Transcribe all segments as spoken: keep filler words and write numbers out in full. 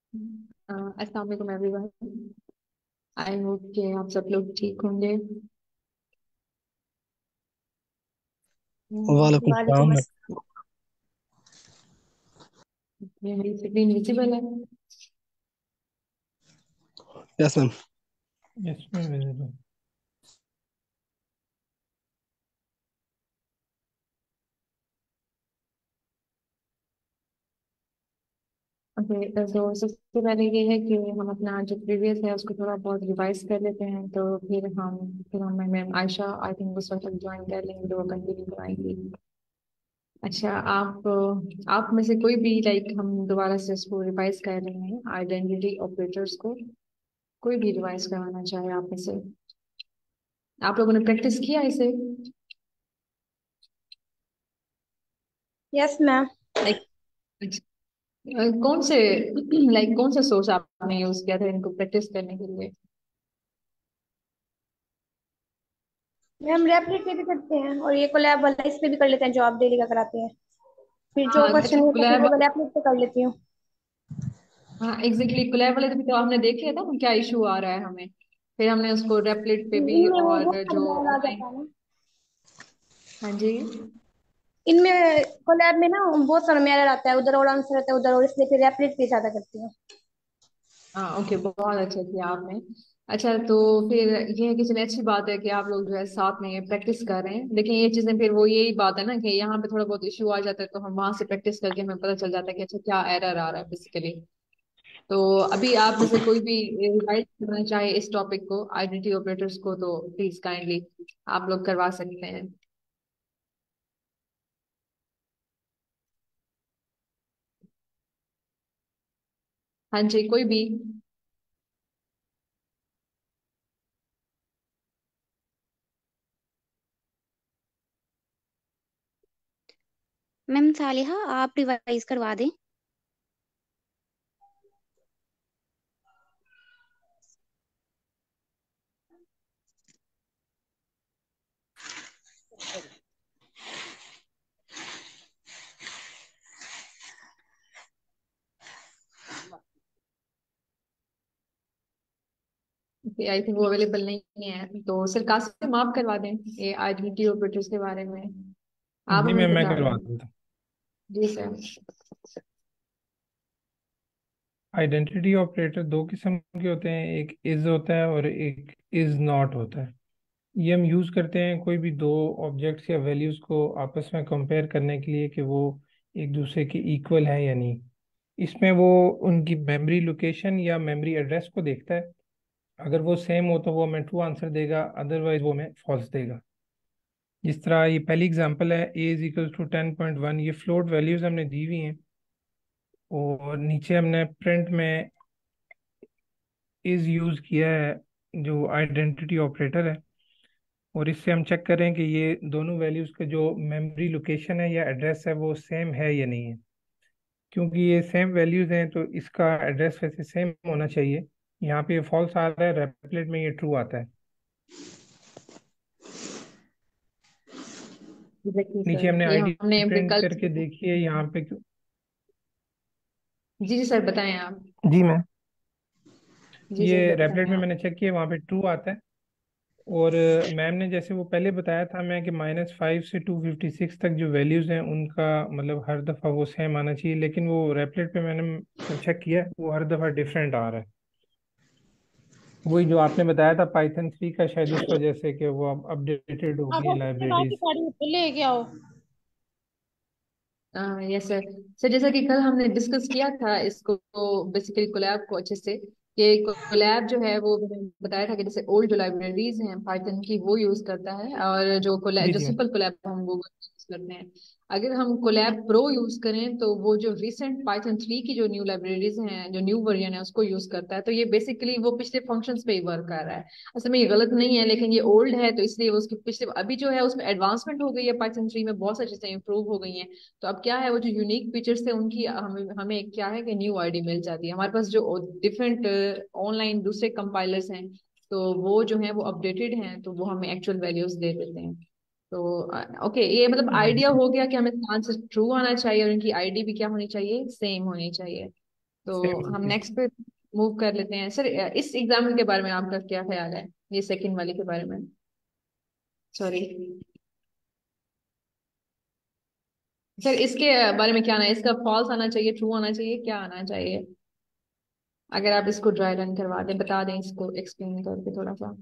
अस्सलाम वालेकुम everyone. I hope कि आप सब लोग ठीक होंगे। वालेकुम वालेकुम सलाम। अस्सलाम। ये मेरी स्क्रीन विजिबल है। Yes ma'am. इसमें विजिबल। ओके, तो सबसे पहले ये है कि हम अपना जो प्रीवियस है उसको थोड़ा बहुत रिवाइज कर लेते हैं, तो फिर हम फिर हम मैम आयशा आई थिंक उस वक्त ज्वाइन कर लेंगे तो वो कंटिन्यू कराएंगी। अच्छा, आप आप में से कोई भी लाइक हम दोबारा से इसको रिवाइज कर रहे हैं आइडेंटिटी ऑपरेटर्स को। कोई भी रिवाइज करवाना चाहे आप में से। आप लोगों ने प्रैक्टिस किया इसे? Yes ma'am. लाइक कौन से लाइक कौन सा सोर्स आपने यूज किया था इनको प्रैक्टिस करने के लिए? मैम रेप्लिक पे भी करते हैं और ये कोलैब वाला इस पे भी कर लेते हैं जो आप डेली का कराते हैं। फिर जो हाँ क्वेश्चन अच्छा, होता है फिर कोलैब। वो वाला रेप्लिक पे कर लेती हूँ। हाँ एग्जैक्टली, कोलैब वाले भी तो हमने देखे था ना क्या इशू आ रहा है हमें। फिर हमने उसको रेपलेट पे भी इनमें वो बहुत और सारा जो मैल आ ऑनलाइन। जाता है ना। हाँ जी। इनमें कोलैब में ना बहुत सारा मैल आता है, उधर और आंसर रहता है उधर, और इसलिए फिर रेप्लिक पे ज्यादा करती हूँ। हाँ ओके, बहुत अच्छा किया आपने। अच्छा तो फिर ये है कि चलिए अच्छी बात है कि आप लोग जो है साथ में प्रैक्टिस कर रहे हैं, लेकिन ये चीजें फिर वो यही बात है ना कि यहाँ पे थोड़ा बहुत इशू आ जाता है तो हम वहां से प्रैक्टिस करके हमें पता चल जाता है कि अच्छा क्या एरर आ रहा है बेसिकली। तो अभी आप में से कोई भी रिवाइज करना चाहे इस टॉपिक को आइडेंटिटी ऑपरेटर्स को तो प्लीज काइंडली आप लोग करवा सकते हैं। हाँ जी, कोई भी। मैम सालिहा आप रिवाइज करवा दें। आई थिंक वो अवेलेबल नहीं है, तो सर कासिम आप करवा दें ये आइडेंटिटी ऑपरेटर्स के बारे में। आप जी हमें मैम, मैं बता करवा दें। देता हूँ। जी सर। आइडेंटिटी ऑपरेटर दो किस्म के होते हैं, एक इज होता है और एक इज नॉट होता है। ये हम यूज़ करते हैं कोई भी दो ऑब्जेक्ट्स या वैल्यूज़ को आपस में कंपेयर करने के लिए कि वो एक दूसरे के इक्वल है या नहीं। इसमें वो उनकी मेमोरी लोकेशन या मेमोरी एड्रेस को देखता है। अगर वो सेम हो तो वो हमें ट्रू आंसर देगा, अदरवाइज वो हमें फॉल्स देगा। जिस तरह ये पहली एग्जांपल है, a is equal to ten point one, ये फ्लोट वैल्यूज हमने दी हुई हैं और नीचे हमने प्रिंट में इज यूज किया है जो आइडेंटिटी ऑपरेटर है। और इससे हम चेक करें कि ये दोनों वैल्यूज का जो मेमोरी लोकेशन है या एड्रेस है वो सेम है या नहीं है। क्योंकि ये सेम वैल्यूज हैं तो इसका एड्रेस वैसे सेम होना चाहिए। यहाँ पे ये फॉल्स आ रहा है, रेपलेट में ये ट्रू आता है। एग्जैक्टली नीचे सर, हमने ये आईडी हमने प्रिंट विकल्प। करके देखी है यहाँ पे क्यों। जी जी सर, बताएं आप। जी मैम, जी सर, ये बताएं रेपलेट में आप। मैंने चेक किया, वहाँ पे ट्रू आता है। और मैम ने जैसे वो पहले बताया था मैं कि माइनस फाइव से टू फिफ्टी सिक्स तक जो वैल्यूज़ हैं उनका मतलब हर दफ़ा वो सेम आना चाहिए, लेकिन वो रेपलेट पे मैंने चेक किया वो हर दफ़ा डिफरेंट आ रहा है। वही जो आपने बताया था पाइथन थ्री का, शायद उस वजह से कि वो अब अपडेटेड हो गई है अगर उसके बाद ही लाइब्रेरीज। गाड़ी लेके आओ। Yes sir. सर जैसा कि कल हमने डिस्कस किया था इसको, बेसिकली कोलैब को अच्छे से, कि कोलैब जो है वो मैंने बताया था कि जैसे ओल्ड जो लाइब्रेरीज हैं पाइथन की वो यूज करता है, और जो कोलैब जी जो जी मैम। सिंपल कोलैब हम गूगल यूज करते हैं। अगर हम कोलैब प्रो यूज करें तो वो जो रिसेंट पाइथन थ्री की जो न्यू लाइब्रेरीज हैं, जो न्यू वर्जन है उसको यूज करता है, तो ये बेसिकली वो पिछले फंक्शंस पे ही वर्क कर रहा है। असल में ये गलत नहीं है, लेकिन ये ओल्ड है तो इसलिए वो उसके पिछले अभी जो है उसमें एडवांसमेंट हो गई है, पाइथन थ्री में बहुत सारी चीजें इंप्रूव हो गई हैं। तो अब क्या है, वो जो यूनिक फीचर्स थे उनकी हमें हमें क्या है कि न्यू आईडी मिल जाती है हमारे पास, जो डिफरेंट ऑनलाइन दूसरे कंपाइलर्स हैं तो वो जो है वो अपडेटेड हैं तो वो हमें एक्चुअल वैल्यूज दे देते हैं। तो ओके, ये मतलब आइडिया हम्म, हो गया कि हमें आंसर ट्रू आना चाहिए और इनकी आईडी भी क्या होनी चाहिए, सेम होनी चाहिए। तो सेम हम चीज। नेक्स्ट पे मूव कर लेते हैं सर। इस एग्जाम्पल के बारे में आपका क्या ख्याल है, ये सेकंड वाले के बारे में? सॉरी सर, इसके बारे में क्या आना है? इसका फॉल्स आना चाहिए, ट्रू आना चाहिए, क्या आना चाहिए? अगर आप इसको ड्राई रन करवा दें, बता दें, इसको एक्सप्लेन करके थोड़ा सा।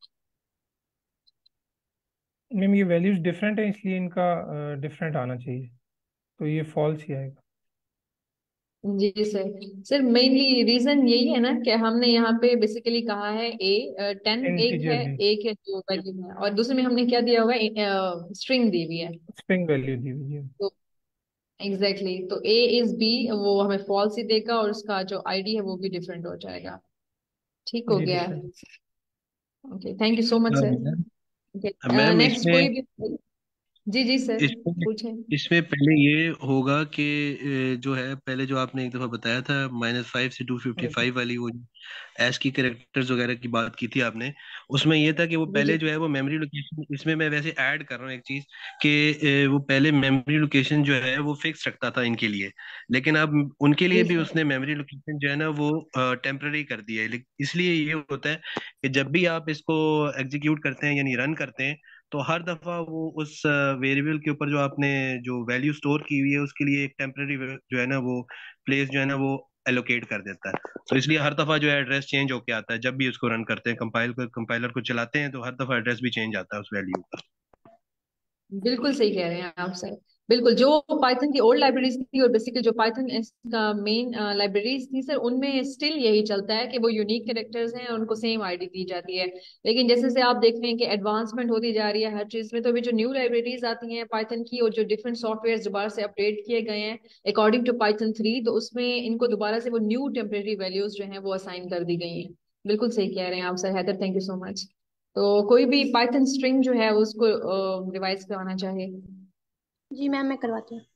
मैम ये वैल्यूज डिफरेंट है इसलिए इनका डिफरेंट आना चाहिए, तो ये फॉल्स ही आएगा। जी सर। सर मेनली रीजन यही है ना कि हमने यहाँ पे बेसिकली कहा है ए टेन एक है, इंटीजर है, एक है जो वैल्यू है, और दूसरे में हमने क्या दिया हुआ है, स्ट्रिंग दी हुई है। स्ट्रिंग वैल्यू दी हुई है। तो एग्जैक्टली exactly, तो ए इज बी वो हमें फॉल्स ही देगा, और उसका जो आईडी है वो भी डिफरेंट हो जाएगा। ठीक हो जी गया। Different. Okay, thank you so much sir. Ma'am okay, ma'am next इसमें कोई भी? जी जी सर, इसमें पूछें। इसमें पहले ये होगा कि अ, जो है पहले जो आपने एक दफा बताया था माइनस फाइव से टू फिफ्टी फाइव वाली वो एस की कैरेक्टर्स वगैरह की बात की थी आपने। उसमें ये था कि वो जी पहले जी जो है वो मेमोरी लोकेशन, इसमें मैं वैसे ऐड कर रहा हूँ एक चीज कि अ, वो पहले मेमोरी लोकेशन जो है वो फिक्स रखता था इनके लिए, लेकिन अब उनके लिए जी भी सर। उसने मेमोरी लोकेशन जो है ना वो टेम्पररी कर दिया है। लेकिन इसलिए ये होता है कि जब भी आप इसको एग्जीक्यूट करते हैं यानी रन करते हैं, तो हर दफा वो उस वेरिएबल के ऊपर जो आपने जो वैल्यू स्टोर की हुई है उसके लिए एक टेम्पररी जो है ना वो प्लेस जो है ना वो एलोकेट कर देता है। तो इसलिए हर दफा जो है एड्रेस चेंज होके आता है, जब भी उसको रन करते हैं, कंपाइल कर कंपाइलर को चलाते हैं तो हर दफा एड्रेस भी चेंज आता है उस वैल्यू का। बिल्कुल सही कह रहे हैं आप सर। बिल्कुल, जो पाइथन की ओल्ड लाइब्रेरीज थी और बेसिकली जो पाइथन का मेन लाइब्रेरीज थी सर, उनमें स्टिल यही चलता है कि वो यूनिक कैरेक्टर्स हैं और उनको सेम आईडी दी जाती है। लेकिन जैसे जैसे आप देख रहे हैं कि एडवांसमेंट होती जा रही है हर चीज में, तो अभी जो न्यू लाइब्रेरीज आती हैं पाइथन की और जो डिफरेंट सॉफ्टवेयर दोबारा से अपडेट किए गए हैं अकॉर्डिंग टू पाइथन थ्री, तो उसमें इनको दोबारा से वो न्यू टेम्परेरी वैल्यूज जो है वो असाइन कर दी गई हैं। बिल्कुल सही कह रहे हैं आप sir. Haider, thank you so much. तो कोई भी पाइथन स्ट्रिंग जो है उसको रिवाइज करवाना चाहे? जी मैम, मैं करवाती हूँ।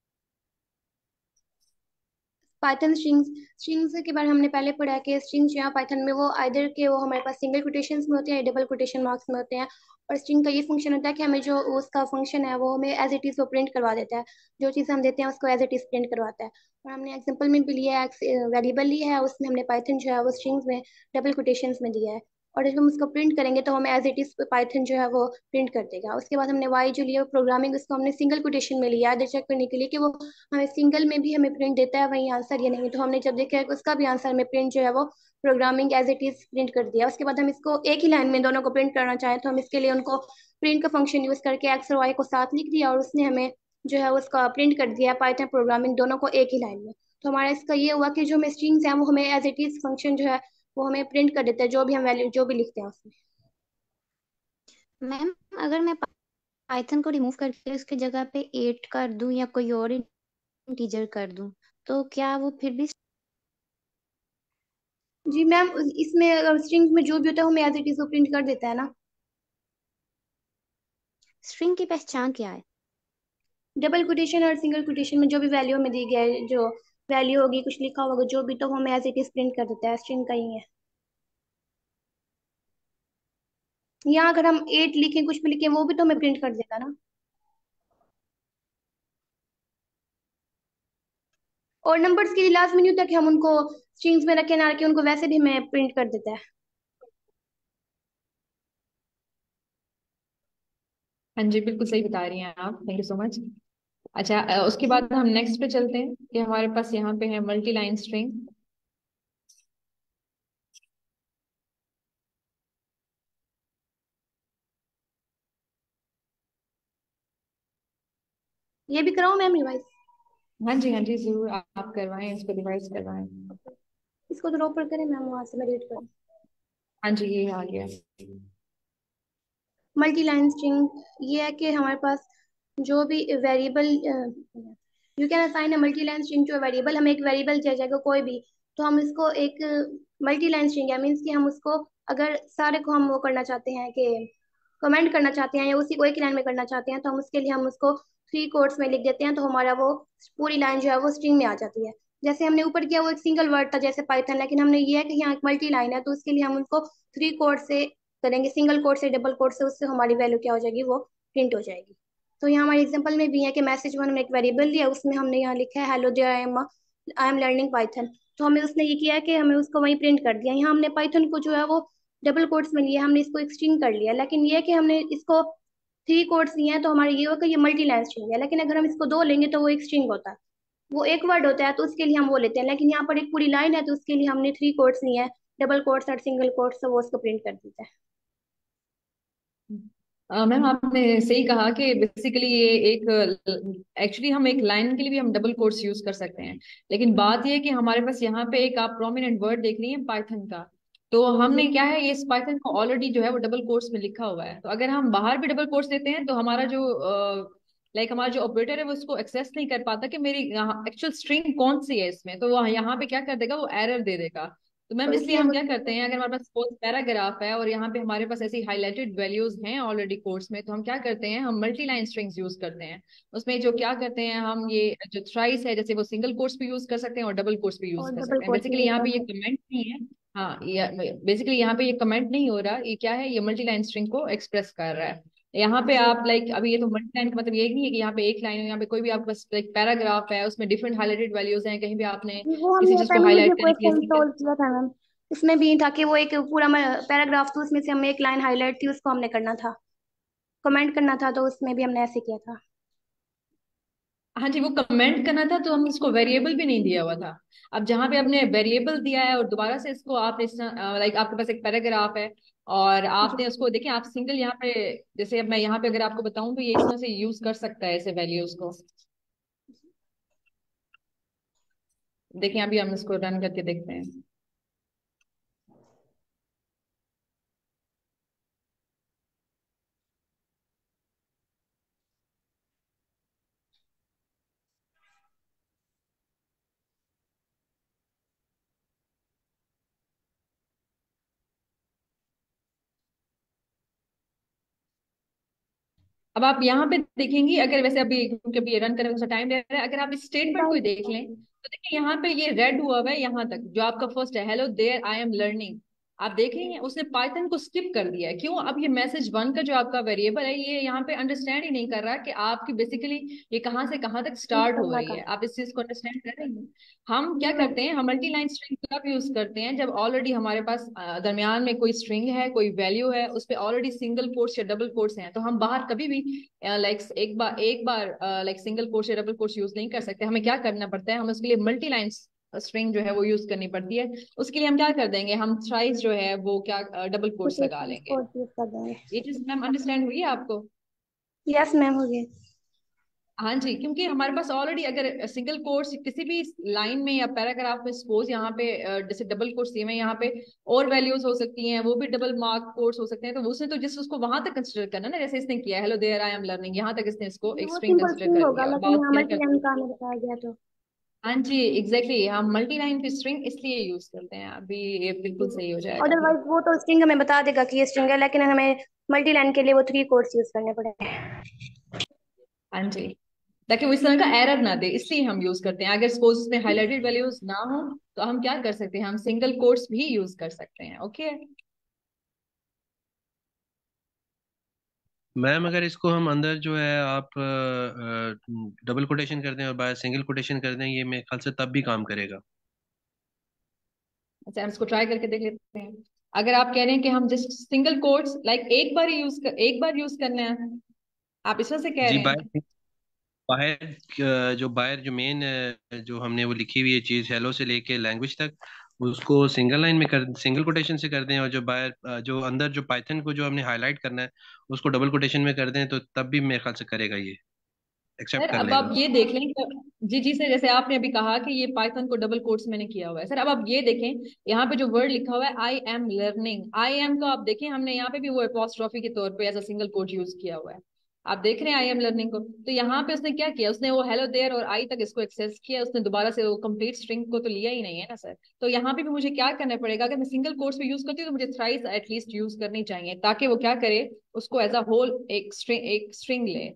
पाइथन स्ट्रिंग्स स्ट्रिंग्स के बारे में हमने पहले पढ़ा है कि स्ट्रिंग्स जो है पाइथन में वो आइदर के वो हमारे पास सिंगल कोटेशंस में होते हैं या डबल कोटेशन मार्क्स में होते हैं। और स्ट्रिंग का ये फंक्शन होता है कि हमें जो उसका फंक्शन है वो हमें एज इट इज वो प्रिंट करवा देता है। जो चीज़ हम देते हैं उसको एज इट इज प्रिंट करवाता है। और हमने एग्जाम्पल में भी लिया है, वेरिएबल लिया है, उसमें हमने पाइथन जो है वो स्ट्रिंग्स में डबल कोटेशंस में दिया है। और जब हम उसको प्रिंट करेंगे तो हमें एज इट इज पाइथन जो है वो प्रिंट कर देगा। उसके बाद हमने वाई जो लिया प्रोग्रामिंग, उसको हमने सिंगल कोटेशन में लिया है चेक करने के लिए कि वो हमें सिंगल में भी हमें प्रिंट देता है वही आंसर या नहीं। तो हमने जब देखा है कि उसका भी आंसर हमें प्रिंट जो है वो programming as it is print कर दिया। उसके बाद हम इसको एक ही लाइन में दोनों को प्रिंट करना चाहें तो हम इसके लिए उनको प्रिंट का फंक्शन यूज करके एक्स और वाई को साथ लिख दिया और उसने हमें जो है उसका प्रिंट कर दिया पाइथन प्रोग्रामिंग दोनों को एक ही लाइन में। तो हमारा इसका ये हुआ कि जो हमें स्ट्रिंग्स हैं वो हमें एज इट इज फंक्शन जो है वो हमें प्रिंट कर देता है जो भी हम वैल्यू जो भी लिखते हैं उसमें। मैम, अगर मैं पाइथन को रिमूव करके उसके जगह पे एट कर दूं या कोई और इंटीजर कर दूं, तो क्या वो फिर भी जी मैम, इसमें स्ट्रिंग्स में जो भी होता है हमें एज इट इज वो प्रिंट कर देता है ना। स्ट्रिंग की पहचान क्या है? डबल कोटेशन और सिंगल कोटेशन में जो भी वैल्यू में दी गया है, जो वैल्यू होगी कुछ लिखा होगा जो भी, तो हमें एज इट इज प्रिंट कर देता है, स्ट्रिंग का ही है। यहाँ अगर हम एट लिखें कुछ भी लिखें वो भी तो हमें प्रिंट कर देगा ना। और नंबर्स के लिए लाजमी नहीं होता कि हम उनको स्ट्रिंग्स में रखें ना रखें, उनको वैसे भी हमें प्रिंट कर देता है। हाँ जी, बिल्कुल सही बता रही हैं आप, थैंक यू सो मच। अच्छा, अ, उसके बाद हम नेक्स्ट पे चलते हैं कि हमारे पास यहाँ पे है मल्टी लाइन स्ट्रिंग। ये भी कराऊं मैम रिवाइज? हाँ जी हाँ जी, जरूर, आप आप करवाएं, इसको रिवाइज करवाएं। इसको तो ऊपर करें मैम, वहां से मैं रीड करूँ। हाँ जी, ये आ गया। मल्टी लाइन स्ट्रिंग ये है कि हमारे पास जो भी variable, you can assign a multi line string to a variable. हमें एक वेरिएबल दिया जाएगा कोई भी, तो हम इसको एक मल्टी लाइन स्ट्रिंग है मीन्स कि हम उसको अगर सारे को हम वो करना चाहते हैं कि कमेंट करना चाहते हैं या उसी को एक ही लाइन में करना चाहते हैं तो हम उसके लिए हम उसको थ्री कोट्स में लिख देते हैं, तो हमारा वो पूरी लाइन जो है वो स्ट्रिंग में आ जाती है। जैसे हमने ऊपर किया वो एक सिंगल वर्ड था जैसे पाइथन, लेकिन हमने ये है कि यहाँ एक मल्टी लाइन है तो उसके लिए हम उनको थ्री कोट से करेंगे, सिंगल कोट से डबल कोट से, उससे हमारी वैल्यू क्या हो जाएगी वो प्रिंट हो जाएगी। तो यहाँ हमारे एग्जांपल में भी है कि मैसेज वन में एक वेरिएबल दिया, उसमें हमने यहाँ लिखा है hello there I am I am learning Python. तो हमें उसने ये किया कि हमें उसको वहीं प्रिंट कर दिया। यहाँ हमने पाइथन को जो है वो डबल कोट्स में लिया, हमने इसको एक स्ट्रिंग कर लिया, लेकिन ये है कि हमने इसको थ्री कोट्स लिए हैं तो हमारे ये होगा कि ये मल्टी लाइन स्ट्रिंग है। लेकिन अगर हम इसको दो लेंगे तो वो एक स्ट्रिंग होता है, वो एक वर्ड होता है, तो उसके लिए हम वो लेते हैं। लेकिन यहाँ पर एक पूरी लाइन है तो उसके लिए हमने थ्री कोट्स लिए हैं, डबल कोट्स और सिंगल कोट्स, तो वो उसको प्रिंट कर देता है। मैम आपने सही कहा कि बेसिकली ये एक, एक्चुअली हम एक लाइन के लिए भी हम डबल कोट्स यूज कर सकते हैं, लेकिन बात ये है कि हमारे पास यहाँ पे एक आप प्रोमिनेंट वर्ड देख रही हैं पाइथन का, तो जी। हमने क्या है ये इस पाइथन को ऑलरेडी जो है वो डबल कोट्स में लिखा हुआ है, तो अगर हम बाहर भी डबल कोट्स देते हैं तो हमारा जो लाइक हमारा जो ऑपरेटर है वो उसको एक्सेस नहीं कर पाता कि मेरी यहाँ एक्चुअल स्ट्रिंग कौन सी है इसमें, तो वो यहाँ पे क्या कर देगा, वो एरर दे देगा। तो मैम तो इसलिए इसलिए हम क्या मुझे करते हैं, अगर हमारे पास सपोज पैराग्राफ है और यहाँ पे हमारे पास ऐसी हाईलाइटेड वैल्यूज हैं ऑलरेडी कोर्स में, तो हम क्या करते हैं, हम मल्टी लाइन स्ट्रिंग्स यूज करते हैं। उसमें जो क्या करते हैं हम, ये जो थ्राइस है जैसे वो सिंगल कोर्स पे यूज कर सकते हैं और डबल कोर्स पे यूज और कर डबल सकते हैं। कोट्स भी बेसिकली यूज यहाँ कर पे ये सकते कमेंट नहीं है। हाँ, ये बेसिकली यहाँ पे ये कमेंट नहीं हो रहा, ये क्या है, ये मल्टी लाइन स्ट्रिंग को एक्सप्रेस कर रहा है। यहाँ पे हैं। जी। आप लाइक अभी ये तो मल्टी लाइन का मतलब ये नहीं है कि यहाँ पे एक लाइन है, यहाँ पे कोई भी आपके पास लाइक पैराग्राफ है उसमें डिफरेंट हाईलाइटेड वैल्यूज हैं, कहीं भी आपने जी वो किसी हमने चीज को पहले भी हाईलाइट करने के लिए क्वेश्चन सिंगल। सोल्व किया था मैम, उसमें भी था कि वो एक पूरा पैराग्राफ था, उसमें से हमें एक लाइन हाईलाइट थी, उसको हमने करना था, कमेंट करना था, तो उसमें भी हमने ऐसे किया था। हाँ जी, वो कमेंट करना था तो हम इसको वेरिएबल भी नहीं दिया हुआ था। अब जहाँ पे जी। आपने वेरिएबल दिया है और दोबारा से इसको आप इस लाइक आपके पास एक पैराग्राफ है और जी। आपने उसको देखिए, आप सिंगल यहाँ पे, जैसे अब मैं यहाँ पे अगर आपको बताऊं तो ये इस तरह से यूज कर सकता है ऐसे वैल्यूज को। देखिए अभी हम इसको रन करके देखते हैं। अब आप यहाँ पे देखेंगी, अगर वैसे अभी क्योंकि अभी रन करने में टाइम ले रहा है, अगर आप इस स्टेटमेंट को ही देख लें तो देखिए यहाँ पे ये रेड हुआ हुआ है यहाँ तक, जो आपका फर्स्ट है, hello there I am learning. आप देख रही हैं उसने पाइथन को स्किप कर दिया है, क्यों? अब ये मैसेज वन का जो आपका वेरिएबल है ये यहाँ पे अंडरस्टैंड ही नहीं कर रहा कि आपकी बेसिकली ये कहाँ से कहाँ तक प्रिंट स्टार्ट हो करना रही है। था। आप इस चीज को अंडरस्टैंड कर रही हैं? हम जी क्या मैं। करते हैं, हम मल्टी लाइन स्ट्रिंग तब यूज करते हैं जब ऑलरेडी हमारे पास अ, दरमियान में कोई स्ट्रिंग है, कोई वैल्यू है, उस पर ऑलरेडी सिंगल कोट्स या डबल कोट्स हैं, तो हम बाहर कभी भी लाइक एक बार एक बार लाइक सिंगल कोट्स या डबल कोट्स यूज नहीं कर सकते। हमें क्या करना पड़ता है, हमें उसके लिए मल्टी लाइन स्ट्रिंग जो है वो यूज करनी पड़ती है। उसके लिए हम क्या कर देंगे, हम थ्राइस जो है वो क्या डबल कोट्स लगा लेंगे। कोड यूज कर देंगे। ये चीज मैम अंडरस्टैंड हुई है आपको? यस मैम, हो गया। हाँ जी, क्योंकि हमारे पास ऑलरेडी अगर सिंगल कोट्स किसी भी लाइन में या पैराग्राफ में सपोज यहाँ पे अ, जैसे डबल कोट्स दिए हुए हैं यहाँ पे, और वैल्यूज हो सकती हैं, वो भी डबल मार्क कोट्स हो सकते हैं, तो उसने तो जिस उसको वहां तक कंसिडर करना ना, जैसे इसने किया hello there I am learning, यहाँ तक इसने इसको जी एक वो स्ट्रिंग सिंपल कंसिडर स्ट्रिंग कर होगा, लिया। अब लेकिन बात यहाँ क्या मल्टी करते लाइन हैं, का हमें बताया गया तो। हाँ जी एग्जैक्टली exactly, हम मल्टी लाइन की स्ट्रिंग इसलिए यूज करते हैं, अभी ये बिल्कुल सही हो जाएगा अभी। अदरवाइज वो तो स्ट्रिंग हमें बता देगा कि ये स्ट्रिंग है, लेकिन हमें मल्टी लाइन के लिए वो थ्री कोड्स यूज करने पड़ेंगे। हाँ जी, ताकि वो इस तरह का एरर ना दे, इसलिए हम यूज करते हैं। अगर सपोज उसमें हाईलाइटेड वैल्यूज ना हो तो हम क्या कर सकते हैं, हम सिंगल कोट्स भी यूज कर सकते हैं। ओके, मैम अगर इसको हम अंदर जो है आप डबल कोटेशन कर दें और बाय सिंगल कोटेशन कर दें, ये मेरे ख्याल से तब भी काम करेगा। अच्छा हम इसको ट्राई करके देख लेते हैं। अगर आप कह रहे हैं कि हम जस्ट सिंगल कोट्स लाइक एक बार यूज कर, एक बार यूज करना है, आप इस तरह से कह जी रहे हैं? बाय बाहर अ, जो बाहर जो मेन जो हमने वो लिखी हुई है चीज हेलो से लेके लैंग्वेज तक, उसको सिंगल लाइन में कर सिंगल कोटेशन से कर दें, और जो बाहर अ, जो अंदर जो पाइथन को जो हमने हाईलाइट करना है उसको डबल कोटेशन में कर दें, तो तब भी मेरे ख्याल से करेगा, ये एक्सेप्ट सर कर अब लेगा। आप ये देख लें कि- जी जी सर, जैसे आपने अभी कहा कि ये पाइथन को डबल कोट्स मैंने किया हुआ है, सर अब आप ये देखें यहाँ पे जो वर्ड लिखा हुआ है I am learning, I am को आप देखें हमने यहाँ पे भी वो अपॉस्ट्रोफी के तौर पे as a single quote use किया हुआ है। आप देख रहे हैं आई एम लर्निंग को, तो यहाँ पे उसने क्या किया, उसने वो हेलो देयर और आई तक इसको एक्सेस किया, उसने दोबारा से वो कंप्लीट स्ट्रिंग को तो लिया ही नहीं है ना सर। तो यहाँ पे भी मुझे क्या करना पड़ेगा, अगर मैं सिंगल कोट्स पे यूज करती हूँ तो मुझे थ्राइस एटलीस्ट यूज करनी चाहिए, ताकि वो क्या करे, उसको एज अ होल एक स्ट्रिंग एक स्ट्रिंग ले।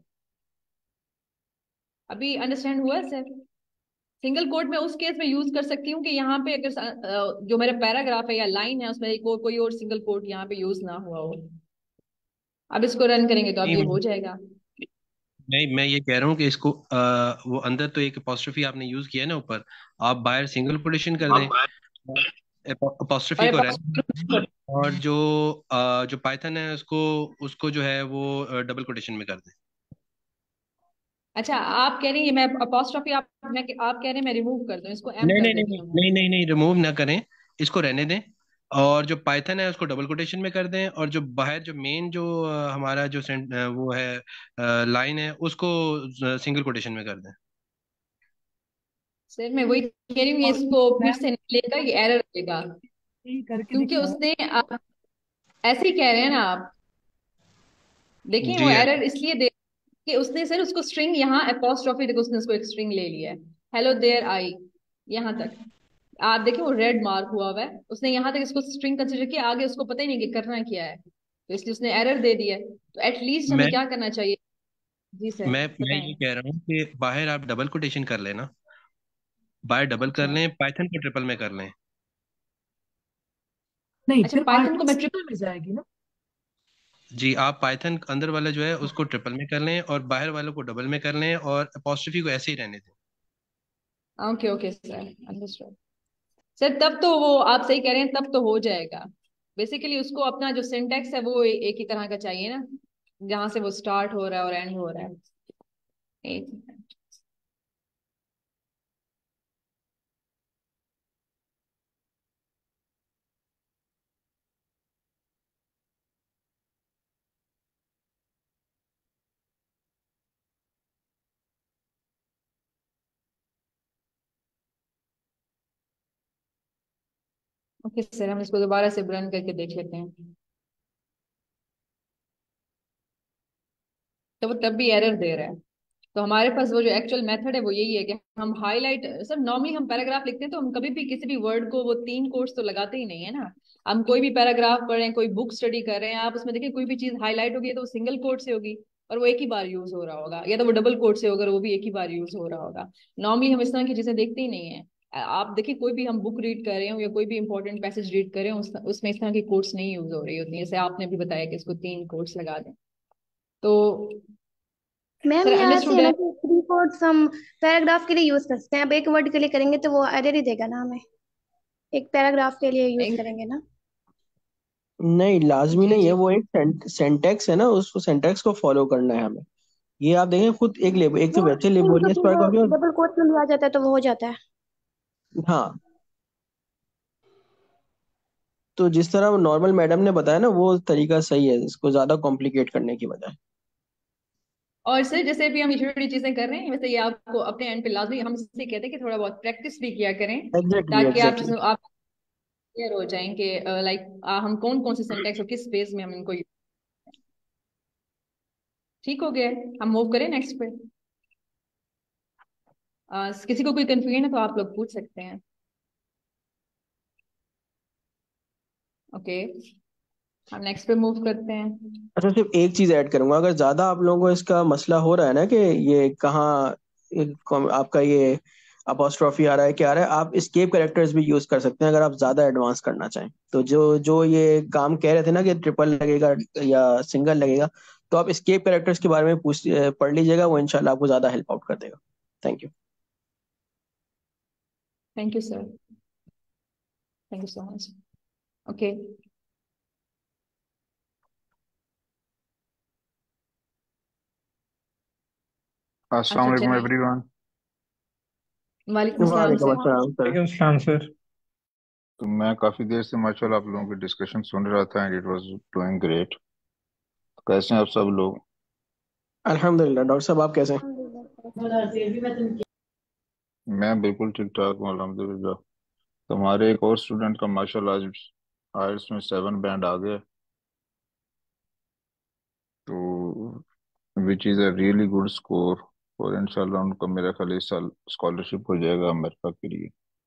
अभी अंडरस्टैंड हुआ सर? सिंगल कोट में उस केस में यूज कर सकती हूँ कि यहाँ पे अगर अ, जो मेरा पैराग्राफ है या लाइन है उसमें को, कोई और सिंगल कोट यहाँ पे यूज ना हुआ हो। अब इसको रन करेंगे तो अब जी ये हो जाएगा। मैं मैं ये कह रहा हूँ कि इसको आ, वो अंदर तो एक अपोस्ट्रोफी आपने यूज किया है ना ऊपर, आप बाहर सिंगल कोटेशन कर दें, अपोस्ट्रोफी और को रहने दें, apostrophe- और जो आ, जो पाइथन है उसको उसको जो है वो डबल कोटेशन में कर दें। अच्छा, आप कह रही हैं मैं अपोस्ट्रोफी, आप मैं आप कह रहे हैं मैं रिमूव कर दूं, इसको एम नहीं कर नहीं नहीं देती नहीं हूँ मैं। नहीं नहीं नहीं, रिमूव ना करें, इसको रहने दें। और जो पाइथन है उसको डबल कोटेशन में कर दें, और जो बाहर जो मेन जो अ, हमारा जो सेंट अ, वो है लाइन है उसको सिंगल कोटेशन में कर दें। सर मैं वही कह रही हूँ, ये इसको फिर से निकलेगा, ये एरर देगा, क्योंकि उसने आप ऐसे ही कह रहे हैं ना आप। देखिए वो जी है। एरर इसलिए दे कि उसने सर उसको स्ट्रिंग यहाँ अपोस्ट्रोफी, देखो उसने उसको एक स्ट्रिंग ले लिया है, हेलो देयर आई, यहाँ तक आप देखिए वो रेड मार्क हुआ हुआ है, उसने यहाँ तक इसको स्ट्रिंग कंसिडर किया, आगे उसको पता ही नहीं कि करना क्या है, तो इसलिए उसने एरर दे दिया है। तो एटलीस्ट हमें मैं क्या करना चाहिए? जी सर मैं मैं बताएं। ये कह रहा हूँ कि बाहर आप डबल कोटेशन कर लेना, बाहर डबल कर अच्छा लें, पाइथन को ट्रिपल में कर लें। नहीं, अच्छा, फिर पाइथन को पाइथन मैं ट्रिप सिंगल में जाएगी ना। जी, आप पाइथन अंदर वाला जो है उसको ट्रिपल में कर लें और बाहर वालों को डबल में कर लें, और अपोस्ट्रोफी को ऐसे ही रहने दें। Okay okay sir, understood. Sir तब तो वो आप सही कह रहे हैं, तब तो हो जाएगा। बेसिकली उसको अपना जो सिंटेक्स है वो ए- एक ही तरह का चाहिए ना, जहां से वो स्टार्ट हो रहा है और एंड हो रहा है। एक मिनट। ओके सर, हम इसको दोबारा से रन करके देख लेते हैं। तो वो तब भी एरर दे रहा है। तो हमारे पास वो जो एक्चुअल मेथड है वो यही है कि हम हाईलाइट, सर नॉर्मली हम पैराग्राफ लिखते हैं तो हम कभी भी किसी भी वर्ड को वो तीन कोट्स तो लगाते ही नहीं है ना। हम कोई भी पैराग्राफ पढ़ रहे हैं, कोई बुक स्टडी कर रहे हैं, आप उसमें देखिए कोई भी चीज हाईलाइट होगी तो वो सिंगल कोट से होगी, और वो एक ही बार यूज हो रहा होगा, या तो वो डबल कोट से होगा, वो भी एक ही बार यूज हो रहा होगा। नॉर्मली हम इस तरह की चीजें देखते ही नहीं है। आप देखिए कोई भी हम बुक रीड कर रहे हो या कोई भी इंपॉर्टेंट पैसेज रीड कर रहे हो, उस, उसमें इस तरह की कोट्स नहीं यूज हो रही होती है, जैसे आपने भी बताया कि इसको तीन कोट्स लगा दें। तो मैम सर यहाँ ऐसे अंडरस्टूड है है। ना कि थ्री कोट्स हम पैराग्राफ के लिए यूज कर सकते हैं, अब एक वर्ड के लिए करेंगे तो वो एरर ही देगा ना हमें, एक पैराग्राफ के लिए यूज करेंगे ना। नहीं, लाजमी जी नहीं है, जी। वो एक सेंटेक्स है ना, उसको सेंटेक्स को फॉलो करना है हमें। ये आप देखें खुद, एक लेब, एक तो वो वैसे तीन तो लेबोरियस फिर वर्क वो हो गया। डबल कोट्स में भी आ जाता है तो वो हो जाता है। हाँ, तो जिस तरह नॉर्मल मैडम ने बताया ना, वो तरीका सही है, इसको ज्यादा कॉम्प्लिकेट करने की बजाय। और सर जैसे भी हम ये छोटी छोटी चीजें कर रहे हैं, वैसे ये आपको अपने एंड पे लाजमी हम इससे कहते हैं कि थोड़ा बहुत प्रैक्टिस भी किया करें, एग्जैक्टली ताकि आप एग्जैक्टली। चीजों आप क्लियर हो जाएं कि लाइक हम कौन कौन से सिंटेक्स और किस स्पेस में हम इनको use- ठीक हो गया है। हम मूव करें नेक्स्ट पे। अ, किसी को कोई कंफ्यूजन है तो आप लोग पूछ सकते हैं। ओके, हम नेक्स्ट पे मूव करते हैं। अच्छा, सिर्फ एक चीज ऐड करूंगा, अगर ज्यादा आप लोगों को इसका मसला हो रहा है ना कि ये कहाँ, ये कौन- आपका ये अपोस्ट्रॉफी आ रहा है, क्या आ रहा है, आप स्केप कैरेक्टर्स भी यूज कर सकते हैं अगर आप ज्यादा एडवांस करना चाहें। तो जो जो ये काम कह रहे थे ना कि ट्रिपल लगेगा या सिंगल लगेगा, तो आप स्केप कैरेक्टर्स के बारे में पूछ पढ़ लीजिएगा, वो इंशाल्लाह आपको ज्यादा हेल्प आउट कर देगा। Thank you. Thank you sir, thank you so much. Okay. अस्सलाम अच्छा वालेकुम चलिए, एवरीवन। वालेकुम सलाम वालेकुम सर। अस्सलाम सर। वालेकुम सलाम सर। तो मैं काफ़ी देर से माशाल्लाह आप लोगों की डिस्कशन सुन रहा था and it was doing great. कैसे हैं आप सब लोग? अल्हम्दुलिल्लाह। डॉक्टर साहब आप कैसे हैं? अल्हम्दुलिल्लाह। मैं बिल्कुल ठीक ठाक हूँ अल्हम्दुलिल्लाह। तो हमारे एक और स्टूडेंट का माशाल्लाह आज आइल्स में सेवन बैंड आ गया, तो which is a really good score. और इंशाल्लाह उनको मेरा ख्याल इस साल स्कॉलरशिप हो जाएगा अमेरिका के लिए,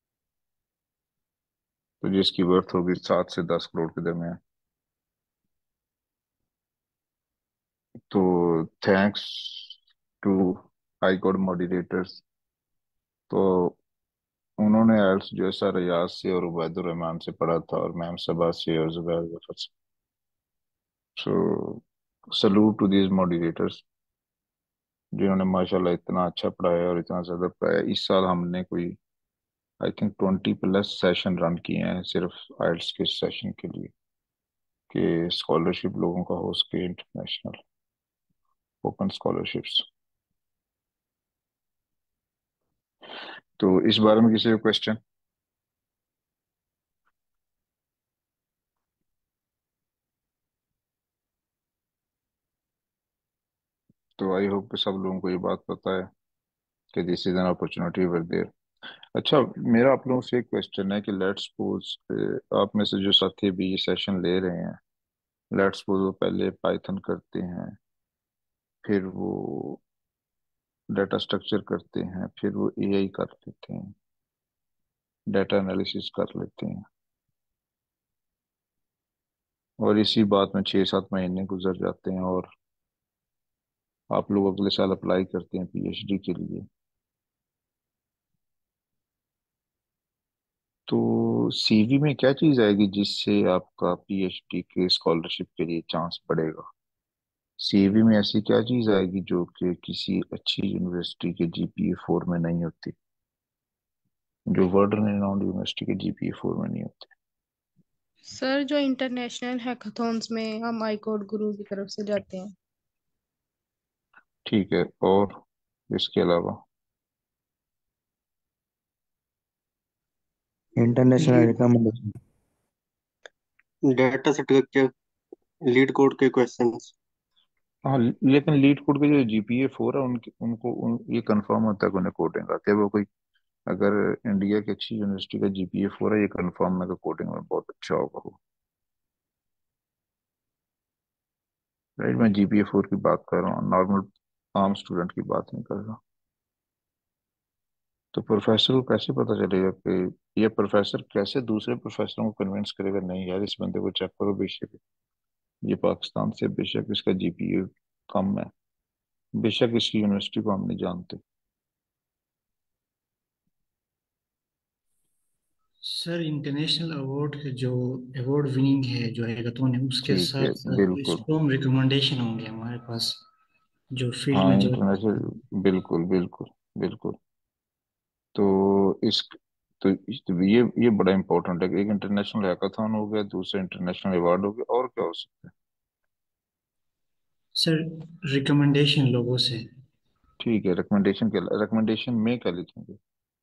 तो जिसकी वर्थ होगी सात से दस करोड़ के दरमियान। तो thanks to high court moderators. तो उन्होंने आइल्स जो है सर रियाज से और उबैदुर रहमान से पढ़ा था, और मैम सबा से और जुबैर जफर से। So salute to these moderators. जिन्होंने माशाल्लाह इतना अच्छा पढ़ाया और इतना ज्यादा पढ़ाया। इस साल हमने कोई I think twenty plus session run किए हैं सिर्फ आइल्स के सेशन के लिए, कि स्कॉलरशिप लोगों का हो सके, इंटरनेशनल ओपन स्कॉलरशिप्स। तो इस बारे में किसी को क्वेश्चन? तो आई होप कि सब लोगों को ये बात पता है कि this is an opportunity were there. अच्छा, मेरा आप लोगों से एक क्वेश्चन है कि लेट्स सपोज आप में से जो साथी भी ये सेशन ले रहे हैं, लेट्स सपोज वो पहले पाइथन करते हैं, फिर वो डाटा स्ट्रक्चर करते हैं, फिर वो एआई कर लेते हैं, डाटा एनालिसिस कर लेते हैं, और इसी बात में छः सात महीने गुजर जाते हैं, और आप लोग अगले साल अप्लाई करते हैं पीएचडी के लिए। तो सीवी में क्या चीज़ आएगी जिससे आपका पीएचडी के स्कॉलरशिप के लिए चांस बढ़ेगा? सीवी में ऐसी क्या चीज़ आएगी जो कि किसी अच्छी यूनिवर्सिटी के जीपीए फोर में नहीं होती, जो वर्ल्ड रेनाउंड यूनिवर्सिटी के जीपीए फोर में नहीं होती? सर जो इंटरनेशनल हैकाथॉन्स में हम आई कोड गुरु की तरफ से जाते हैं। ठीक है, और इसके अलावा? इंटरनेशनल रिकमेंडेशन, डेटा सेट के लीड कोड के क्वेश्चंस। हाँ, लेकिन लीड कोड के जो जीपीए फोर है उनके उनको उन, ये कंफर्म होता है कि उन्हें कोडिंग आती है। वो कोई अगर इंडिया की अच्छी यूनिवर्सिटी का जीपीए फोर है, ये कंफर्म है कि कोडिंग में बहुत अच्छा होगा वो। राइट, मैं जीपीए फोर की बात कर रहा हूँ, नॉर्मल आम स्टूडेंट की बात नहीं कर रहा। तो प्रोफेसर को कैसे पता चलेगा कि ये प्रोफेसर कैसे दूसरे प्रोफेसरों को कन्विंस करेगा, नहीं यार इस बंदे को चेक करो, बेशक ये पाकिस्तान से, बेशक इसका जीपीए कम है, बेशक इसकी यूनिवर्सिटी को हम नहीं जानते। सर इंटरनेशनल अवार्ड जो अवार्ड विनिंग है जो हैकाथॉन है उसके ठीक है, साथ साथ बिल्कुल। स्ट्रॉन्ग रिकमेंडेशन होंगे हमारे पास जो फील्ड हाँ, में जो। इंटरनेशनल, बिल्कुल बिल्कुल बिल्कुल। तो इस तो, इस- तो ये ये बड़ा इंपॉर्टेंट है कि एक इंटरनेशनल हैकाथॉन हो गया, दूसरा इंटरनेशनल अवार्ड हो गया, और क्या हो सकता है? सर रिकमेंडेशन लोगों से। ठीक है, रिकमेंडेशन के रिकमेंडेशन में क्या लिखेंगे?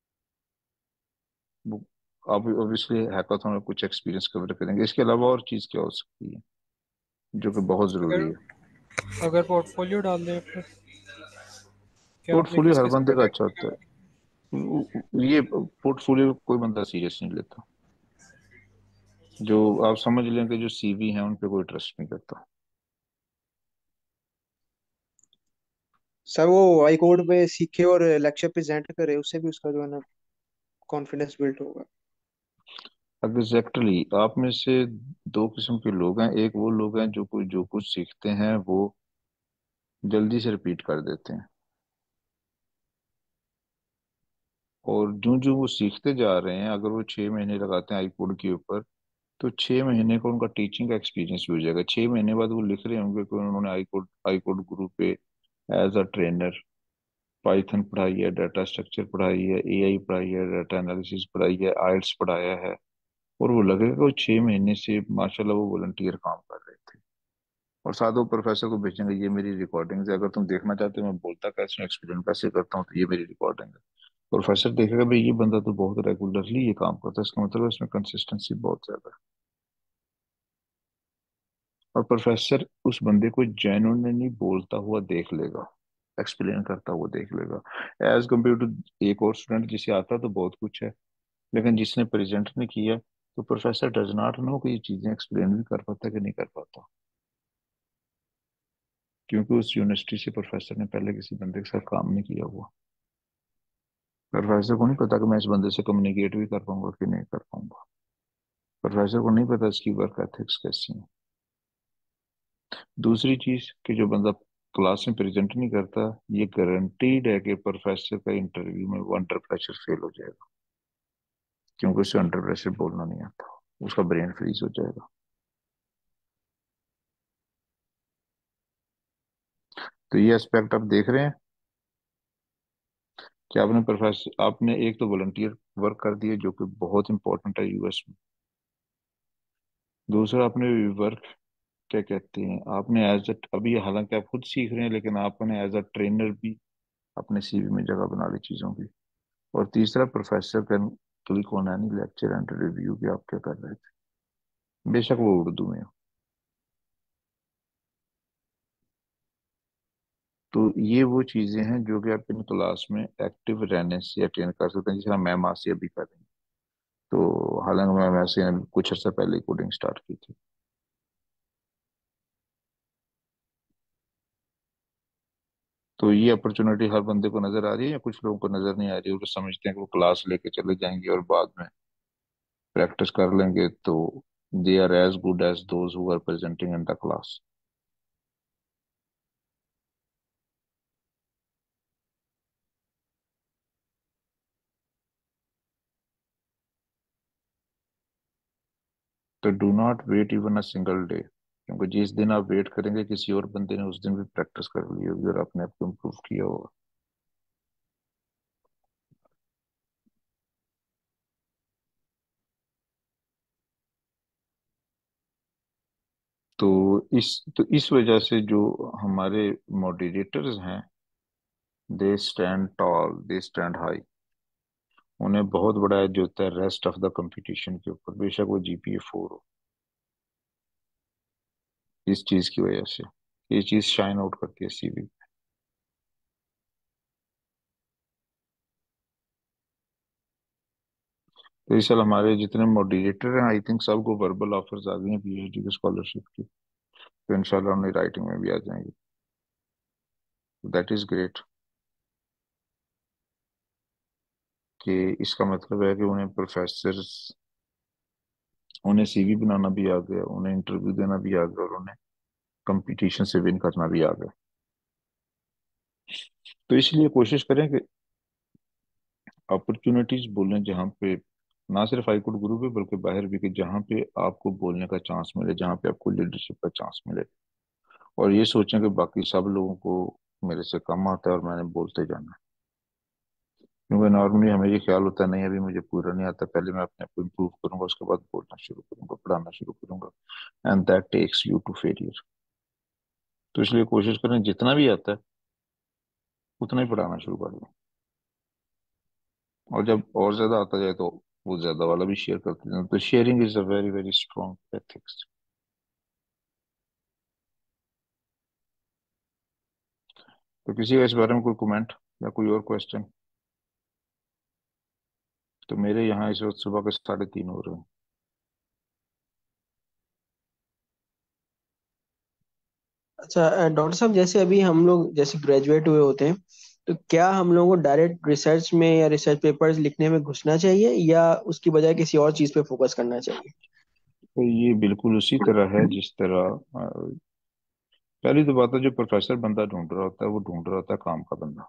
वो आप ऑब्वियसली हैकाथॉन में कुछ एक्सपीरियंस कवर करेंगे, इसके अलावा और चीज़ क्या हो सकती है जो कि बहुत ज़रूरी अगर है? अगर पोर्टफोलियो डाल दें अपने कि आपने पोर्टफोलियो किस हर किस बंदे का प्रोजेक्ट अच्छा में होता काम है। वो- वो- ये पोर्टफोलियो कोई बंदा सीरियस नहीं लेता। जो आप समझ लें कि जो सीवी है उन पे कोई ट्रस्ट नहीं करता। सर वो आई कोड पे सीखे और लेक्चर प्रेजेंट करे, उससे भी उसका जो है ना कॉन्फिडेंस बिल्ड होगा। एग्जैक्टली, आप में से दो किस्म के लोग हैं। एक वो लोग हैं जो कुछ जो कुछ सीखते हैं वो जल्दी से रिपीट कर देते हैं, और जो जो वो सीखते जा रहे हैं, अगर वो छह महीने लगाते हैं आई कोड के ऊपर, तो छह महीने का उनका टीचिंग का एक्सपीरियंस भी हो जाएगा। छह महीने बाद वो लिख रहे होंगे कि उन्होंने आई कोड आई कोड गुरु पे एज अ ट्रेनर पाइथन पढ़ाई है, डाटा स्ट्रक्चर पढ़ाई है, एआई पढ़ाई है, डाटा एनालिसिस पढ़ाई है, आइल्स पढ़ाया है, और वो लगेगा कि वो छह महीने से माशाल्लाह वो वॉलंटियर काम कर रहे थे। और साथ वो प्रोफेसर को भेजेंगे, ये मेरी रिकॉर्डिंग है, अगर तुम देखना चाहते हो मैं बोलता कैसे हूँ, एक्सप्लेन कैसे करता हूँ, तो ये मेरी रिकॉर्डिंग है। प्रोफेसर देखेगा भाई ये बंदा तो बहुत रेगुलरली ये काम करता है, इसका मतलब है इसमें कंसिस्टेंसी बहुत ज्यादा है। और प्रोफेसर उस बंदे को जेन्युइनली बोलता हुआ देख लेगा, एक्सप्लेन करता हुआ देख लेगा, एज कम्पेयर टू एक और स्टूडेंट जिसे आता तो बहुत कुछ है लेकिन जिसने प्रेजेंट नहीं किया, तो प्रोफेसर डज नॉट नो कि ये चीजें एक्सप्लेन भी कर पाता है कि नहीं कर पाता, क्योंकि उस यूनिवर्सिटी से प्रोफेसर ने पहले किसी बंदे के साथ काम नहीं किया हुआ। प्रोफेसर को नहीं पता कि मैं इस बंदे से कम्युनिकेट भी कर पाऊंगा कि नहीं कर पाऊंगा। प्रोफेसर को नहीं पता इसकी वर्क एथिक्स कैसी है। दूसरी चीज कि जो बंदा क्लास में प्रेजेंट नहीं करता, ये गारंटीड है कि प्रोफेसर का इंटरव्यू में वो अंडर प्रेशर फेल हो जाएगा, क्योंकि उसे अंडर प्रेशर बोलना नहीं आता, उसका ब्रेन फ्रीज हो जाएगा। तो ये एस्पेक्ट आप देख रहे हैं। कि आपने प्रोफेसर आपने एक तो वॉलंटियर वर्क कर दिया जो कि बहुत इंपॉर्टेंट है यूएस में। दूसरा आपने वर्क क्या कहते हैं आपने एज अ अभी हालांकि आप खुद सीख रहे हैं लेकिन आपने एज अ ट्रेनर भी अपने सीवी में जगह बना ली चीज़ों की। और तीसरा professor can click on any lecture and review कि आप क्या कर रहे थे, बेशक वो उर्दू में हो। तो ये वो चीजें हैं जो कि आप इन क्लास में एक्टिव रहने से अटेंड कर सकते हैं, जिस मैम आज से अभी कर रही हैं। तो हालांकि मैं वैसे कुछ अर्सा पहले कोडिंग स्टार्ट की थी। तो ये अपॉर्चुनिटी हर बंदे को नजर आ रही है या कुछ लोगों को नजर नहीं आ रही है, वो तो समझते हैं कि वो क्लास लेके चले जाएंगे और बाद में प्रैक्टिस कर लेंगे तो they are as good as those who are presenting in the class. तो do not wait even a single day, क्योंकि जिस दिन आप वेट करेंगे किसी और बंदे ने उस दिन भी प्रैक्टिस कर ली होगी और अपने आप को इम्प्रूव किया होगा। तो इस तो इस वजह से जो हमारे मॉडरेटर्स हैं they stand tall, they stand high. उन्हें बहुत बड़ा एज होता है रेस्ट ऑफ द कंपटीशन के ऊपर, बेशक वो जीपीए फोर हो। इस चीज की वजह से ये चीज शाइन आउट करती है सीवी। तो इस साल हमारे जितने मॉडरेटर हैं आई थिंक सबको वर्बल ऑफर्स आ गई हैं पीएचडी की स्कॉलरशिप की, तो इंशाल्लाह उन्हें राइटिंग में भी आ जाएंगे। दैट इज ग्रेट कि इसका मतलब है कि उन्हें प्रोफेसर उन्हें सीवी बनाना भी आ गया, उन्हें इंटरव्यू देना भी आ गया और उन्हें कंपटीशन से विन करना भी आ गया। तो इसलिए कोशिश करें कि अपॉर्चुनिटीज बोलें जहाँ पे ना सिर्फ हाईकोर्ट गुरु पे बल्कि बाहर भी, कि जहाँ पे आपको बोलने का चांस मिले, जहाँ पे आपको लीडरशिप का चांस मिले। और ये सोचें कि बाकी सब लोगों को मेरे से कम आता है और मैंने बोलते जाना है। क्योंकि नॉर्मली हमें ये ख्याल होता है नहीं अभी मुझे पूरा नहीं आता, पहले मैं अपने आप को इम्प्रूव करूंगा उसके बाद बोलना शुरू करूंगा, पढ़ाना शुरू करूंगा, and that takes you to failure. तो इसलिए कोशिश करें जितना भी आता है उतना ही पढ़ाना शुरू कर दें, और जब और ज्यादा आता जाए तो वो ज्यादा वाला भी शेयर करते जाएं। तो sharing is a very very strong ethics. तो किसी का इस बारे में कोई कमेंट या कोई और क्वेश्चन? तो मेरे यहाँ इस वक्त सुबह के साढ़े तीन हो रहे हैं। अच्छा डॉक्टर साहब, जैसे अभी हम लोग जैसे ग्रेजुएट हुए होते हैं, तो क्या हम लोगों को डायरेक्ट रिसर्च में या रिसर्च पेपर्स लिखने में घुसना चाहिए या उसकी बजाय किसी और चीज पे फोकस करना चाहिए? तो ये बिल्कुल उसी तरह है जिस तरह अ, पहली तो बात है जो प्रोफेसर बंदा ढूंढ रहा होता है वो ढूंढ रहा होता है काम का बंदा।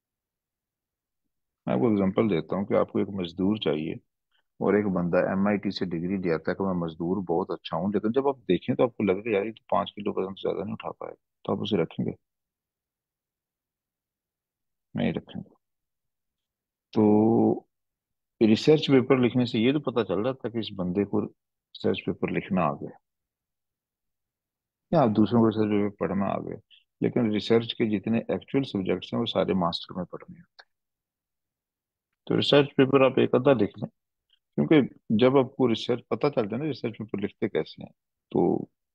मैं आपको एग्जांपल देता हूँ कि आपको एक मजदूर चाहिए और एक बंदा एमआईटी से डिग्री ले आता है कि मैं मजदूर बहुत अच्छा हूँ, लेकिन जब आप देखें तो आपको लगेगा यार ये तो पांच किलो वजन से ज्यादा नहीं उठा पाएगा, तो आप उसे रखेंगे? नहीं रखेंगे। तो रिसर्च पेपर लिखने से ये तो पता चल रहा था कि इस बंदे को रिसर्च पेपर लिखना आ गया या आप दूसरों को रिसर्च पेपर पढ़ना आ गया, लेकिन रिसर्च के जितने एक्चुअल सब्जेक्ट्स हैं वो सारे मास्टर में पढ़ने हैं। तो रिसर्च पेपर आप एक आधा लिख लें, क्योंकि जब आपको रिसर्च पता चल जाए ना रिसर्च पेपर लिखते कैसे हैं, तो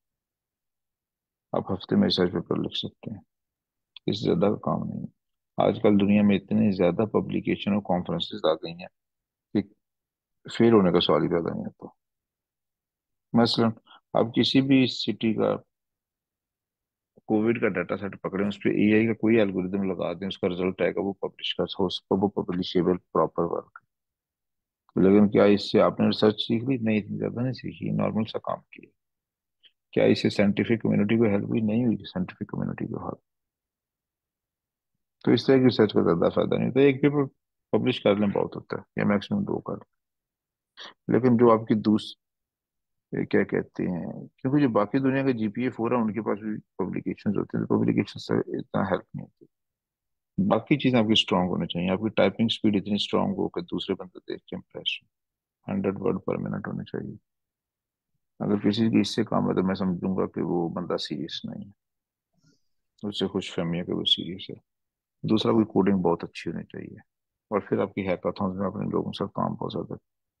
आप हफ्ते में रिसर्च पेपर लिख सकते हैं। इससे ज्यादा का काम नहीं है। आजकल दुनिया में इतनी ज्यादा पब्लिकेशन और कॉन्फ्रेंसेस आ गई हैं कि फेल होने का सवाल ही पैदा नहीं होता। मसलन आप किसी भी सिटी का कोविड का डाटा सेट पकड़े, उस पर एआई का कोई एल्गोरिदम लगा दें, उसका रिजल्ट आएगा, वो पब्लिश कर हो उसको वो पब्लिशेबल प्रॉपर वर्क। लेकिन क्या इससे आपने रिसर्च सीख ली? नहीं, इतनी ज्यादा नहीं सीखी, नॉर्मल सा काम किया। क्या इससे साइंटिफिक कम्युनिटी को हेल्प हुई? नहीं हुई साइंटिफिक कम्युनिटी को हेल्प। तो इस तरह की रिसर्च का ज्यादा फायदा नहीं होता। एक पेपर पब्लिश कर लें बहुत होता है, या मैक्सिमम दो कर लें। लेकिन जो आपकी दूस ये क्या कहते हैं, क्योंकि जो बाकी दुनिया के जीपीए फोर है उनके पास भी पब्लिकेशंस होते हैं, तो पब्लिकेशन से इतना हेल्प नहीं होती। बाकी चीजें आपकी स्ट्रांग होनी चाहिए। आपकी टाइपिंग स्पीड इतनी स्ट्रांग हो कि दूसरे बंदे देख के इम्प्रेस हो। हंड्रेड वर्ड पर मिनट होनी चाहिए। अगर किसी की इससे काम है तो मैं समझूंगा कि वो बंदा सीरियस नहीं है, उससे खुश फहमी है कि वो सीरियस है। दूसरा, कोई कोडिंग बहुत अच्छी होनी चाहिए, और फिर आपकी हैकाथॉन्स में अपने लोगों से काम हो सकता है।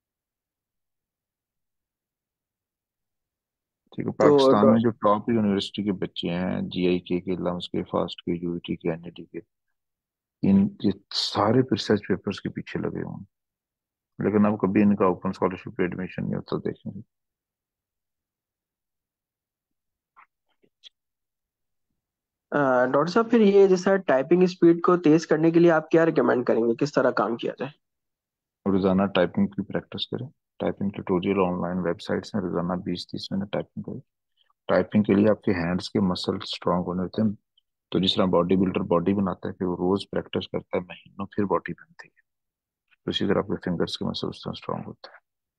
ठीक है। तो पाकिस्तान डॉ- में जो टॉप यूनिवर्सिटी के बच्चे हैं, जी आई के के लम्स के, फास्ट के, यू आई टी के, एन आई टी के, इन ये सारे रिसर्च पेपर्स के पीछे लगे हुए हैं, लेकिन अब कभी इनका ओपन स्कॉलरशिप पे एडमिशन नहीं होता, देखेंगे। अ, डॉक्टर साहब, फिर ये जैसा टाइपिंग स्पीड को तेज करने के लिए आप क्या रिकमेंड करेंगे, किस तरह काम किया जाए? रोजाना टाइपिंग की प्रैक्टिस करें। टाइपिंग ट्यूटोरियल ऑनलाइन वेबसाइट्स में रोजाना बीस तीस मिनट टाइपिंग करें। टाइपिंग के लिए आपके हैंड्स के मसल स्ट्रांग होने होते हैं। तो जिस तरह बॉडी बिल्डर बॉडी बनाता है, फिर वो रोज प्रैक्टिस करता है, महीनों फिर बॉडी बनती है। तो इसी तरह आपके फिंगर्स के मसल उस तरह स्ट्रांग होते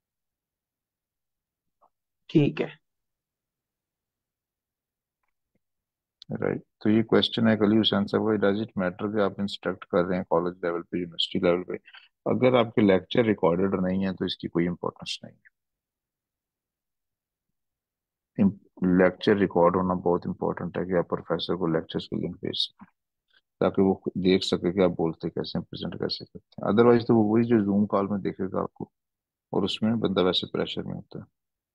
ठीक है। हैं। राइट। तो ये क्वेश्चन है कली हुसैन साहब का, डज इट मैटर कि आप इंस्ट्रक्ट कर रहे हैं कॉलेज लेवल पे, यूनिवर्सिटी लेवल पे? अगर आपके लेक्चर रिकॉर्डेड नहीं है तो इसकी कोई इंपॉर्टेंस नहीं है। लेक्चर रिकॉर्ड होना बहुत इंपॉर्टेंट है कि आप प्रोफेसर को लेक्चर्स की लिंक भेज सकें, ताकि वो देख सके कि आप बोलते कैसे हैं, प्रेजेंट कैसे करते हैं। अदरवाइज तो वो वही जो जूम कॉल में देखेगा आपको, और उसमें बंदा वैसे प्रेशर में होता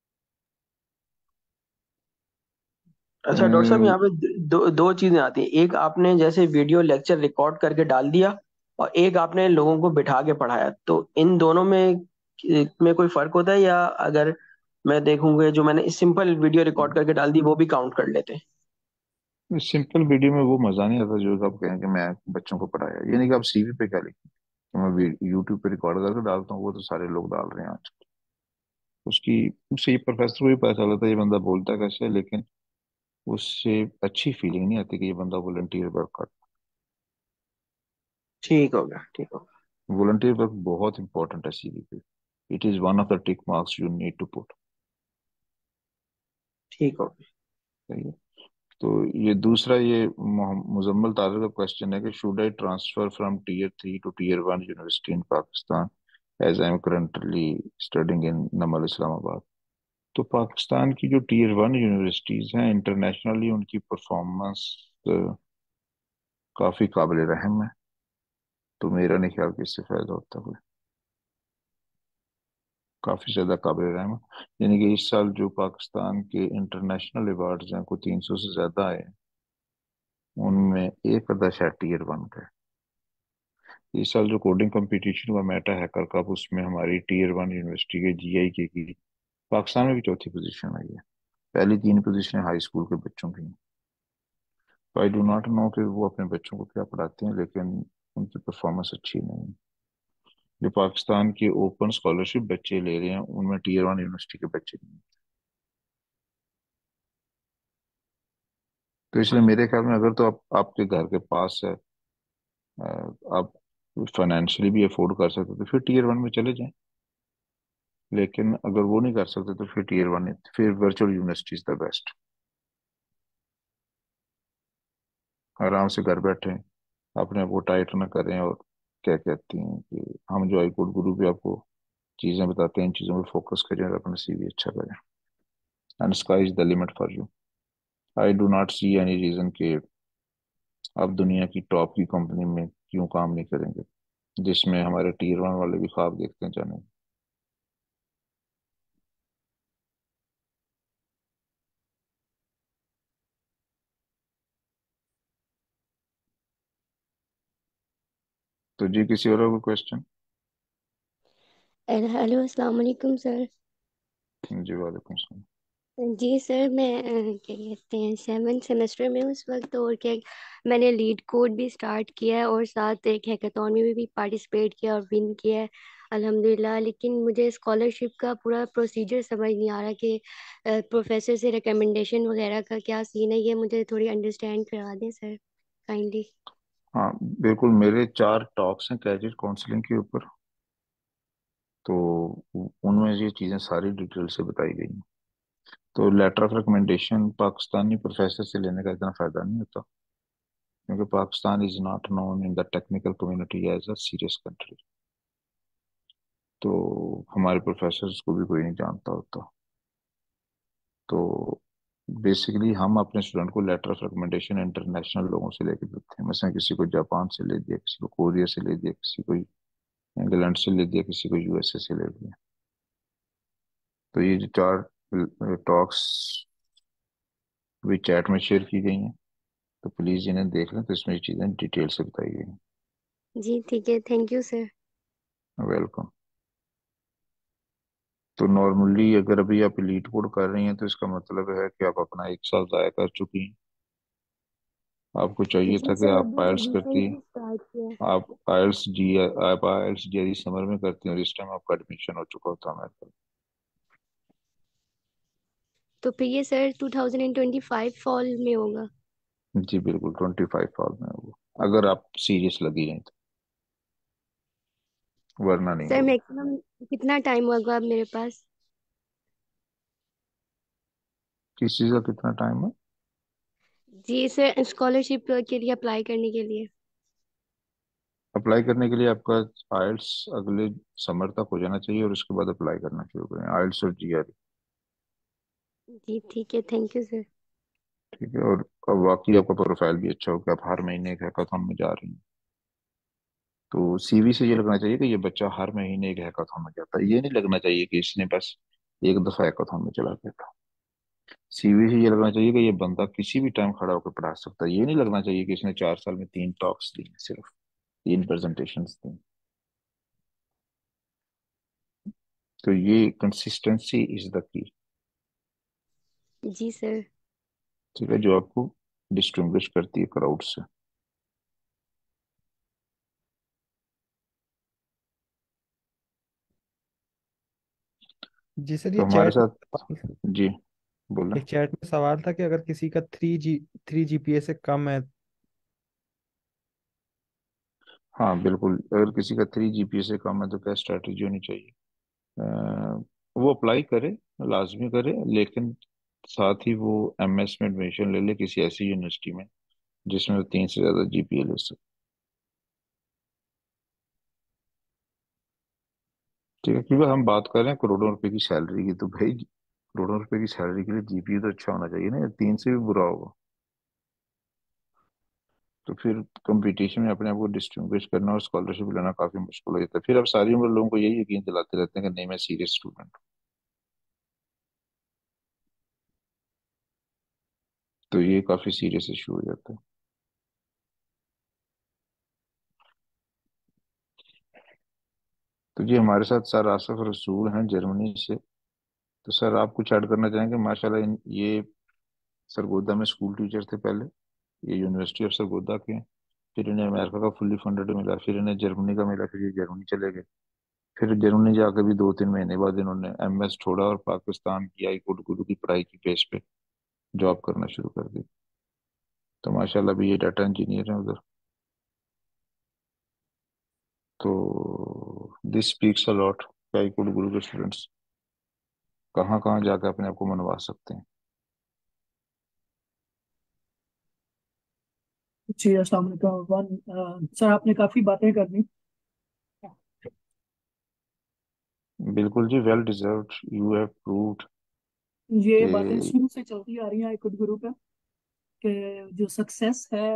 अच्छा डॉक्टर साहब, है। यहाँ पे दो दो चीजें आती हैं। एक, आपने जैसे वीडियो लेक्चर रिकॉर्ड करके डाल दिया, और एक आपने लोगों को बिठा के पढ़ाया, तो इन दोनों में में कोई फर्क होता है, या अगर मैं देखूंगे जो मैंने सिंपल वीडियो रिकॉर्ड करके डाल दी वो भी काउंट कर लेते हैं? सिंपल वीडियो में वो मजा नहीं आता जो आप कहें कि मैं बच्चों को पढ़ाया। ये नहीं कि आप सीवी पे क्या लिखें कि मैं यूट्यूब पे रिकॉर्ड करके डालता हूँ, वो तो सारे लोग डाल रहे हैं आज। उसकी उससे ये प्रोफेसर को भी पता चलता है ये बंदा बोलता कैसे है, लेकिन उससे अच्छी फीलिंग नहीं आती कि ये बंदा वॉलंटियर वर्क कर। ठीक हो गया, ठीक हो गया। वॉलंटियर वर्क बहुत इंपॉर्टेंट है सीवी पे। It is one of the tick marks you need to put. ठीक हो गया। सही है। तो ये दूसरा, ये मोहम- मुजम्मल तारिक का क्वेश्चन है कि should I transfer from tier three to tier one university in Pakistan as I am currently studying in NUML Islamabad. तो पाकिस्तान की जो टीयर वन यूनिवर्सिटीज हैं इंटरनेशनली, उनकी परफॉर्मेंस काफी काबिल रहम है। तो मेरा नहीं ख्याल कि इससे फायदा होता कोई। काफी ज्यादा काबिल रहम है। यानी कि इस साल जो पाकिस्तान के इंटरनेशनल अवार्ड्स हैं, कोई तीन सौ से ज्यादा आए हैं, उनमें एक अदा शायद टीयर वन का है। इस साल जो कोडिंग कंपटीशन हुआ मेटा हैकर कप, उसमें हमारी टीयर वन यूनिवर्सिटी के जी आई के की पाकिस्तान में भी चौथी पोजीशन आई है। पहली तीन पोजीशनें हाई स्कूल के बच्चों की हैं। तो आई डू नॉट नो कि वो अपने बच्चों को क्या पढ़ाते हैं, लेकिन उनकी परफॉर्मेंस अच्छी नहीं है। जो पाकिस्तान के ओपन स्कॉलरशिप बच्चे ले रहे हैं उनमें टीयर वन यूनिवर्सिटी के बच्चे नहीं हैं। तो इसलिए मेरे ख्याल में अगर तो आप आपके घर के पास है, अ, आप फाइनेंशियली भी अफोर्ड कर सकते हो, तो फिर टीयर वन में चले जाएं। लेकिन अगर वो नहीं कर सकते तो फिर टीयर वन, फिर virtual university is the best. आराम से घर बैठे अपने आप को टाइट ना करें, और क्या कहती हैं कि हम जो आई कोड गुरु भी आपको चीजें बताते हैं, इन चीजों पे फोकस करें और अपना सीवी अच्छा करें। And sky is the limit for you. I do not see any reason कि आप दुनिया की टॉप की कंपनी में क्यों काम नहीं करेंगे, जिसमें हमारे टीयर वन वाले भी ख्वाब देखते हैं जाने। तो जी, किसी और को क्वेश्चन? हेलो अस्सलाम वालेकुम सर। जी वालेकुम सलाम। जी सर, मैं अ, क्या कहते हैं सेवन सेमेस्टर में हूँ उस वक्त, और क्या मैंने लीड कोड भी स्टार्ट किया है और साथ एक हैकाथॉन में भी, भी पार्टिसिपेट किया और विन किया है अल्हम्दुलिल्लाह। लेकिन मुझे स्कॉलरशिप का पूरा प्रोसीजर समझ नहीं आ रहा कि प्रोफेसर से रिकमेंडेशन वगैरह का क्या सीन है, ये मुझे थोड़ी अंडरस्टैंड करा दें सर काइंडली। हाँ बिल्कुल, मेरे चार टॉक्स हैं कैरियर काउंसलिंग के ऊपर, तो उनमें ये चीज़ें सारी डिटेल से बताई गई हैं। तो letter of recommendation Pakistani professor से लेने का इतना फ़ायदा नहीं होता। क्योंकि Pakistan is not known in the technical community as a serious country. तो हमारे प्रोफेसर्स को भी कोई नहीं जानता होता। तो बेसिकली हम अपने स्टूडेंट को लेटर ऑफ रिकमेंडेशन इंटरनेशनल लोगों से लेके देते हैं। مثلا किसी को जापान से ले दिया, किसी को कोरिया से ले दिया, किसी को इंग्लैंड से ले दिया, किसी को यूएसए से ले दिया। तो ये जो चार टॉक्स भी चैट में शेयर की गई हैं, तो प्लीज इन्हें देख लें। तो इसमें ये चीजें डिटेल से बताई गई हैं। जी ठीक है, थैंक यू सर। वेलकम। तो नॉर्मली अगर अभी आप लीड कोड कर रही हैं तो इसका मतलब है कि आप अपना एक साल ज़ाया कर चुकी हैं। आपको चाहिए जी था कि सर, आप अभी आइल्स करती, रिसेंटली स्टार्ट किया है। आप आइल्स जी आप आइल्स जी समर में करती हैं और इस टाइम आपका एडमिशन हो चुका होता है मेरे पास। तो फिर ये sir two thousand twenty five fall में होगा? जी बिल्कुल, ट्वेंटी फाइव साल में होगा अगर आप सीरियस लगी हैं तो, वरना नहीं सर होगा। मैक्सिमम कितना टाइम होगा अब मेरे पास? किस चीज़ का कितना टाइम है? जी सर, स्कॉलरशिप के लिए अप्लाई करने के लिए। अप्लाई करने के लिए आपका आइल्स अगले समर तक हो जाना चाहिए और उसके बाद अप्लाई करना शुरू करें, आइल्स और जी। जी ठीक है, थैंक यू सर। ठीक है। और अब वाकई आपका प्रोफाइल भी अच्छा हो कि आप हर महीने एक हैकाथॉन में जा रही हैं। तो सीवी से ये लगना चाहिए कि ये बच्चा हर महीने एक हैकाथॉन में जाता है। ये नहीं लगना चाहिए कि इसने बस एक दफा हैकाथॉन में चला गया था। सीवी से ये लगना चाहिए कि ये बंदा किसी भी टाइम खड़ा होकर पढ़ा सकता है। ये नहीं लगना चाहिए कि इसने चार साल में तीन टॉक्स दी हैं, सिर्फ तीन प्रेजेंटेशन दी। तो ये कंसिस्टेंसी इज द की। जी सर। ठीक है, जो आपको डिस्टिंग्विश करती है क्राउड से। जी सर, तो ये हमारे चैट साथ, जी बोलें। एक चैट में सवाल था कि अगर किसी का थ्री जी थ्री जीपीए से कम है। हाँ बिल्कुल, अगर किसी का थ्री जीपीए से कम है तो क्या स्ट्रैटेजी होनी चाहिए? अ, वो अप्लाई करे, लाजमी करे, लेकिन साथ ही वो एमएस में एडमिशन ले ले किसी ऐसी यूनिवर्सिटी में जिसमें वो तीन से ज्यादा जीपीए ले सके। ठीक है, क्योंकि हम बात कर रहे हैं करोड़ों रुपए की सैलरी की, तो भाई करोड़ों रुपए की सैलरी के लिए जीपीए तो अच्छा होना चाहिए ना, तीन से भी बुरा होगा। तो फिर कंपटीशन में अपने आप को डिस्टिंग्विश करना और स्कॉलरशिप लेना काफी मुश्किल हो जाता है। फिर अब सारी उम्र लोगों को यही यकीन दिलाते रहते हैं कि नहीं मैं सीरियस स्टूडेंट। तो ये काफी सीरियस इशू हो जाता है। तो जी हमारे साथ सर आसफ रसूल हैं जर्मनी से। तो सर आप कुछ ऐड करना चाहेंगे? माशाल्लाह इन ये सरगोदा में स्कूल टीचर थे पहले, ये यूनिवर्सिटी ऑफ सरगोदा के हैं। फिर इन्हें अमेरिका का फुल्ली फंडेड मिला, फिर इन्हें जर्मनी का मिला, फिर ये जर्मनी चले गए। फिर जर्मनी जाकर भी दो तीन महीने बाद इन्होंने एमएस छोड़ा और पाकिस्तान की आई कोड गुरु की पढ़ाई की बेस पे जॉब करना शुरू कर दी। तो माशाल्लाह भी ये डाटा इंजीनियर हैं उधर। तो this speaks a lot, I code guru के स्टूडेंट्स कहाँ कहाँ जाकर अपने आप को मनवा सकते हैं। जी अस्सलाम वालेकुम अफवान। अ, सर आपने काफ़ी बातें कर दी। बिल्कुल जी, well deserved, you have proved ये बातें कि शुरू से चलती आ रही हैं इकुड ग्रुप पे कि जो सक्सेस है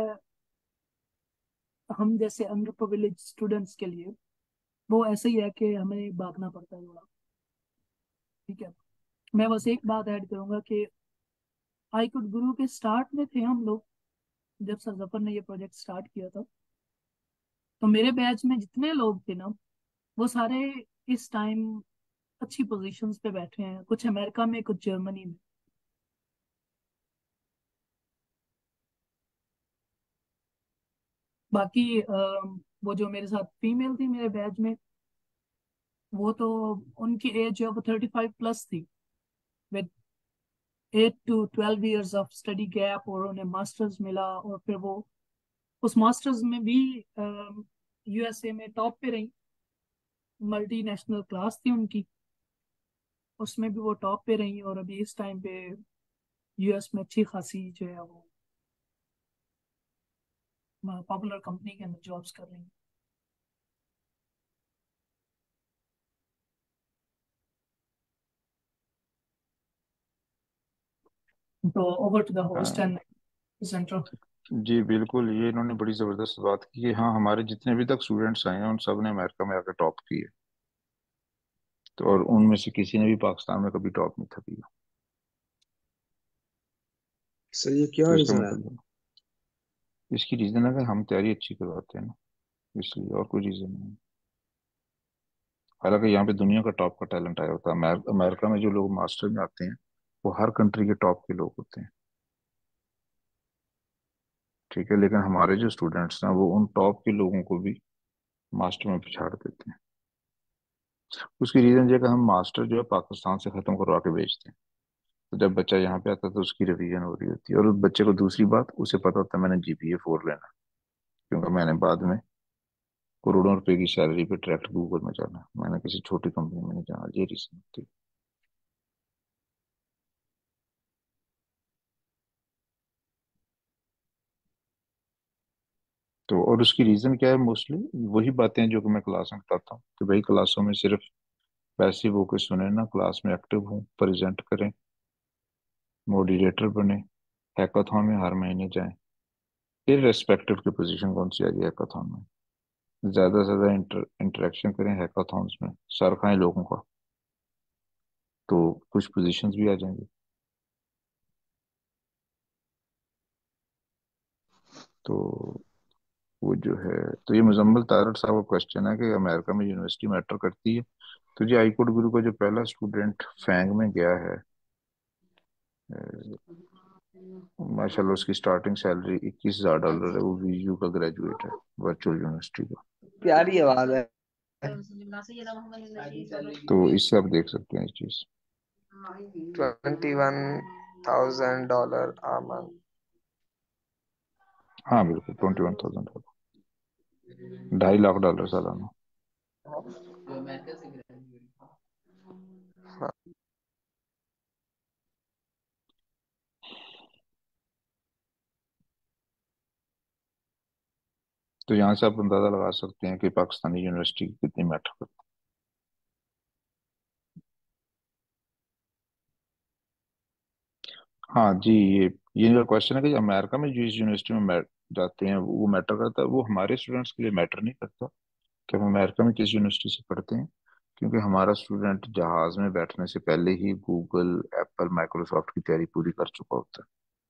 हम जैसे अंडर प्रिविलेज स्टूडेंट्स के लिए वो ऐसे ही है कि हमें भागना पड़ता है थोड़ा। ठीक है, मैं बस एक बात ऐड करूंगा कि आईकुड गुरु के स्टार्ट में थे हम लोग, जब सर जफर ने ये प्रोजेक्ट स्टार्ट किया था तो मेरे बैच में जितने लोग थे ना वो सारे इस टाइम अच्छी पोजीशंस पे बैठे हैं, कुछ अमेरिका में कुछ जर्मनी में। बाकी अ, वो जो मेरे साथ फीमेल थी मेरे बैच में वो तो उनकी एज जो है वो थर्टी फाइव प्लस थी, with eight to twelve years of study gap, और उन्हें मास्टर्स मिला और फिर वो उस मास्टर्स में भी यूएसए में टॉप पे रही। मल्टी नेशनल क्लास थी उनकी, उसमें भी वो टॉप पे रही और अभी इस टाइम पे यूएस में अच्छी खासी जो है वो पॉपुलर कंपनी के अंदर जॉब्स कर रही हैं। तो ओवर टू द होस्ट हाँ एंड प्रेजेंटर। जी बिल्कुल, ये इन्होंने बड़ी ज़बरदस्त बात की कि हाँ हमारे जितने भी तक स्टूडेंट्स आए हैं उन सब ने अमेरिका में आकर टॉप की है। तो और उनमें से किसी ने भी पाकिस्तान में कभी टॉप नहीं था किया। सर ये क्या तो इसका रीजन है? मतलब इसकी रीज़न है कि हम तैयारी अच्छी करवाते हैं ना, इसलिए, और कोई रीज़न नहीं। हालांकि यहाँ पे दुनिया का टॉप का टैलेंट आया होता है। अमेर- अमेरिका में जो लोग मास्टर में आते हैं वो हर कंट्री के टॉप के लोग होते हैं, ठीक है, लेकिन हमारे जो स्टूडेंट्स हैं वो उन टॉप के लोगों को भी मास्टर में पिछाड़ देते हैं। उसकी रीजन ये है कि हम मास्टर जो है पाकिस्तान से खत्म करवा के भेजते हैं। तो जब बच्चा यहाँ पे आता है तो उसकी रिवीजन हो रही होती है, और उस बच्चे को दूसरी बात उसे पता होता है मैंने जीपीए फोर लेना, क्योंकि मैंने बाद में करोड़ों रुपए की सैलरी पे डायरेक्ट गूगल में जाना, मैंने किसी छोटी कंपनी में नहीं जाना। ये रीजन होती है। तो और उसकी रीजन क्या है? मोस्टली वही बातें हैं जो कि मैं क्लास में बताता हूँ कि भाई क्लासों में सिर्फ पैसिव होकर सुने ना, क्लास में एक्टिव हों, प्रेजेंट करें, मॉडरेटर बने, हैकाथॉन में हर महीने जाएं। इररेस्पेक्टिव की पोजीशन कौन सी आ गई हैकाथॉन में, ज्यादा से ज्यादा इंटर, इंटरेक्शन करें हैकाथॉन्स में, सर खाएं लोगों का, तो कुछ पोजीशंस भी आ जाएंगी। तो वो जो है, तो ये मुजम्मिल तारड़ साहब का क्वेश्चन है कि अमेरिका में यूनिवर्सिटी मैटर करती है। तो जी हाईकोर्ट गुरु का जो पहला स्टूडेंट फैंग में गया है, माशाल्लाह उसकी स्टार्टिंग सैलरी इक्कीस हजार डॉलर है। वो वीयू का ग्रेजुएट है, वर्चुअल यूनिवर्सिटी का। प्यारी आवाज है। तो इससे आप देख सकते हैं इस चीज। Twenty one thousand dollar a month. हाँ बिल्कुल, ट्वेंटी वन थाउजेंड डॉलर, ढाई लाख डॉलर सालाना। तो यहाँ से आप अंदाजा लगा सकते हैं कि पाकिस्तानी यूनिवर्सिटी कितनी मैटर करती है। हाँ जी, ये ये जो क्वेश्चन है कि अमेरिका में जिस यूनिवर्सिटी में मै- जाते हैं वो मैटर करता है, वो हमारे स्टूडेंट्स के लिए मैटर नहीं करता कि हम अमेरिका में किस यूनिवर्सिटी से पढ़ते हैं, क्योंकि हमारा स्टूडेंट जहाज में बैठने से पहले ही गूगल, एप्पल, माइक्रोसॉफ्ट की तैयारी पूरी कर चुका होता है।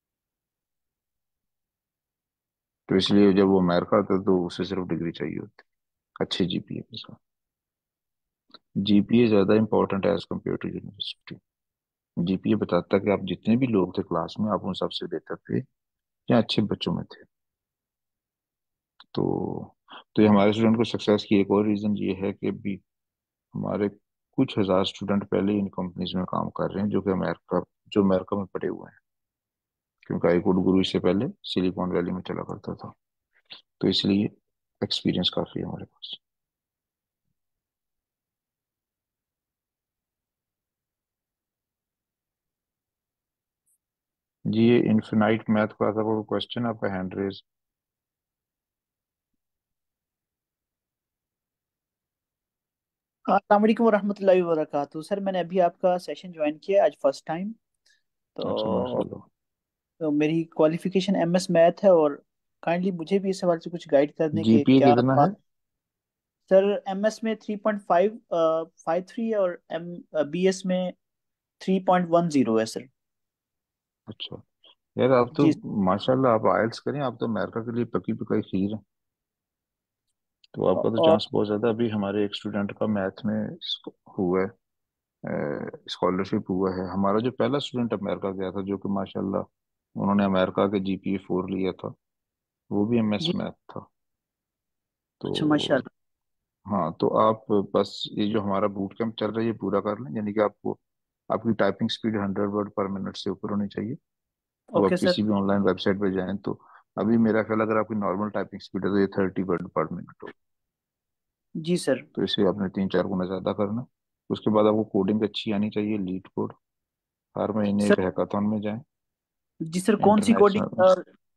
तो इसलिए जब वो अमेरिका आता है तो उसे सिर्फ डिग्री चाहिए होती है अच्छे जीपीए के साथ। जीपीए ज्यादा इंपॉर्टेंट है as compare to university. GPA बताता है कि आप जितने भी लोग थे क्लास में आप उन सबसे बेहतर थे या अच्छे बच्चों में थे। तो तो ये हमारे स्टूडेंट को सक्सेस की एक और रीजन ये है कि भी हमारे कुछ हजार स्टूडेंट पहले ही इन कंपनीज में काम कर रहे हैं जो कि अमेरिका जो अमेरिका में पड़े हुए हैं, क्योंकि आईकोड गुरु इससे पहले सिलिकॉन वैली में चला करता था। तो इसलिए एक्सपीरियंस काफी है हमारे पास। जी ये इन्फिनाइट मैथ क्लास का कोई क्वेश्चन, आपका हैंड रेज। अस्सलाम वालेकुम वरहमतुल्लाहि वबरकातुहू। सर मैंने अभी आपका सेशन ज्वाइन किया आज फर्स्ट टाइम। अच्छा तो, माशाल्लाह। तो मेरी क्वालिफिकेशन एमएस मैथ है, और काइंडली मुझे भी इस सवाल से कुछ गाइड कर दें कि जीपीए क्या कितना है? बात। सर एमएस में three point five five three है, और एम बीएस में थ्री पॉइंट वन जीरो है सर। अच्छा यार, आप तो जी। माशाल्लाह आप आइल्स करें, आप तो अमेरिका के लिए पकी पकाई खीर हैं। तो आपका तो और चांस बहुत ज्यादा। अभी हमारे एक स्टूडेंट का मैथ में स्क- हुआ है, स्कॉलरशिप हुआ है। हमारा जो पहला स्टूडेंट अमेरिका गया था जो कि माशाल्लाह उन्होंने अमेरिका के जीपीए फोर लिया था, वो भी एमएस जी। मैथ था। अच्छा तो माशाल्लाह। हाँ, तो आप बस ये जो हमारा बूट कैंप चल रहा है ये पूरा कर लें, यानी कि आपको आपकी typing speed hundred word per minute से ऊपर होनी चाहिए। वो ओके आप सर। किसी भी ऑनलाइन वेबसाइट पे जाएं तो अभी मेरा ख्याल अगर आपकी नॉर्मल टाइपिंग स्पीड है तो ये थर्टी वर्ड पर मिनट हो। जी सर। तो इसे आपने तीन चार गुना ज्यादा करना। उसके बाद आपको कोडिंग अच्छी आनी चाहिए, लीड कोड। हर महीने एक सर हैकाथॉन में जाएं जी सर, कौन सी इंटरनेशनल। कोडिंग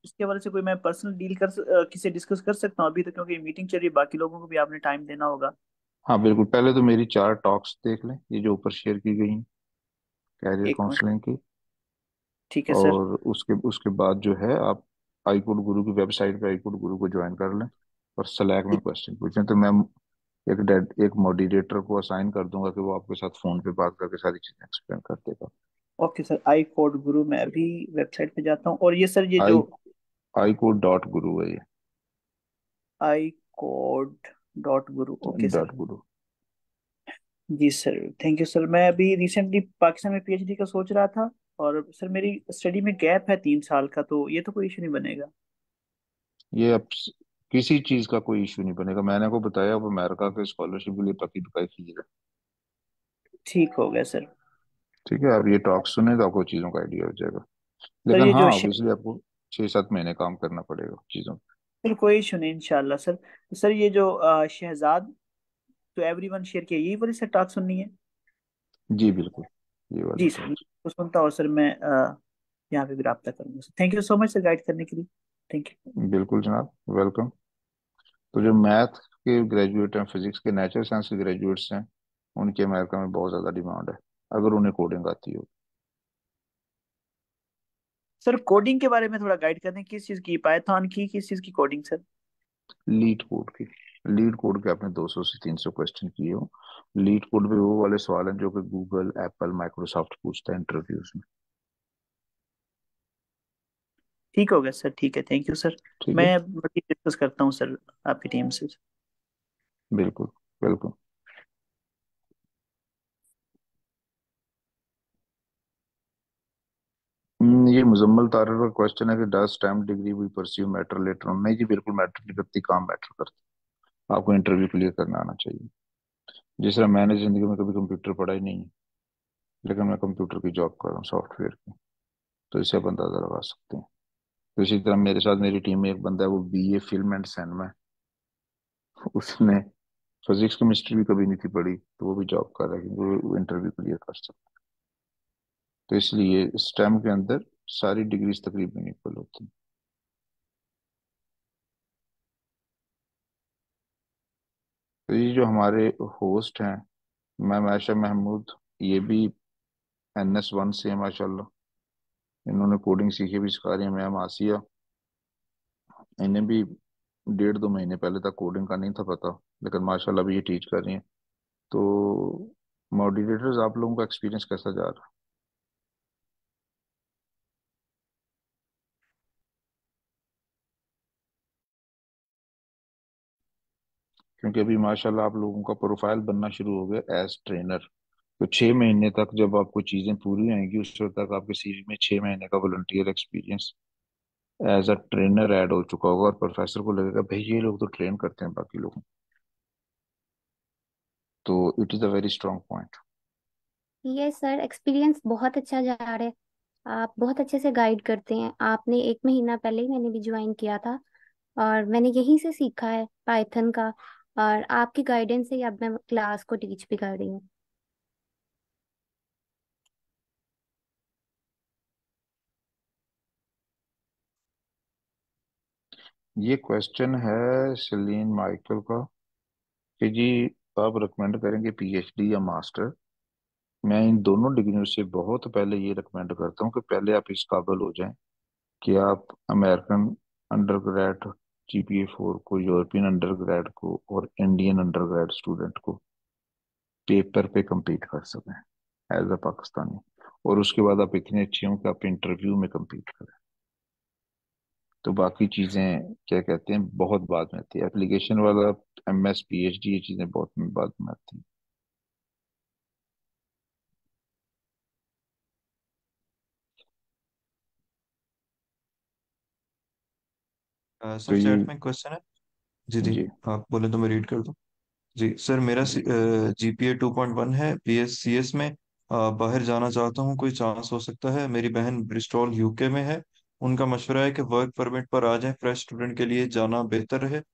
इसके हवाले से कोई मैं पर्सनल डील कर स- अ, किसी डिस्कस कर सकता हूँ अभी तो, क्योंकि मीटिंग चल रही है, बाकी लोगों को भी आपने टाइम देना होगा। हाँ बिल्कुल, पहले तो मेरी चार टॉक्स देख लें, ये जो ऊपर शेयर की गई कैरियर एक मिनट। काउंसलिंग की। ठीक है सर। और उसके उसके बाद जो है आप आईकोड गुरु की वेबसाइट पे आईकोड गुरु को ज्वाइन कर लें और स्लैक में क्वेश्चन पूछें, तो मैं एक डेड एक मॉडरेटर को असाइन कर दूंगा कि वो आपके साथ फोन पे बात करके सारी चीजें एक्सप्लेन कर देगा। ओके सर, आई कोड गुरु मैं अभी वेबसाइट पे जाता हूँ। और ये सर ये आई जो आई कोड डॉट गुरु है ये। I code dot guru, okay sir. Dot guru. जी सर, थैंक यू सर। मैं अभी रिसेंटली पाकिस्तान में पीएचडी का सोच रहा था, और सर मेरी स्टडी में गैप है तीन साल का, तो ये तो कोई इशू नहीं बनेगा। ये अब स- किसी चीज का कोई इशू नहीं बनेगा, मैंने को बताया वो अमेरिका के स्कॉलरशिप के लिए पकी पकाई चीज है। ठीक हो गया सर। ठीक है, आप ये टॉक सुने तो आपको चीजों का आइडिया हो जाएगा। सर लेकिन ये हाँ जो शे- ऑब्वियसली आपको छह सात महीने काम करना पड़ेगा चीजों पे। सर कोई इशू नहीं इंशाल्लाह सर। सर ये जो अ, शहजाद तो एवरीवन शेयर किया, यही वाली सर टॉक सुननी है? जी बिल्कुल, ये वाली जी सर, टॉक। तो सुनता हूँ सर मैं, अ, यहाँ पे भी रब्ता करूंगा sir. Thank you so much sir guide करने के लिए। Thank you. बिल्कुल जनाब, वेलकम। तो जो मैथ के ग्रेजुएट हैं, फिजिक्स के, नेचुरल साइंस के ग्रेजुएट्स हैं, उनकी अमेरिका में बहुत ज़्यादा डिमांड है अगर उन्हें कोडिंग आती हो। सर कोडिंग के बारे में थोड़ा गाइड करें, किस चीज़ की, पाइथन की, किस चीज़ की कोडिंग सर? लीड कोड की। लीड कोड के आपने दो सौ से तीन सौ क्वेश्चन किए हो। लीड कोड पे वो वाले सवाल हैं जो कि गूगल, एप्पल, माइक्रोसॉफ्ट पूछता है इंटरव्यूज में। ठीक हो गया सर, ठीक है, थैंक यू सर। ठीक है, मैं बाकी डिस्कस करता हूँ सर आपकी टीम से। बिल्कुल, वेलकम। हम्म, ये मुजम्मल तारिक का क्वेश्चन है कि does stamp degree we pursue matter later on. नहीं जी, बिल्कुल मैटर नहीं करती, काम मैटर करता है। आपको इंटरव्यू क्लियर करना आना चाहिए। जिस तरह मैंने जिंदगी में कभी कंप्यूटर पढ़ा ही नहीं है, लेकिन मैं कंप्यूटर की जॉब कर रहा हूँ, सॉफ्टवेयर की, तो इससे आप अंदाजा लगा सकते हैं। तो इसी तरह मेरे साथ मेरी टीम में एक बंदा है, वो B A film and cinema, उसने फिजिक्स केमिस्ट्री भी कभी नहीं थी पढ़ी, तो वो भी जॉब कर रहा है क्योंकि वो इंटरव्यू क्लियर कर सकता है। तो इसलिए स्टेम के अंदर सारी डिग्रीज तकरीबन इक्वल होती हैं। तो ये जो हमारे होस्ट हैं, मैम आयशा महमूद, ये भी एन एस वन से है माशाल्लाह। इन्होंने कोडिंग सीखी भी सिखा रही है। मैम आसिया, इन्हें भी डेढ़ दो महीने पहले तक कोडिंग का नहीं था पता, लेकिन माशाल्लाह भी ये टीच कर रही हैं। तो मॉडरेटर्स, आप लोगों का एक्सपीरियंस कैसा जा रहा है? क्योंकि अभी माशाल्लाह आप लोगों का प्रोफाइल बनना शुरू हो गया एज ट्रेनर। तो छह महीने तक जब आपको चीजें पूरी आएंगी, उस वक्त तक आपके सीवी में छह महीने का volunteer experience as a trainer add हो चुका होगा, और प्रोफेसर को लगेगा भाई ये लोग तो ट्रेन करते हैं बाकी लोगों को। तो it is a very strong point. ये सर एक्सपीरियंस बहुत अच्छा जा रहा है। आप बहुत अच्छे से गाइड करते हैं। आपने एक महीना पहले ही मैंने भी ज्वाइन किया था, और मैंने यहीं से सीखा है पाइथन का। और आपकी गाइडेंस से ही अब मैं क्लास को टीच भी कर रही हूँ। ये क्वेश्चन है सलीन माइकल का कि जी आप रिकमेंड करेंगे पीएचडी या मास्टर। मैं इन दोनों डिग्रियों से बहुत पहले ये रिकमेंड करता हूँ कि पहले आप इस काबिल हो जाएं कि आप American undergrad GPA four को, यूरोपियन अंडर ग्रेड को और इंडियन अंडर ग्रेड स्टूडेंट को पेपर पे compete कर सकें एज अ पाकिस्तानी। और उसके बाद आप इतने अच्छे हों कि आप इंटरव्यू में compete करें। तो बाकी चीजें क्या कहते हैं बहुत बाद में आती है, एप्लीकेशन वाला, M S P H D, ये चीजें बहुत बाद में आती हैं। अ, तो सर ये, चैट में क्वेश्चन है। जी जी, जी आप बोले तो मैं रीड कर दूं। जी सर, मेरा जीपीए टू पॉइंट वन है, बीएस सीएस में। अ, बाहर जाना चाहता हूँ, कोई चांस हो सकता है? मेरी बहन ब्रिस्टॉल यूके में है। उनका मशवरा है कि वर्क परमिट पर आ जाए, फ्रेश स्टूडेंट के लिए जाना बेहतर है।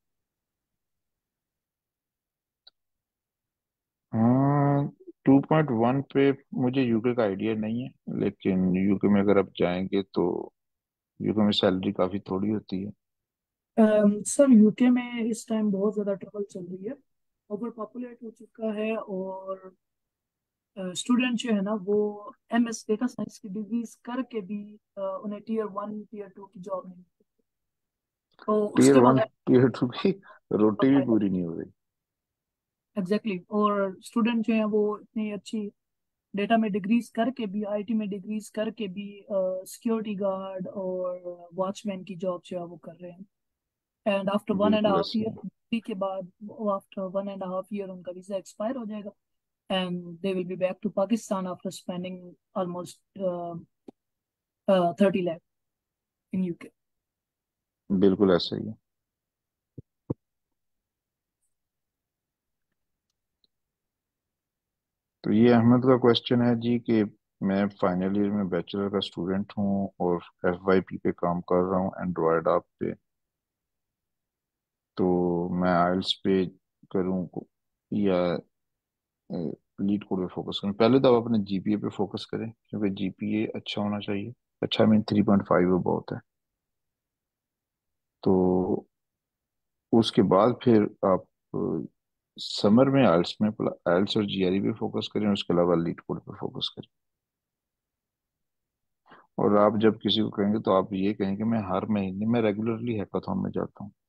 हाँ, टू पॉइंट वन पे मुझे यूके का आइडिया नहीं है, लेकिन यूके में अगर आप जाएंगे तो यूके में सैलरी काफी थोड़ी होती है। अम, सर यूके में इस टाइम बहुत ज़्यादा ट्रबल चल रही है, ओवर पॉपुलेट हो चुका है, और स्टूडेंट जो है ना वो एम एस डेटा साइंस की डिग्रीज करके भी अ, उन्हें टीयर वन टीयर टू की जॉब नहीं मिलती, तो टीयर उसके वन बगैर टीयर टू की रोटी भी फायदा। पूरी नहीं हो रही। Exactly exactly. और स्टूडेंट जो है वो इतनी अच्छी डेटा में डिग्रीज करके भी, आईटी में डिग्रीज करके भी सिक्योरिटी गार्ड और वॉचमैन की जॉब जो है वो कर रहे हैं, एंड आफ्टर वन एंड बिल्कुल हाफ ऐसे ईयर ही। डिग्री के बाद, after one and half year उनका वीजा एक्सपायर हो जाएगा, and they will be back to Pakistan after spending almost thirty lakh in UK. बिल्कुल ऐसे ही है। तो ये अहमद का क्वेश्चन है जी कि मैं फाइनल ईयर में बैचलर का स्टूडेंट हूँ और एफ वाई पी पे काम कर रहा हूँ एंड्रॉयड ऐप पे, तो मैं आइल्स पे करूँ या लीड कोड पे फोकस करें? पहले तो आप अपने जी पी ए पे फोकस करें, क्योंकि जी पी ए अच्छा होना चाहिए। अच्छा मीन थ्री पॉइंट फाइव बहुत है। तो उसके बाद फिर आप समर में आइल्स में आइल्स और जी आर ई पे फोकस करें, उसके अलावा लीड कोड पे फोकस करें। और आप जब किसी को कहेंगे तो आप ये कहेंगे मैं हर महीने में रेगुलरली हैकाथॉन में जाता हूँ।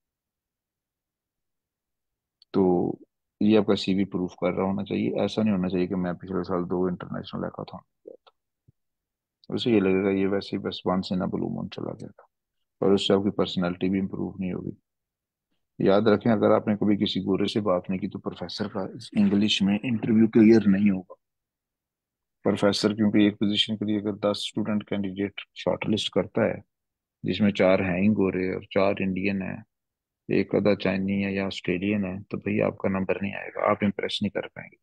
तो ये आपका सी वी प्रूफ कर रहा होना चाहिए। ऐसा नहीं होना चाहिए कि मैं पिछले साल दो इंटरनेशनल हैकाथॉन में गया था। उसे ये लगेगा ये वैसे ही बस once in a blue moon चला गया था, और उससे आपकी पर्सनैलिटी भी इम्प्रूव नहीं होगी। याद रखें, अगर आपने कभी किसी गोरे से बात नहीं की तो प्रोफेसर का इंग्लिश में इंटरव्यू क्लियर नहीं होगा। प्रोफेसर क्योंकि एक पोजीशन के लिए अगर दस स्टूडेंट कैंडिडेट शॉर्टलिस्ट करता है, जिसमें चार हैं ही गोरे और चार इंडियन है, एक आधा चाइनी है या ऑस्ट्रेलियन है, तो भाई आपका नंबर नहीं आएगा, आप इम्प्रेस नहीं कर पाएंगे।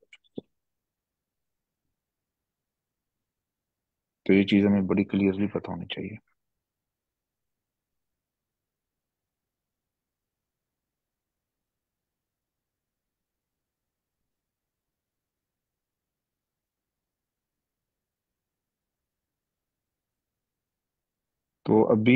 तो ये चीज हमें बड़ी क्लियरली पता होनी चाहिए। तो अभी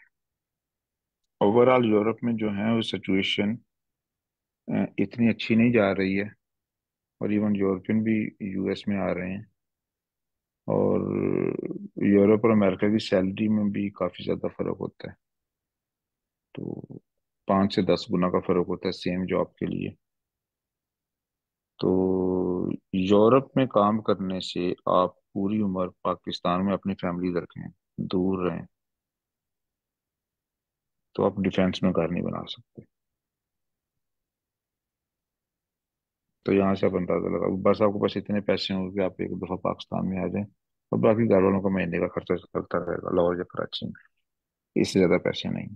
ओवरऑल यूरोप में जो है वो सिचुएशन इतनी अच्छी नहीं जा रही है, और इवन यूरोपियन भी यू एस में आ रहे हैं, और यूरोप और अमेरिका की सैलरी में भी काफी ज्यादा फर्क होता है। तो पाँच से दस गुना का फर्क होता है सेम जॉब के लिए। तो यूरोप में काम करने से आप पूरी उम्र पाकिस्तान में अपनी फैमिली रखें, दूर रहें, तो आप डिफेंस में घर नहीं बना सकते। तो यहाँ से आप अंदाजा लगा, बस आपके पास इतने पैसे होंगे कि आप एक दफा पाकिस्तान में आ जाएं, और बाकी घर वालों का महीने का खर्चा चलता रहेगा लाहौर या कराची में। इससे ज्यादा पैसे नहीं।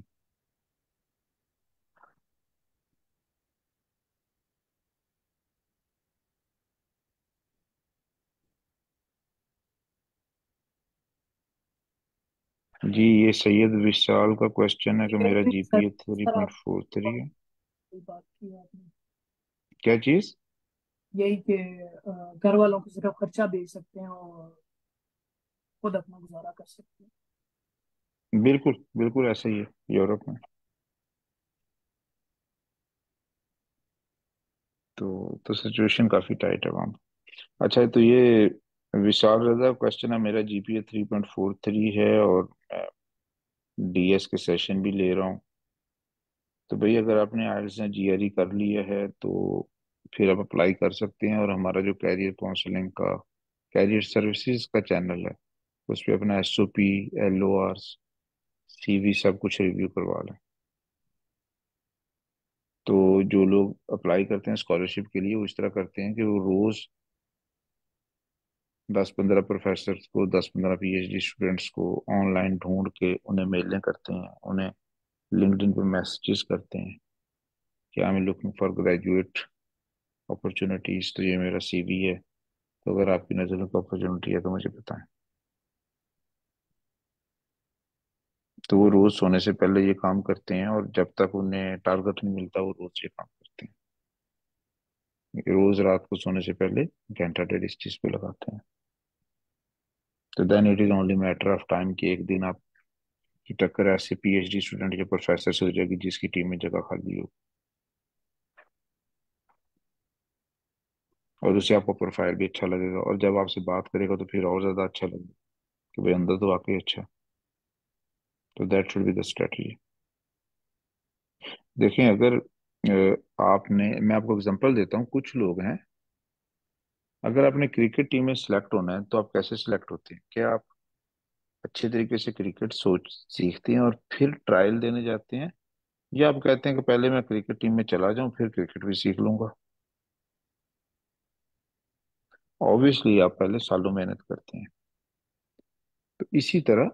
जी ये सैयद विशाल का क्वेश्चन है कि मेरा sir GPA three sir point आप फोर थ्री है। कोई बात की आपने, क्या चीज? यही कि अ, घर वालों को सिर्फ खर्चा दे सकते हैं और खुद अपना गुजारा कर सकते हैं। बिल्कुल बिल्कुल ऐसा ही है यूरोप में। तो तो सिचुएशन काफी टाइट है वहाँ पे। अच्छा, तो ये विशाल रजा क्वेश्चन है, मेरा GPA three point four three है और डी एस के सेशन भी ले रहा हूँ। तो भाई अगर आपने आइल्स या जी आर ई कर लिया है तो फिर आप अप्लाई कर सकते हैं, और हमारा जो कैरियर काउंसलिंग का कैरियर सर्विसेज का चैनल है, उस पर अपना S O P, L O R, C V सब कुछ रिव्यू करवा लें। तो जो लोग अप्लाई करते हैं स्कॉलरशिप के लिए वो इस तरह करते हैं कि वो रोज दस पंद्रह प्रोफेसर को, दस पंद्रह पी एच डी स्टूडेंट्स को ऑनलाइन ढूंढ के उन्हें मेलें करते हैं, उन्हें लिंक्डइन पे मैसेजेस करते हैं कि I am looking for graduate opportunities, तो ये मेरा सी वी है, तो अगर आपकी नज़र में कोई अपॉर्चुनिटी है तो मुझे बताएं। तो वो रोज सोने से पहले ये काम करते हैं, और जब तक उन्हें टारगेट नहीं मिलता वो रोज ये काम करते हैं। रोज रात को सोने से पहले घंटा डेढ़ इस चीज पे लगाते हैं। तो then it is only matter of time कि एक दिन आप कि टक्कर ऐसे पीएचडी स्टूडेंट या प्रोफेसर से हो जाएगी जिसकी टीम में जगह खाली हो, और उसे आपका प्रोफाइल भी अच्छा लगेगा, और जब आपसे बात करेगा तो फिर और ज्यादा अच्छा लगेगा कि भाई अंदर तो वाकई अच्छा है। तो that should be the strategy. देखें, अगर अ, आपने, मैं आपको एग्जांपल देता हूँ, कुछ लोग हैं, अगर आपने क्रिकेट टीम में सिलेक्ट होना है तो आप कैसे सिलेक्ट होते हैं? क्या आप अच्छे तरीके से क्रिकेट सोच सीखते हैं और फिर ट्रायल देने जाते हैं, या आप कहते हैं कि पहले मैं क्रिकेट टीम में चला जाऊं फिर क्रिकेट भी सीख लूंगा? ऑब्वियसली आप पहले सालों मेहनत करते हैं। तो इसी तरह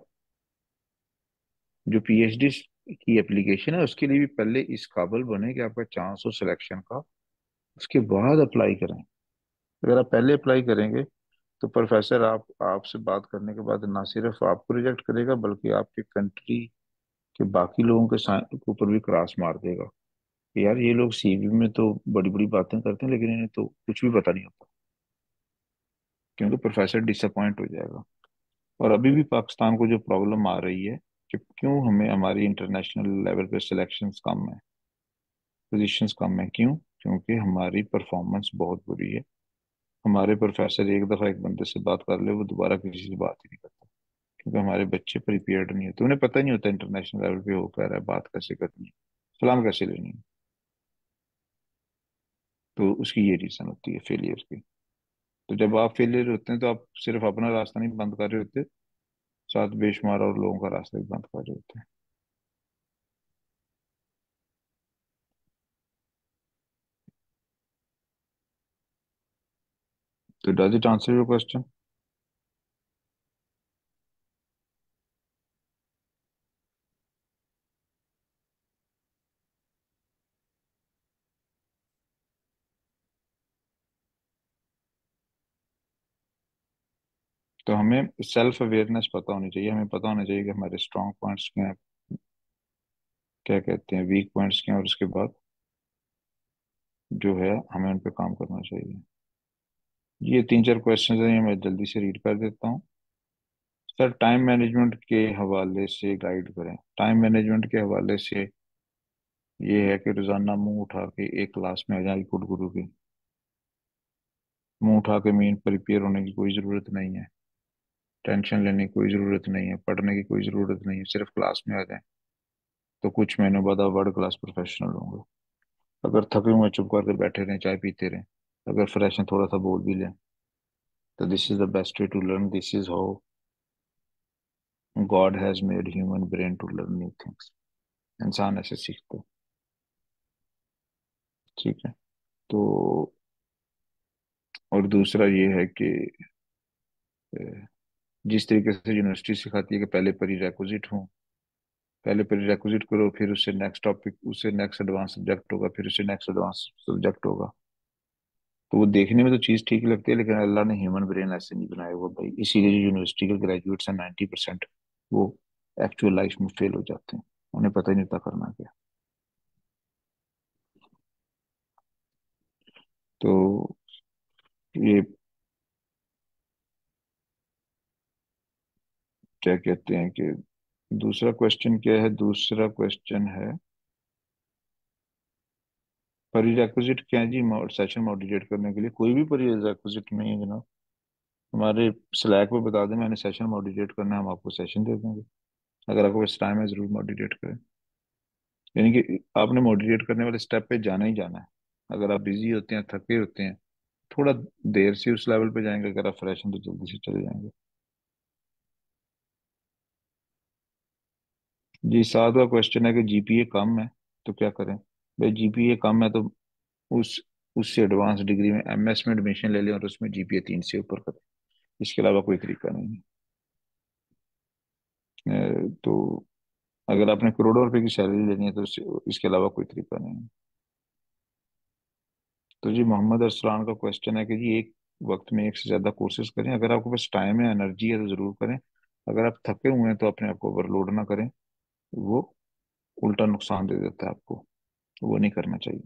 जो पीएचडी की एप्लीकेशन है उसके लिए भी पहले इस काबिल बने कि आपका चांस हो सिलेक्शन का, उसके बाद अप्लाई करें। अगर आप पहले अप्लाई करेंगे तो प्रोफेसर आप आपसे बात करने के बाद ना सिर्फ आपको रिजेक्ट करेगा बल्कि आपके कंट्री के बाकी लोगों के सा- के ऊपर भी क्रॉस मार देगा कि यार ये लोग सीवी में तो बड़ी बड़ी बातें करते हैं लेकिन इन्हें तो कुछ भी पता नहीं होता, क्योंकि प्रोफेसर डिसअपॉइंट हो जाएगा। और अभी भी पाकिस्तान को जो प्रॉब्लम आ रही है कि क्यों हमें हमारी इंटरनेशनल लेवल पे सिलेक्शंस कम है, पोजीशंस कम है, क्यों? क्योंकि हमारी परफॉर्मेंस बहुत बुरी है। हमारे प्रोफेसर एक दफा एक बंदे से बात कर ले वो दोबारा किसी से बात ही नहीं करता, क्योंकि हमारे बच्चे प्रिपेयर्ड नहीं होते, उन्हें पता नहीं होता इंटरनेशनल लेवल पे हो क्या रहा है, बात कैसे करनी है, सलाम कैसे लेनी है। तो उसकी ये रीजन होती है फेलियर की। तो जब आप फेलियर होते हैं तो आप सिर्फ अपना रास्ता नहीं बंद कर रहे होते, साथ बेशुमार और लोगों का रास्ता भी बंद कर रहे होते हैं। तो does it answer your question? तो हमें सेल्फ अवेयरनेस पता होनी चाहिए, हमें पता होना चाहिए कि हमारे स्ट्रॉन्ग पॉइंट्स क्या हैं, क्या कहते हैं वीक पॉइंट्स क्या हैं, और उसके बाद जो है हमें उन पे काम करना चाहिए। ये तीन चार क्वेश्चन हैं, ये मैं जल्दी से रीड कर देता हूँ। सर, टाइम मैनेजमेंट के हवाले से गाइड करें। टाइम मैनेजमेंट के हवाले से ये है कि रोजाना मुंह उठा के एक क्लास में आ जाए गुड गुरु की, मुंह उठा के मीन प्रिपेयर होने की कोई ज़रूरत नहीं है, टेंशन लेने की कोई ज़रूरत नहीं है, पढ़ने की कोई ज़रूरत नहीं है, सिर्फ क्लास में आ जाए तो कुछ महीनों बाद आप वर्ल्ड क्लास प्रोफेशनल होंगे। अगर थके हुए चुप करके बैठे रहें, चाय पीते रहें, अगर फ्रेश हैं थोड़ा सा बोल भी लें, तो this is the best way to learn, this is how God has made human brain to learn new things. इंसान ऐसे सीखता है। ठीक है। तो और दूसरा ये है कि अ, जिस तरीके से यूनिवर्सिटी सिखाती है कि पहले प्री रेक्विजिट हो, पहले प्री रेक्विजिट करो, फिर उससे नेक्स्ट टॉपिक, उससे नेक्स्ट एडवांस सब्जेक्ट होगा, फिर उससे नेक्स्ट एडवांस सब्जेक्ट होगा, तो वो देखने में तो चीज ठीक लगती है, लेकिन अल्लाह ने ह्यूमन ब्रेन ऐसे नहीं बनाया हुआ भाई। इसीलिए जो यूनिवर्सिटी के ग्रेजुएट्स हैं नाइन्टी परसेंट, वो एक्चुअल लाइफ में फेल हो जाते हैं, उन्हें पता ही नहीं होता करना क्या। तो ये क्या कहते हैं कि दूसरा क्वेश्चन क्या है? दूसरा क्वेश्चन है प्री रेक्विजिट क्या है जी सेशन मॉडरेट करने के लिए? कोई भी प्री रेक्विजिट नहीं है जनाब। हमारे स्लैक पे बता दें मैंने सेशन मॉडरेट करना है, हम आपको सेशन दे देंगे। अगर आपको बस टाइम है जरूर मॉडरेट करें, यानी कि आपने मॉडरेट करने वाले स्टेप पे जाना ही जाना है। अगर आप बिजी होते हैं, थके होते हैं, थोड़ा देर से उस लेवल पे जाएंगे, अगर आप फ्रेश हैं तो जल्दी से चले जाएंगे। जी, सातवां क्वेश्चन है कि जीपीए कम है तो क्या करें? भाई जीपीए कम है तो उस उससे एडवांस डिग्री में एमएस में एडमिशन ले लें और उसमें जीपीए तीन से ऊपर करें, इसके अलावा कोई तरीका नहीं है। अ, तो अगर आपने करोड़ों रुपए की सैलरी लेनी है तो इससे- इसके अलावा कोई तरीका नहीं है। तो जी मोहम्मद अरसलान का क्वेश्चन है कि जी एक वक्त में एक से ज्यादा कोर्सेज करें, अगर आपके पास टाइम है, एनर्जी है तो जरूर करें, अगर आप थके हुए हैं तो अपने आप को ओवरलोड ना करें, वो उल्टा नुकसान दे देता है आपको, वो नहीं करना चाहिए।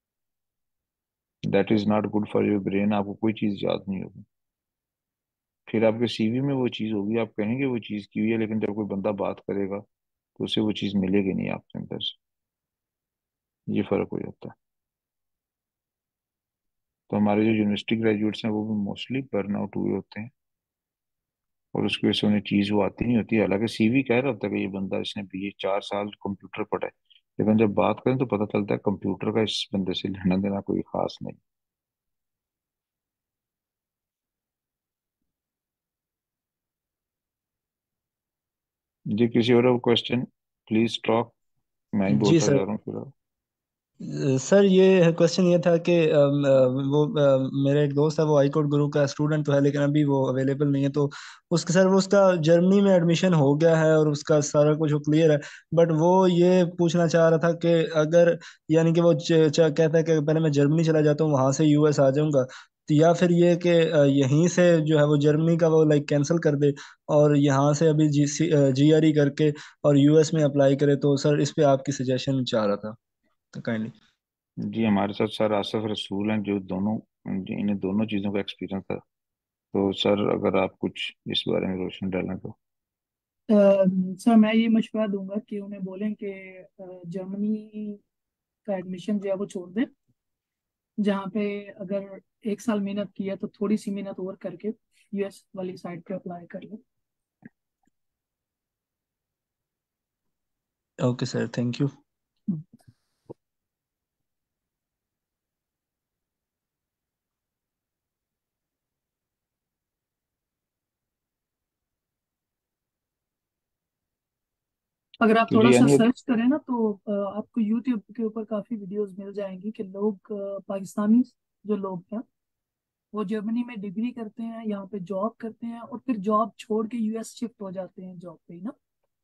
That is not good for your brain, आपको कोई चीज याद नहीं होगी, फिर आपके सीवी में वो चीज होगी, आप कहेंगे वो चीज की हुई है, लेकिन जब कोई बंदा बात करेगा तो उसे वो चीज़ मिलेगी नहीं आपके अंदर से। ये फर्क हो जाता है। तो हमारे जो यूनिवर्सिटी ग्रेजुएट्स हैं वो भी मोस्टली बर्न आउट हुए होते हैं, और उसकी वजह से उन्हें चीज़ वो आती नहीं होती। हालांकि सीवी कह रहा होता है कि ये बंदा, इसने बी ए चार साल कंप्यूटर पढ़ा है, लेकिन जब बात करें तो पता चलता है कंप्यूटर का इस बंदे से लेना देना कोई खास नहीं। जी किसी और क्वेश्चन प्लीज टॉक। मैं ही जी बोलता सर। जा रहा हूँ फिर। सर ये क्वेश्चन ये था कि अम, अ, वो अ, मेरा एक दोस्त है, वो हाई कोर्ट गुरु का स्टूडेंट तो है, लेकिन अभी वो अवेलेबल नहीं है। तो उसके सर वो उसका जर्मनी में एडमिशन हो गया है और उसका सारा कुछ क्लियर है। बट वो ये पूछना चाह रहा था कि अगर, यानी कि वो च, च, कहता है कि पहले मैं जर्मनी चला जाता हूँ, वहां से यूएस आ जाऊंगा, तो या फिर ये कि अ, यहीं से जो है वो जर्मनी का वो लाइक कैंसिल कर दे और यहाँ से अभी जी जी आर ई करके और यूएस में अप्लाई करे। तो सर इस पे आपकी सजेशन चाह रहा था, तो काइंडली। जी हमारे साथ सर आसिफ रसूल हैं, जो दोनों, इन्हें दोनों चीज़ों का एक्सपीरियंस था। तो सर अगर आप कुछ इस बारे में रोशनी डालें तो। अ, सर मैं ये मशवरा दूंगा कि उन्हें बोलें कि अ, जर्मनी का एडमिशन जो है वो छोड़ दें। जहाँ पे अगर एक साल मेहनत की है तो थोड़ी सी मेहनत और करके यूएस वाली साइड पे अप्लाई कर लें। Okay sir, thank you. अगर आप तो थोड़ा जी सा यानी सर्च करें ना तो अ, आपको यूट्यूब के ऊपर काफ़ी वीडियोस मिल जाएंगी कि लोग अ, पाकिस्तानी जो लोग हैं वो जर्मनी में डिग्री करते हैं, यहाँ पे जॉब करते हैं और फिर जॉब छोड़ के यूएस शिफ्ट हो जाते हैं जॉब पे ही ना।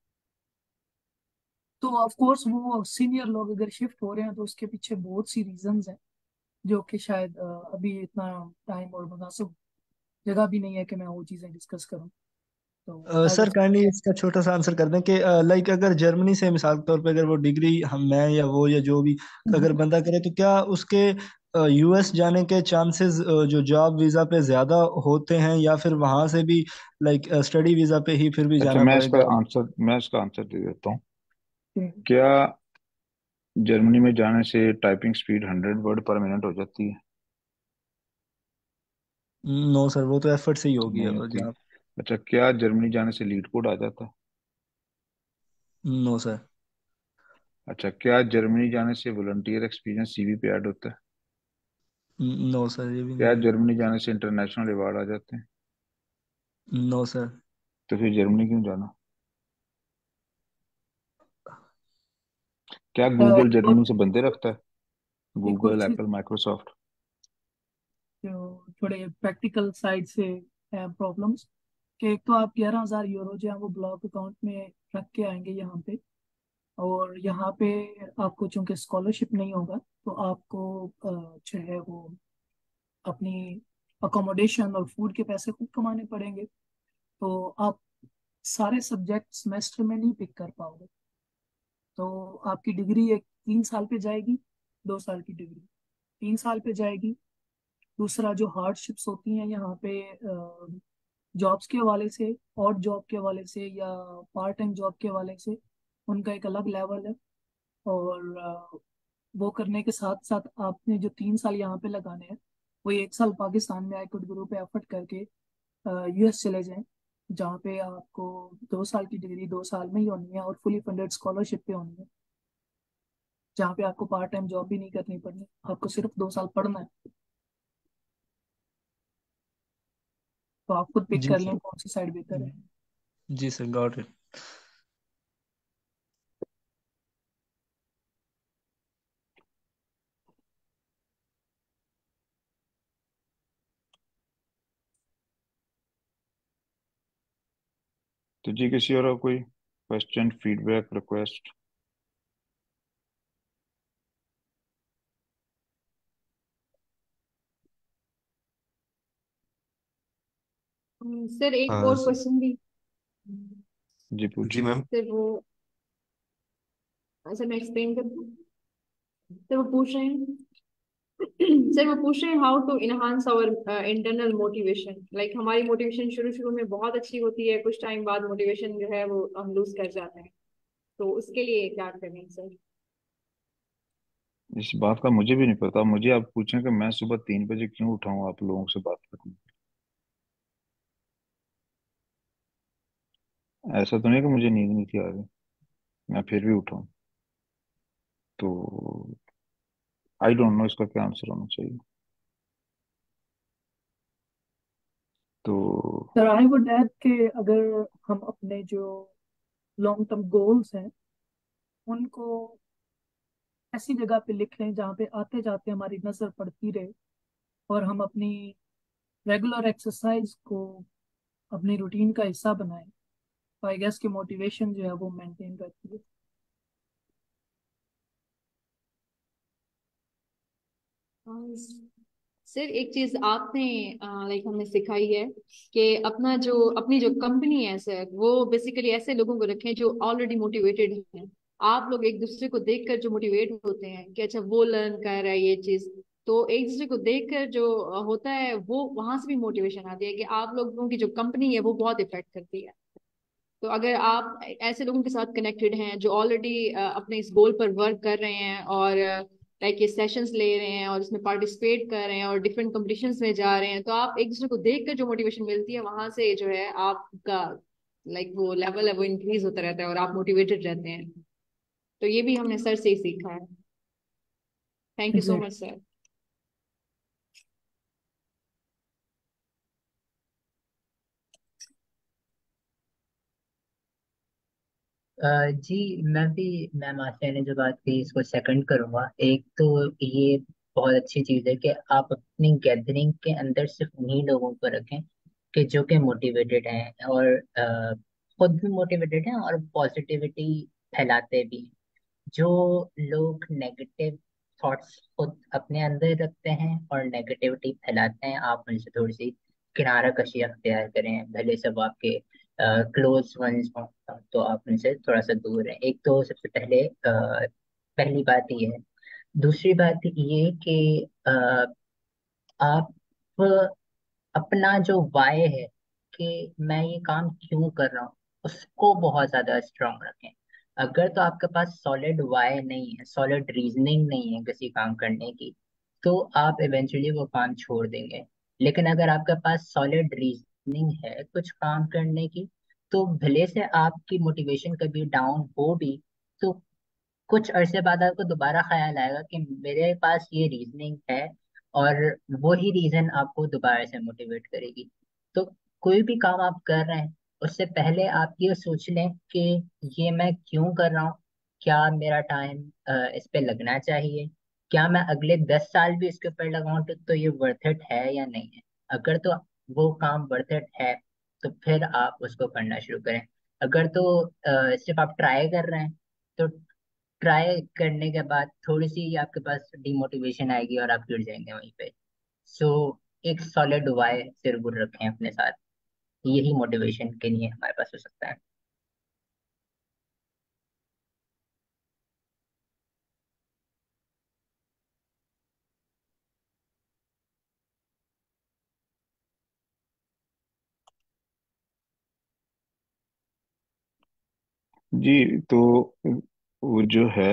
तो ऑफ कोर्स वो सीनियर लोग अगर शिफ्ट हो रहे हैं तो उसके पीछे बहुत सी रीजंस हैं, जो कि शायद अ, अभी इतना टाइम और मुनासिब जगह भी नहीं है कि मैं वो चीज़ें डिस्कस करूं। तो uh, I sir would. Kindly इसका छोटा सा आंसर कर दें कि लाइक अगर जर्मनी से मिसाल के तौर पे अगर वो डिग्री हम मैं या वो या जो भी अगर बंदा करे, तो क्या उसके यूएस जाने के चांसेस जो जॉब वीजा पे ज्यादा होते हैं, या फिर वहां से भी लाइक स्टडी वीजा पे ही फिर भी अच्छा, जाना मैं इसका पड़ेगा? आंसर मैं इसका आंसर दे देता हूँ। क्या जर्मनी में जाने से typing speed hundred word per minute हो जाती है? नो सर, वो तो एफर्ट से ही होगी नहीं अगर होती। जहाँ। अच्छा, क्या जर्मनी जाने से लीड कोड आ जाता है? No sir. अच्छा, क्या जर्मनी जाने से वॉलंटियर एक्सपीरियंस सीवी पे ऐड होता है? नो सर, ये भी क्या नहीं है। जर्मनी जाने से इंटरनेशनल अवार्ड आ जाते हैं? No sir. तो फिर जर्मनी क्यों जाना? क्या अ, गूगल एक और जर्मनी से बंदे रखता है? एक और गूगल, चीज एप्पल, माइक्रोसॉफ्ट। जो थोड़े प्रैक्टिकल साइड से है प्रॉब्लम्स, कि एक तो आप ग्यारह हजार यूरो जो है वो ब्लॉक अकाउंट में रख के आएंगे यहाँ पे, और यहाँ पे आपको चूंकि स्कॉलरशिप नहीं होगा तो आपको अ, जो है वो अपनी अकोमोडेशन और फूड के पैसे खुद कमाने पड़ेंगे। तो आप सारे सब्जेक्ट सेमेस्टर में नहीं पिक कर पाओगे। तो आपकी डिग्री एक तीन साल पे जाएगी, दो साल की डिग्री तीन साल पे जाएगी। दूसरा जो हार्डशिप्स होती हैं यहाँ पे जॉब्स के हवाले से, और जॉब के हवाले से या पार्ट टाइम जॉब के हवाले से, उनका एक अलग लेवल है। और अ, वो करने के साथ साथ आपने जो तीन साल यहाँ पे लगाने हैं, वो एक साल पाकिस्तान में आई कुड गुरु पे एफर्ट करके यूएस चले जाएं, जहाँ पे आपको दो साल की डिग्री दो साल में ही होनी है और फुली फंडेड स्कॉलरशिप पे होनी है, जहाँ पे आपको पार्ट टाइम जॉब भी नहीं करनी पड़नी, आपको सिर्फ दो साल पढ़ना है। तो आप खुद पिक जी कर लें सर। कौन सी साइड बेहतर है। जी सर, गॉट इट। तो जी किसी और का कोई क्वेश्चन, फीडबैक, रिक्वेस्ट? सर एक हाँ और क्वेश्चन भी। जी जी पूछिए। मैम। सर वो, सर मैं एक्सप्लेन कर दूं? सर वो पूछ रहे हैं सर वो पूछ रहे हैं how to enhance our internal motivation. Like हमारी मोटिवेशन शुरू शुरू में बहुत अच्छी होती है, कुछ टाइम बाद मोटिवेशन जो है वो हम लूज कर जाते हैं। तो उसके लिए क्या करें सर? इस बात का मुझे भी नहीं पता। मुझे आप पूछें कि मैं सुबह तीन बजे क्यों उठाऊं आप लोगों से बात करने। ऐसा तो नहीं कि मुझे नींद नहीं थी आ रही, मैं फिर भी उठाऊं। तो आई डोंट नो इसका क्या आंसर होना चाहिए। तो सर आई वुड ऐड कि अगर हम अपने जो लॉन्ग टर्म गोल्स हैं उनको ऐसी जगह पे लिख लें जहाँ पे आते जाते हमारी नजर पड़ती रहे, और हम अपनी रेगुलर एक्सरसाइज को अपनी रूटीन का हिस्सा बनाएं, तो आई गेस कि मोटिवेशन जो है वो मेंटेन रहती है। सर एक चीज आपने लाइक हमें सिखाई है कि अपना जो अपनी जो कंपनी है सर, वो बेसिकली ऐसे लोगों को रखें जो ऑलरेडी मोटिवेटेड हैं। आप लोग एक दूसरे को देखकर जो मोटिवेट होते हैं कि अच्छा वो लर्न कर रहा है ये चीज, तो एक दूसरे को देखकर जो अ, होता है वो वहां से भी मोटिवेशन आती है कि आप लोगों की जो कंपनी है वो बहुत इफेक्ट करती है। तो अगर आप ऐसे लोगों के साथ कनेक्टेड हैं जो ऑलरेडी अपने इस गोल पर वर्क कर रहे हैं और लाइक ये सेशंस ले रहे हैं और इसमें पार्टिसिपेट कर रहे हैं और डिफरेंट कॉम्पिटिशन्स में जा रहे हैं, तो आप एक दूसरे को देख कर जो मोटिवेशन मिलती है वहां से जो है आपका लाइक वो लेवल है वो इंक्रीज होता रहता है और आप मोटिवेटेड रहते हैं। तो ये भी हमने सर से ही सीखा है। थैंक यू सो जी मच सर। अ, जी मैं भी मैम आशा ने जो बात कही इसको सेकंड करूंगा। एक तो ये बहुत अच्छी चीज़ है कि आप अपनी गैदरिंग के अंदर सिर्फ उन्हीं लोगों को रखें कि जो कि मोटिवेटेड हैं और अ, खुद भी मोटिवेटेड हैं और पॉजिटिविटी फैलाते भी हैं। जो लोग नेगेटिव थॉट्स खुद अपने अंदर रखते हैं और नेगेटिविटी फैलाते हैं, आप उनसे थोड़ी सी किनारा कशी अख्तियार करें। भले सब आपके क्लोज वंस हों, तो आप उनसे थोड़ा सा दूर रहें। एक तो सबसे पहले अ, पहली बात ये है। दूसरी बात ये कि अ, आप अपना जो वाय है कि मैं ये काम क्यों कर रहा हूँ, उसको बहुत ज्यादा स्ट्रांग रखें। अगर तो आपके पास सॉलिड वाय नहीं है, सॉलिड रीजनिंग नहीं है किसी काम करने की, तो आप इवेंचुअली वो काम छोड़ देंगे। लेकिन अगर आपके पास सॉलिड रीजनिंग है कुछ काम करने की, तो भले से आपकी मोटिवेशन कभी डाउन हो भी, तो कुछ अरसे बाद आपको दोबारा ख्याल आएगा कि मेरे पास ये रीजनिंग है, और वो ही रीजन आपको दोबारा से मोटिवेट करेगी। तो कोई भी काम आप कर रहे हैं उससे पहले आप ये सोच लें कि ये मैं क्यों कर रहा हूँ। क्या मेरा टाइम इस पे लगना चाहिए? क्या मैं अगले दस साल भी इसके ऊपर लगाऊं तो, तो ये वर्थ इट है या नहीं है? अगर तो वो काम वर्थ इट है तो फिर आप उसको करना शुरू करें। अगर तो अ, सिर्फ आप ट्राई कर रहे हैं, तो ट्राई करने के बाद थोड़ी सी आपके पास डिमोटिवेशन आएगी और आप गिर जाएंगे वहीं पे। सो एक सॉलिड वाई जरूर रखें अपने साथ। यही मोटिवेशन के लिए हमारे पास हो सकता है। जी, तो वो जो है,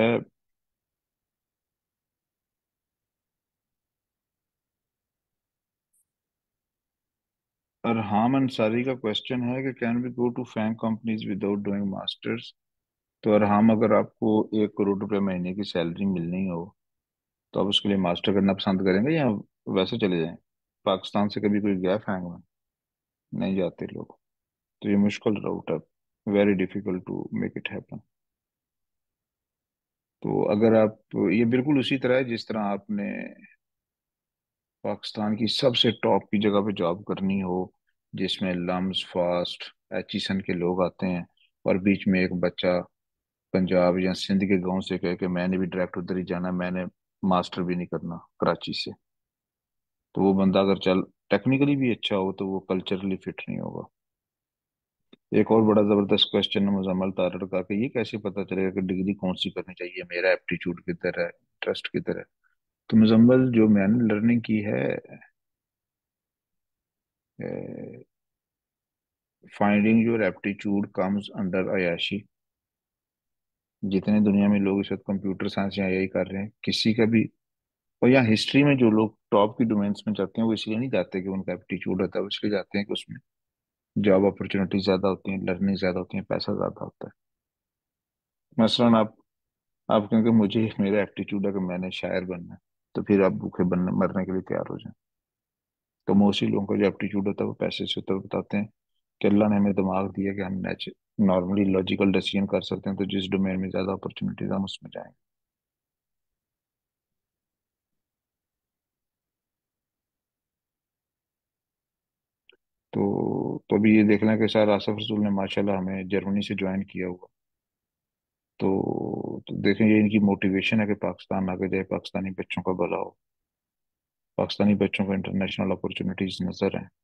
अरहाम अंसारी का क्वेश्चन है कि can we go to FANG companies without doing masters. तो अरहाम, अगर आपको एक करोड़ रुपए महीने की सैलरी मिलनी हो तो आप उसके लिए मास्टर करना पसंद करेंगे या वैसे चले जाएं? पाकिस्तान से कभी कोई गया फैंग में? नहीं जाते लोग। तो ये मुश्किल राउट है, very difficult to make it happen. तो अगर आप, ये बिल्कुल उसी तरह है जिस तरह आपने पाकिस्तान की सबसे टॉप की जगह पे जॉब करनी हो, जिसमें लम्स फास्ट एचिसन के लोग आते हैं, और बीच में एक बच्चा पंजाब या सिंध के गांव से कहे कि मैंने भी डायरेक्ट उधर ही जाना, मैंने मास्टर भी नहीं करना कराची से, तो वो बंदा अगर चल टेक्निकली भी अच्छा हो तो वो कल्चरली फिट नहीं होगा। एक और बड़ा जबरदस्त क्वेश्चन है मुजम्मल तारड़ का कि ये कैसे पता चलेगा कि डिग्री कौन सी करनी चाहिए, मेरा एप्टीट्यूड किधर है, इंटरेस्ट किधर है। तो मुजम्मल, जो मैंने लर्निंग की है, finding your aptitude comes under अयाशी। जितने दुनिया में लोग इस वक्त कंप्यूटर साइंस या एआई कर रहे हैं, किसी का भी, और यहाँ हिस्ट्री में जो लोग टॉप की डोमेन्स में जाते हैं वो इसलिए नहीं जाते कि उनका एप्टीट्यूड होता है, वो इसलिए जाते हैं कि उसमें जॉब अपॉर्चुनिटी ज्यादा होती है, लर्निंग ज्यादा होती है, पैसा ज्यादा होता है। मसलन आप आप क्योंकि मुझे मेरा एप्टीट्यूड है कि मैंने शायर बनना है, तो फिर आप भूखे बनने मरने के लिए तैयार हो जाएं। तो मोस्टली लोगों का जो एप्टीट्यूड होता है वो पैसे से होता है। वो बताते हैं कि अल्लाह ने हमें दिमाग दिया कि हम नॉर्मली लॉजिकल डिसीजन कर सकते हैं, तो जिस डोमेन में ज्यादा अपॉर्चुनिटीज हम उसमें जाएंगे। तो तो अभी ये देख लें कि सर आसफ रसूल ने माशाल्लाह हमें जर्मनी से ज्वाइन किया हुआ। तो तो देखें, ये इनकी मोटिवेशन है कि पाकिस्तान आगे जाए, पाकिस्तानी बच्चों का भला हो, पाकिस्तानी बच्चों को इंटरनेशनल अपॉर्चुनिटीज नजर हैं।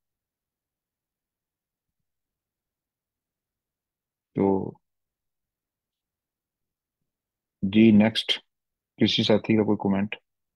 तो जी नेक्स्ट, किसी साथी का कोई कमेंट?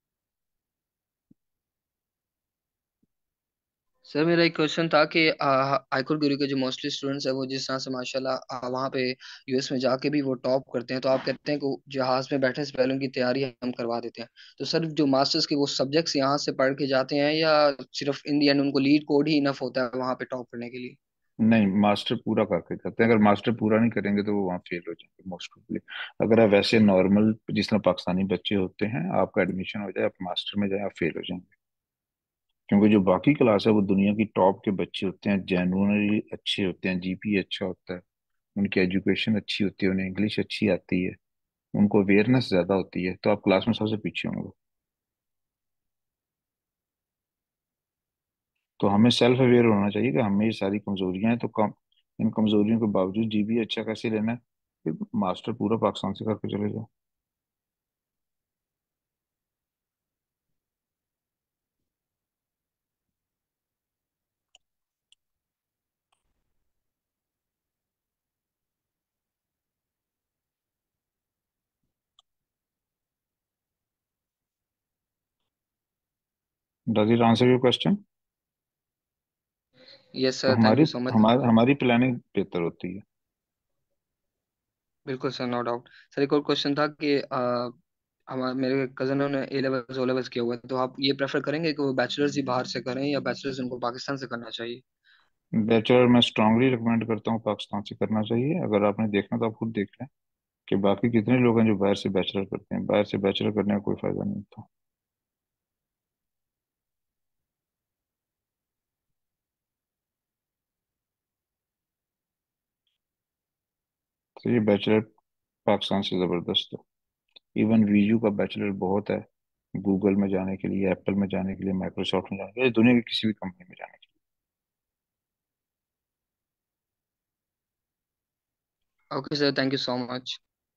सर मेरा एक क्वेश्चन था कि आईकुर गुरु के जो मोस्टली स्टूडेंट्स है वो जिस तरह से माशाल्लाह आ, वहाँ पे यूएस में जाके भी वो टॉप करते हैं, तो आप कहते हैं कि जहाज में बैठने से पहले उनकी तैयारी हम करवा देते हैं। तो सर जो मास्टर्स के वो सब्जेक्ट्स यहाँ से पढ़ के जाते हैं या सिर्फ इन दी एंड उनको लीड कोड ही इनफ होता है वहाँ पे टॉप करने के लिए? नहीं, मास्टर पूरा करके जाते हैं। अगर मास्टर पूरा नहीं करेंगे तो वो वहाँ फेल हो जाएंगे मोस्ट ऑफली। अगर आप वैसे नॉर्मल जिस तरह पाकिस्तानी बच्चे होते हैं, आपका एडमिशन हो जाए, आप मास्टर में जाए, आप फेल हो जाएंगे। क्योंकि जो बाकी क्लास है वो दुनिया की टॉप के बच्चे होते हैं, जेन्युइनली अच्छे होते हैं, जीपी अच्छा होता है, उनकी एजुकेशन अच्छी होती है, उन्हें इंग्लिश अच्छी आती है, उनको अवेयरनेस ज्यादा होती है, तो आप क्लास में सबसे पीछे होंगे। तो हमें सेल्फ अवेयर होना चाहिए कि हमें ये सारी कमजोरियां हैं, तो कम इन कमजोरियों के बावजूद जीबी अच्छा कैसे लेना है, फिर मास्टर पूरा पाकिस्तान से करके चले जाओ। Does it answer your question? Yes तो सर, थैंक हमारी यू सो मच। हमारी हमारी प्लानिंग बेहतर होती है। बिल्कुल सर, नो डाउट। सर एक और क्वेश्चन था कि हमारे मेरे कजनों ने ए लेवल्स ओ लेवल्स किया हुआ है, तो आप ये प्रेफर करेंगे कि वो बैचलर्स ही बाहर से करें या बैचलर्स उनको पाकिस्तान से करना चाहिए? बैचलर मैं स्ट्रांगली रिकमेंड करता हूँ पाकिस्तान से करना चाहिए। अगर आपने देखना तो आप खुद देख लें कि बाकी कितने लोग हैं जो बाहर से बैचलर करते हैं। बाहर से बैचलर करने का कोई फायदा नहीं होता। तो ये बैचलर पाकिस्तान से जबरदस्त है। इवन वीयू का बैचलर बहुत है, गूगल में जाने के लिए, एप्पल में जाने के लिए, माइक्रोसॉफ्ट में जाने के लिए, दुनिया की किसी भी कंपनी में जाने के okay sir, thank you so much.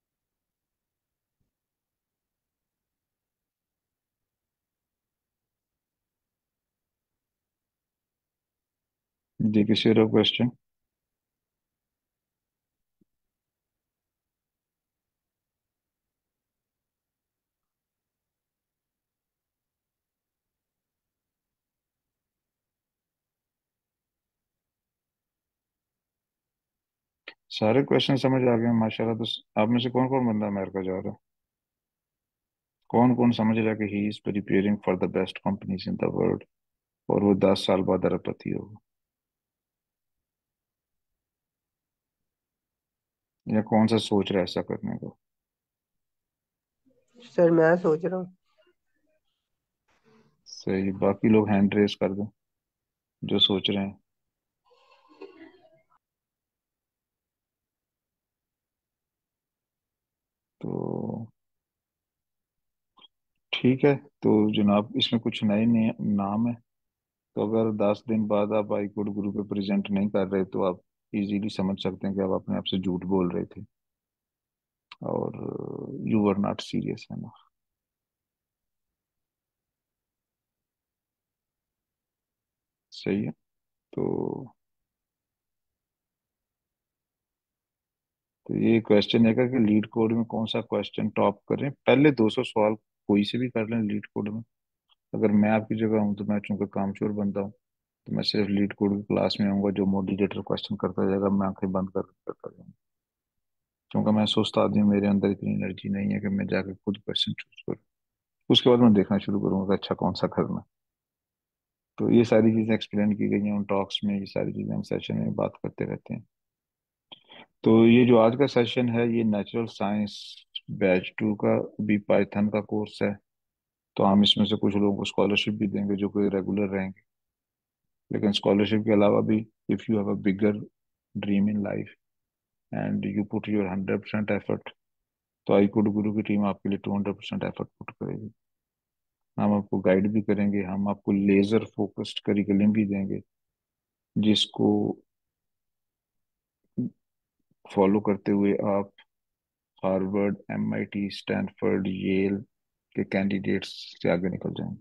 लिए। जी किसी और क्वेश्चन? सारे क्वेश्चन समझ आ गए माशाल्लाह। तो आप में से कौन कौन बंदा अमेरिका जा रहा है? कौन कौन समझ रहा है कि he is preparing for the best companies in the world, और वो दस साल बाद अरबपति होगा? या कौन सा सोच रहा है ऐसा करने को? सर मैं सोच रहा हूँ। सही, बाकी लोग हैंड रेस कर दें जो सोच रहे हैं। तो ठीक है। तो जनाब इसमें कुछ नए नए नाम है, तो अगर दस दिन बाद आप हाईकोर्ट गुरु पे प्रेजेंट नहीं कर रहे तो आप इजीली समझ सकते हैं कि आप अपने आप से झूठ बोल रहे थे, और यू वर नॉट सीरियस है ना। सही है। तो तो ये क्वेश्चन है कि लीड कोड में कौन सा क्वेश्चन टॉप करें। पहले दो सौ सवाल कोई से भी कर लें लीड कोड में। अगर मैं आपकी जगह हूँ तो मैं चूंकि कामचोर बंदा हूँ, तो मैं सिर्फ लीड कोड की क्लास में आऊंगा, जो मॉडरेटर क्वेश्चन करता जाएगा मैं आंखें बंद कर करता जाऊंगा। क्योंकि मैं सुस्त आदमी हूँ, मेरे अंदर इतनी एनर्जी नहीं है कि मैं जाकर खुद क्वेश्चन चूज करूँ। उसके बाद मैं देखना शुरू करूंगा कि अच्छा कौन सा करना है। तो ये सारी चीजें एक्सप्लेन की गई हैं उन टॉक्स में, ये सारी चीजें हम सेशन में बात करते रहते हैं। तो ये जो आज का सेशन है ये नेचुरल साइंस बैच टू का भी पाइथन का कोर्स है। तो हम इसमें से कुछ लोगों को स्कॉलरशिप भी देंगे जो कोई रेगुलर रहेंगे। लेकिन स्कॉलरशिप के अलावा भी if you have a bigger dream in life and you put your hundred percent effort, तो आई कुड गुरु की टीम आपके लिए two hundred percent effort put करेगी। हम आपको गाइड भी करेंगे, हम आपको लेजर फोकस्ड करिकुलम भी देंगे जिसको फॉलो करते हुए आप हार्वर्ड, एमआईटी, स्टैनफोर्ड, येल के कैंडिडेट्स से आगे निकल जाएंगे।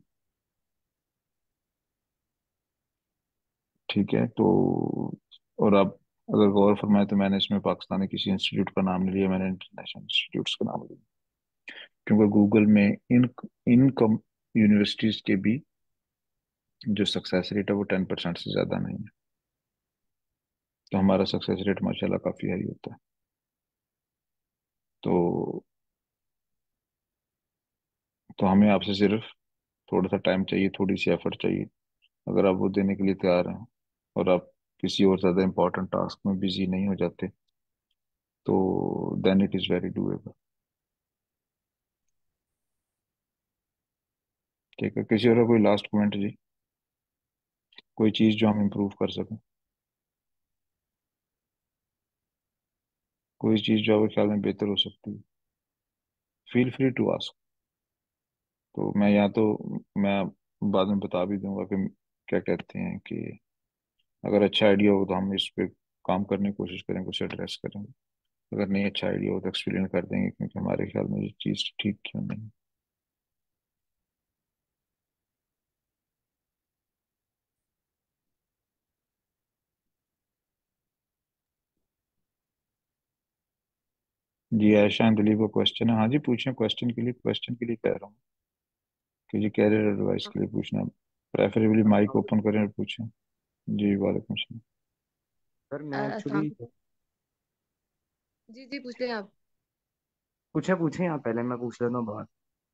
ठीक है। तो और आप अगर गौर फरमाए तो मैंने इसमें पाकिस्तानी किसी इंस्टीट्यूट का नाम नहीं लिया, मैंने इंटरनेशनल इंस्टीट्यूट्स का नाम लिया, क्योंकि गूगल में इन इन कम यूनिवर्सिटीज के भी जो सक्सेस रेट है वो टेन परसेंट से ज़्यादा नहीं है। तो हमारा सक्सेस रेट माशाल्लाह काफ़ी हाई होता है। तो तो हमें आपसे सिर्फ थोड़ा सा टाइम चाहिए, थोड़ी सी एफर्ट चाहिए। अगर आप वो देने के लिए तैयार हैं और आप किसी और ज़्यादा इंपॉर्टेंट टास्क में बिजी नहीं हो जाते, तो then it is very doable. ठीक है। किसी और का कोई लास्ट कमेंट जी? कोई चीज़ जो हम इम्प्रूव कर सकें, कोई चीज़ जो आपके ख्याल में बेहतर हो सकती है, फील फ्री टू आस्क। तो मैं या तो मैं बाद में बता भी दूंगा कि क्या कहते हैं कि अगर अच्छा आइडिया हो तो हम इस पे काम करने की कोशिश करेंगे, उसे एड्रेस करेंगे। अगर नहीं अच्छा आइडिया हो तो एक्सप्लेन कर देंगे क्योंकि हमारे ख्याल में ये चीज़ ठीक क्यों नहीं। जी आयशा दिलीप का क्वेश्चन है। हाँ जी पूछें, क्वेश्चन के लिए क्वेश्चन के लिए कह रहा हूँ कि जी कैरियर एडवाइस के लिए पूछना है। प्रेफरेबली माइक ओपन करें और पूछें। जी वालेकुम सलाम। सर अ, मैं अस्सलाम एक्चुअली वालेकुम। जी जी पूछ लें आप। पूछे पूछे यहाँ पहले मैं पूछ लेता हूँ बात।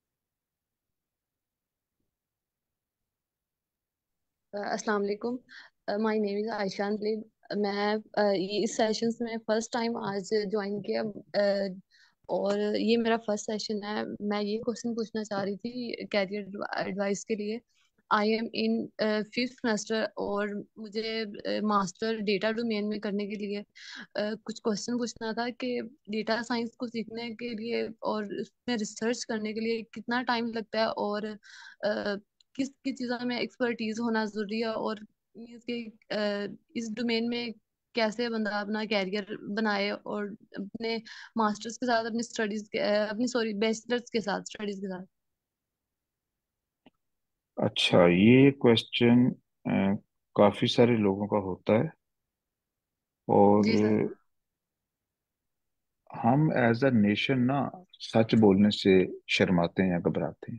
अ, अस्सलाम वालेकुम। माय नेम इज़ आयशान लीब। मैं अ, ये इस सेशंस में फर्स्ट टाइम आज ज्वाइन किया, अ, और ये मेरा फर्स्ट सेशन है। मैं ये क्वेश्चन पूछना चाह रही थी कैरियर एडवाइस के लिए। I am in fifth semester और मुझे मास्टर डेटा डोमेन में करने के लिए अ, कुछ क्वेश्चन पूछना था कि डेटा साइंस को सीखने के लिए और उसमें रिसर्च करने के लिए कितना टाइम लगता है, और अ, किस किस चीज़ों में एक्सपर्टीज होना जरूरी है, और मींस के अ, इस डोमेन में कैसे बंदा अपना कैरियर बनाए, और अपने मास्टर्स के साथ अपनी स्टडीज के अ, अपनी सॉरी बैचलर्स के साथ स्टडीज के साथ। अच्छा ये क्वेश्चन काफ़ी सारे लोगों का होता है जी सर। और हम एज अ नेशन ना सच बोलने से शर्माते हैं या घबराते हैं।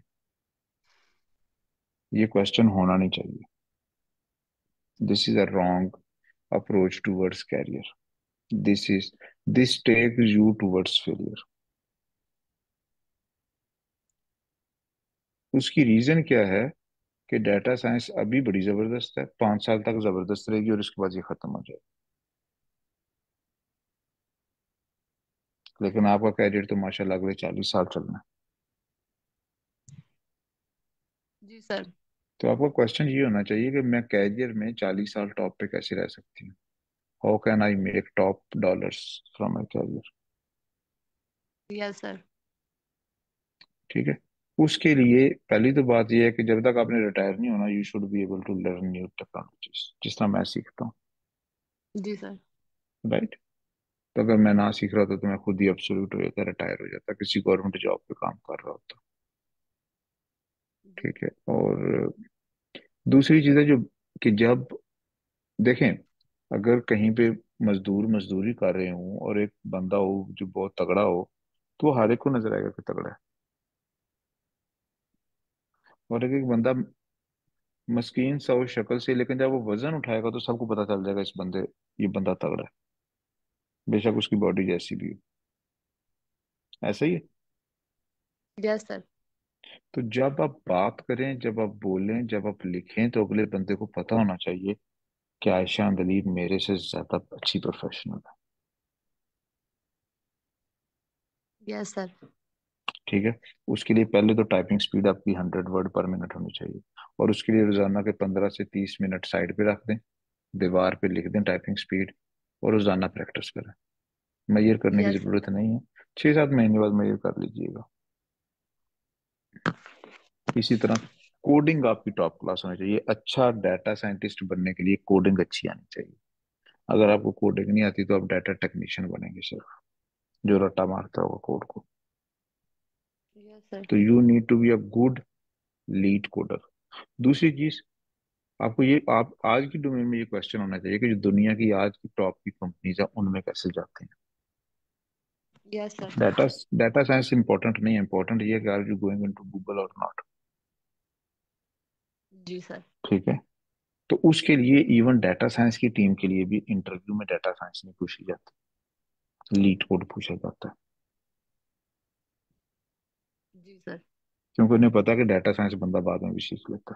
ये क्वेश्चन होना नहीं चाहिए। This is a wrong approach towards career. This is this take you towards failure. उसकी रीजन क्या है कि डाटा साइंस अभी बड़ी जबरदस्त है, पांच साल तक जबरदस्त रहेगी और इसके बाद ये खत्म हो जाएगी। लेकिन आपका कैरियर तो माशाल्लाह अगले चालीस साल चलना है। जी सर। तो आपका क्वेश्चन ये होना चाहिए कि मैं कैरियर में चालीस साल टॉप पे कैसे रह सकती हूँ। How can I make top dollars from my career. Yes sir. ठीक है। उसके लिए पहली तो बात यह है कि जब तक आपने रिटायर नहीं होना you should be able to learn new technologies, जिस तरह मैं सीखता हूँ। जी सर। राइट। तो अगर मैं ना सीख रहा होता तो मैं खुद ही एब्सोल्यूट हो जाता, रिटायर हो जाता, किसी गवर्नमेंट जॉब पे काम कर रहा होता। जी ठीक है। और दूसरी चीज है जो कि जब देखें अगर कहीं पे मजदूर मजदूरी कर रहे हो और एक बंदा हो जो बहुत तगड़ा हो तो वो हर एक को नजर आएगा कि तगड़ा है। और अगर एक बंदा मस्कीन सा हो शक्ल से, लेकिन जब वो वजन उठाएगा तो सबको पता चल जाएगा इस बंदे ये बंदा तगड़ा है, बेशक उसकी बॉडी जैसी भी हो। ऐसा ही है। Yes sir. तो जब आप बात करें, जब आप बोलें, जब आप लिखें, तो अगले बंदे को पता होना चाहिए कि आयशा दलीब मेरे से ज्यादा अच्छी प्रोफेशनल है। Yes sir. ठीक है। उसके लिए पहले तो टाइपिंग स्पीड आपकी हंड्रेड वर्ड पर मिनट होनी चाहिए, और उसके लिए रोजाना के पंद्रह से तीस मिनट साइड पे रख दें, दीवार पे लिख दें टाइपिंग स्पीड, और रोजाना प्रैक्टिस करें। मेजर करने की यस सर। जरूरत नहीं है, छह सात महीने बाद मेजर कर लीजिएगा। इसी तरह कोडिंग आपकी टॉप क्लास होनी चाहिए। अच्छा डाटा साइंटिस्ट बनने के लिए कोडिंग अच्छी आनी चाहिए। अगर आपको कोडिंग नहीं आती तो आप डाटा टेक्नीशियन बनेंगे सिर्फ, जो रट्टा मारता होगा कोड को। Yes sir. तो you need to be a good leet coder. दूसरी चीज, आपको ये, आप आज की डोमेन में ये क्वेश्चन होना चाहिए कि जो दुनिया की आज की टॉप की कंपनीज है उनमें कैसे जाते हैं। Yes sir. Data data science important नहीं है, इंपॉर्टेंट ये है कि are you going into Google और नॉट। जी सर। ठीक है। तो उसके लिए इवन डाटा साइंस की टीम के लिए भी इंटरव्यू में डाटा साइंस नहीं पूछी जाती, लीड कोड पूछा जाता है। जी सर। क्योंकि उन्हें पता है कि डाटा साइंस बंदा बाद में भी सीख लेता है।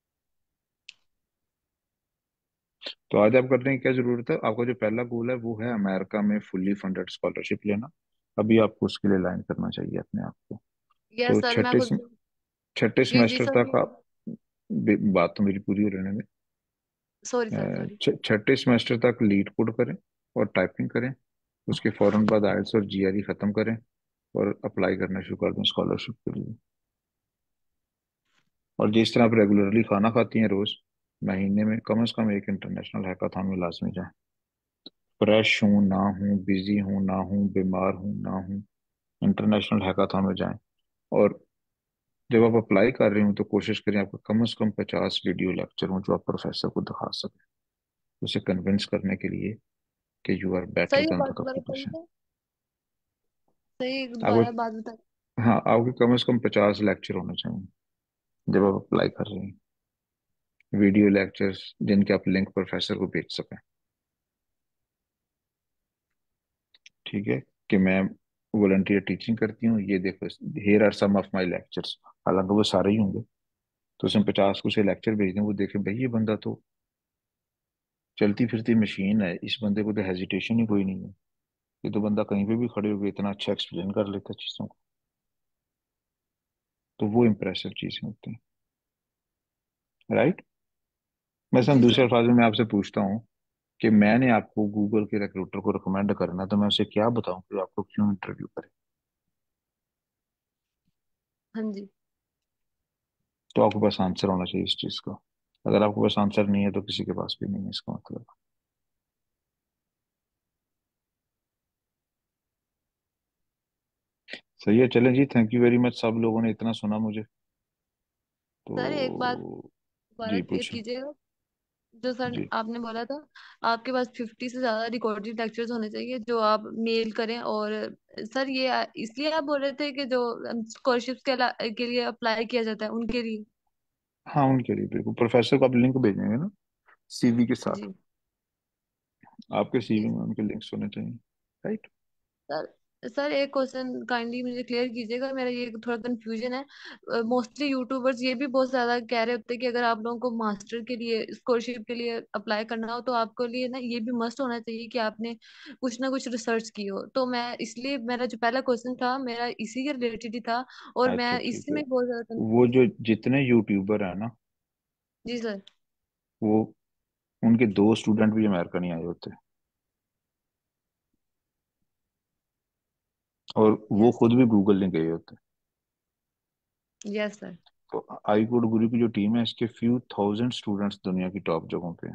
तो आज आप करने की क्या जरूरत है, आपका जो पहला गोल है वो है अमेरिका में फुल्ली फंडेड स्कॉलरशिप लेना। अभी आपको उसके लिए लाइन करना चाहिए अपने आप को। यस तो सर मैं छठे खुद। छठे जी जी सेमेस्टर सर। तक आप, बे- बात तो मेरी पूरी हो रहने में। Sorry sir uh, sorry. छ- छठे सेमेस्टर तक लीड कोड करें और टाइपिंग करें। उसके फौरन बाद आइल्स और जीआरई खत्म करें और अप्लाई करना शुरू कर दें स्कॉलरशिप के लिए। और जिस तरह आप रेगुलरली खाना खाती हैं रोज, महीने में कम से कम एक इंटरनेशनल हैकाथॉन में लाजमी जाएं। फ्रेश हूं ना हूं, बिजी हूं ना हूं, बीमार हूं ना हूं, इंटरनेशनल हैकाथॉन में जाएं। और जब आप अप्लाई कर रहे हो तो कोशिश करें आपका कम से कम पचास वीडियो लेक्चर हो जो आप प्रोफेसर को दिखा सकें, उसे कन्विंस करने के लिए कि यू आर सर बेटर ये देन बात द दोबारा कंपटीशन। करेंगे। सही दोबारा आपको, बात बता। हाँ, आपके कम से कम पचास लेक्चर होने चाहिए जब आप अप्लाई कर रहे हैं, वीडियो लेक्चर्स जिनके आप लिंक प्रोफेसर को भेज सकें। ठीक है, कि मैं वॉलंटियर टीचिंग करती हूँ, ये देखो, here are some of my lectures. हालांकि वो सारे ही होंगे, तो उसमें पचास को से लेक्चर भेज दें, वो देखे भाई ये बंदा तो चलती फिरती मशीन है, इस बंदे को तो हेजिटेशन ही कोई नहीं है, ये तो बंदा कहीं पे भी खड़े होकर इतना अच्छा एक्सप्लेन कर लेता है चीजों को। तो वो इम्प्रेसिव चीजें होती हैं, राइट। मैं जी दूसरे सर। अल्फाज में मैं आपसे पूछता हूँ कि मैंने आपको गूगल के रिक्रूटर को रिकमेंड करना, तो मैं उसे क्या बताऊं कि वो आपको क्यों इंटरव्यू करे। हाँ जी। तो आपके पास आंसर होना चाहिए इस चीज का। अगर आपके पास आंसर नहीं है तो किसी के पास भी नहीं है, इसका मतलब। सही है, चलें जी, थैंक यू वेरी मच, सब लोगों ने इतना सुना मुझे। सर एक बात तो दोबारा जी क्लियर पूछें। कीजिएगा। जो सर जी आपने बोला था आपके पास फिफ्टी से ज्यादा रिकॉर्डेड लेक्चर्स होने चाहिए जो आप मेल करें। और सर ये इसलिए आप बोल रहे थे कि जो स्कॉलरशिप के, अला- के लिए अप्लाई किया जाता है उनके लिए। हाँ, उनके लिए बिल्कुल, प्रोफेसर को आप लिंक भेजेंगे ना सीवी के साथ, जी। आपके सीवी जी में उनके लिंक्स होने चाहिए, राइट। सर। सर एक क्वेश्चन काइंडली मुझे क्लियर कीजिएगा, मेरा ये थोड़ा कंफ्यूजन है। मोस्टली यूट्यूबर्स ये भी बहुत ज्यादा कह रहे होते हैं कि अगर आप लोगों को मास्टर के लिए स्कॉलरशिप के लिए अप्लाई करना हो तो आपको लिए ना ये भी मस्ट होना चाहिए कि आपने कुछ ना कुछ रिसर्च की हो। तो मैं इसलिए मेरा जो पहला क्वेश्चन था मेरा इसी के रिलेटेड ही था, और अच्छा मैं ठीक इसी है। में बहुत ज्यादा वो कंफ्यूज जो हूँ। जितने यूट्यूबर है ना, जी सर। वो, उनके दो स्टूडेंट भी अमेरिका नहीं आए होते, और वो यस खुद भी गूगल नहीं गए होते। Yes sir. तो आई कोड गुरु की जो टीम है, इसके फ्यू थाउजेंड स्टूडेंट्स दुनिया की टॉप जगहों पे हैं।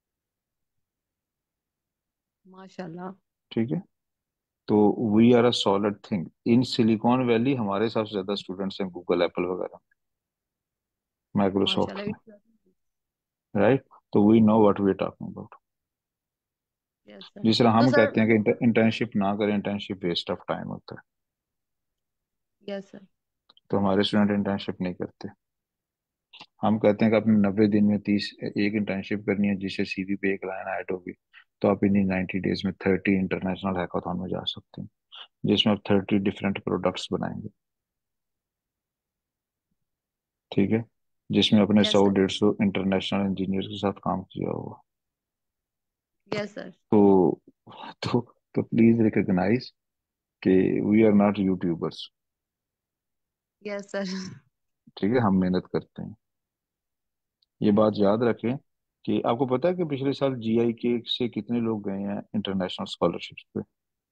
माशाल्लाह। ठीक है। तो we are a solid thing in Silicon Valley, हमारे सबसे ज्यादा स्टूडेंट्स हैं गूगल, एप्पल वगैरह, माइक्रोसॉफ्ट माशाल्लाह। में, राइट। तो we know what we are talking about. Yes sir. जिस तरह तो हम सर। कहते हैं कि इंटर्नशिप ना करें, इंटर्नशिप वेस्ट ऑफ टाइम होता है, यस सर। तो हमारे स्टूडेंट इंटर्नशिप नहीं करते। हम कहते हैं कि आपने नब्बे दिन में तीस एक इंटर्नशिप करनी है जिससे सीवी पे एक लाइन ऐड होगी, तो आप इन्हीं नाइन्टी डेज में थर्टी इंटरनेशनल हैकाथॉन में जा सकते हैं। जिसमें आप थर्टी डिफरेंट प्रोडक्ट्स बनाएंगे, ठीक है, जिसमें अपने यस सौ सर। डेढ़ सौ इंटरनेशनल इंजीनियर के साथ काम किया होगा। Yes sir. तो तो तो प्लीज रिकॉग्नाइज कि we are not YouTubers, yes sir. ठीक है, हम मेहनत करते हैं। ये बात याद रखें कि आपको पता है कि पिछले साल जीआई के से कितने लोग गए हैं इंटरनेशनल स्कॉलरशिप्स पे?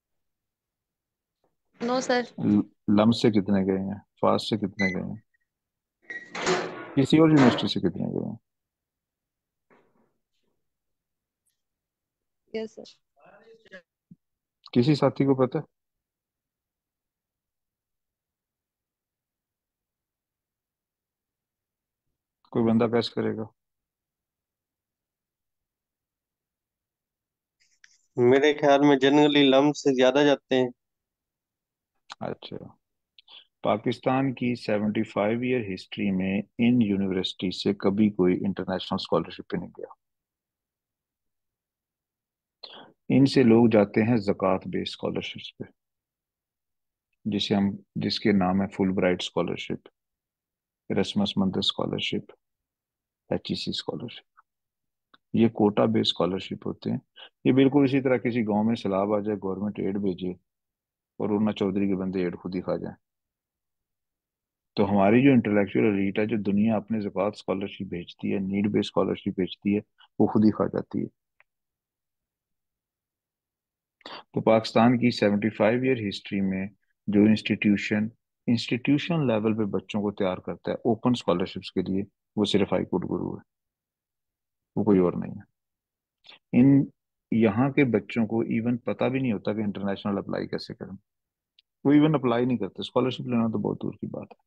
No sir. ल- लम से कितने गए हैं, फास्ट से कितने गए हैं, किसी और यूनिवर्सिटी से कितने गए हैं? Yes sir. किसी साथी को पता है? कोई बंदा कैश करेगा? मेरे ख्याल में जनरली लम से ज्यादा जाते हैं। अच्छा, पाकिस्तान की सेवेंटी फाइव ईयर हिस्ट्री में इन यूनिवर्सिटी से कभी कोई इंटरनेशनल स्कॉलरशिप पे नहीं गया। इनसे लोग जाते हैं जक़ात बेस्ड स्कॉलरशिप्स पे, जिसे हम जिसके नाम है Fulbright scholarship, Erasmus Mundus scholarship, HEC scholarship. ये कोटा बेस्ड स्कॉलरशिप होते हैं। ये बिल्कुल इसी तरह किसी गांव में सैलाब आ जाए, गवर्नमेंट एड भेजे और उन्ना चौधरी के बंदे एड खुद ही खा जाए। तो हमारी जो इंटेलेक्चुअल एलीट है, जो दुनिया अपने ज़कात स्कॉलरशिप भेजती है, नीड बेस्ड स्कॉलरशिप भेजती है, वो खुद ही खा जाती है। तो पाकिस्तान की सेवेंटी फाइव ईयर हिस्ट्री में जो इंस्टीट्यूशन इंस्टीट्यूशन लेवल पे बच्चों को तैयार करता है ओपन स्कॉलरशिप्स के लिए, वो सिर्फ हाईकोर्ट गुरु है, वो कोई और नहीं है। इन यहाँ के बच्चों को इवन पता भी नहीं होता कि इंटरनेशनल अप्लाई कैसे करें। वो इवन अप्लाई नहीं करते, स्कॉलरशिप लेना तो बहुत दूर की बात है।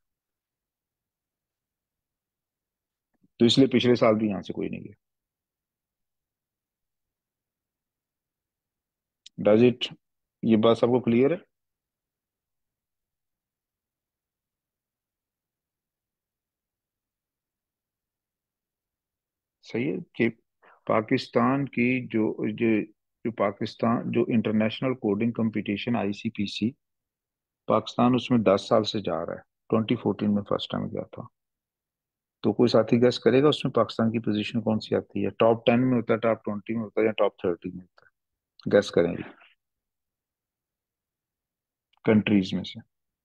तो इसलिए पिछले साल भी यहाँ से कोई नहीं गया। डज इट, ये बात सबको क्लियर है? सही है कि पाकिस्तान की जो जो जो पाकिस्तान जो international coding competition ICPC, Pakistan उसमें दस साल से जा रहा है। ट्वेंटी फोर्टीन में फर्स्ट टाइम गया था। तो कोई साथी गैस करेगा उसमें पाकिस्तान की पोजीशन कौन सी आती है? टॉप टेन में होता है, टॉप ट्वेंटी में होता है, या टॉप थर्टी में होता है? गैस करेंगे कंट्रीज में से।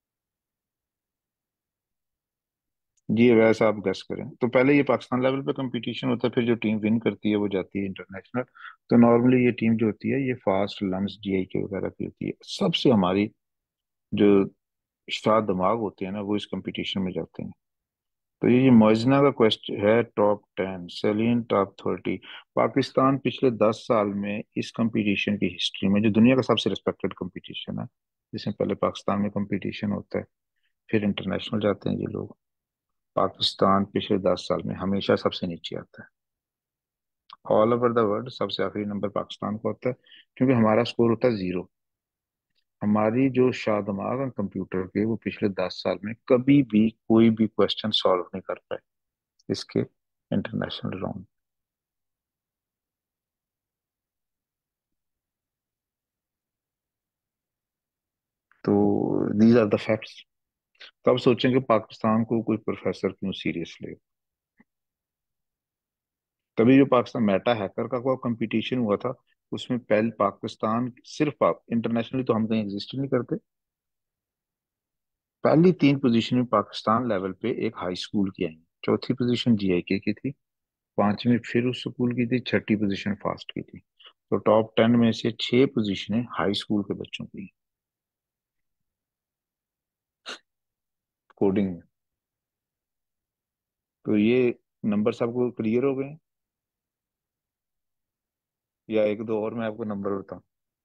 ये वैसा आप गैस करें तो पहले ये पाकिस्तान लेवल पे कंपटीशन होता है, फिर जो टीम विन करती है वो जाती है इंटरनेशनल। तो नॉर्मली ये टीम जो होती है ये फास्ट, लम्स, जीआई के वगैरह की होती है। सबसे हमारी जो शाह दिमाग होते हैं ना, वो इस कंपटीशन में जाते हैं। तो ये मुआजना का क्वेश्चन है, टॉप टेन सेलियन टॉप थर्टी। पाकिस्तान पिछले दस साल में इस कंपटीशन की हिस्ट्री में, जो दुनिया का सबसे रिस्पेक्टेड कंपटीशन है, जिसमें पहले पाकिस्तान में कंपटीशन होता है फिर इंटरनेशनल जाते हैं ये लोग, पाकिस्तान पिछले दस साल में हमेशा सबसे नीचे आता है। ऑल ओवर द वर्ल्ड सबसे आखिरी नंबर पाकिस्तान को आता है, क्योंकि हमारा स्कोर होता है जीरो। हमारी जो शादमाग है कंप्यूटर के, वो पिछले दस साल में कभी भी कोई भी क्वेश्चन सॉल्व नहीं कर पाए इसके इंटरनेशनल राउंड। तो दीज आर द फैक्ट्स। तो अब सोचेंगे पाकिस्तान को कोई प्रोफेसर क्यों सीरियस ले। तभी जो पाकिस्तान मेटा हैकर का कोई कंपटीशन हुआ था, उसमें पहले पाकिस्तान सिर्फ इंटरनेशनली तो हम कहीं एग्जिस्ट ही नहीं करते। पहली तीन पोजीशन में पाकिस्तान लेवल पे एक हाई स्कूल की आई, चौथी पोजीशन जीआईके की थी, पांचवी फिर उस स्कूल की थी, छठी पोजीशन फास्ट की थी। तो टॉप टेन में से छह पोजीशनें हाई स्कूल के बच्चों की कोडिंग में। तो ये नंबर सबको क्लियर हो गए, या एक दो और मैं आपको नंबर बताऊं?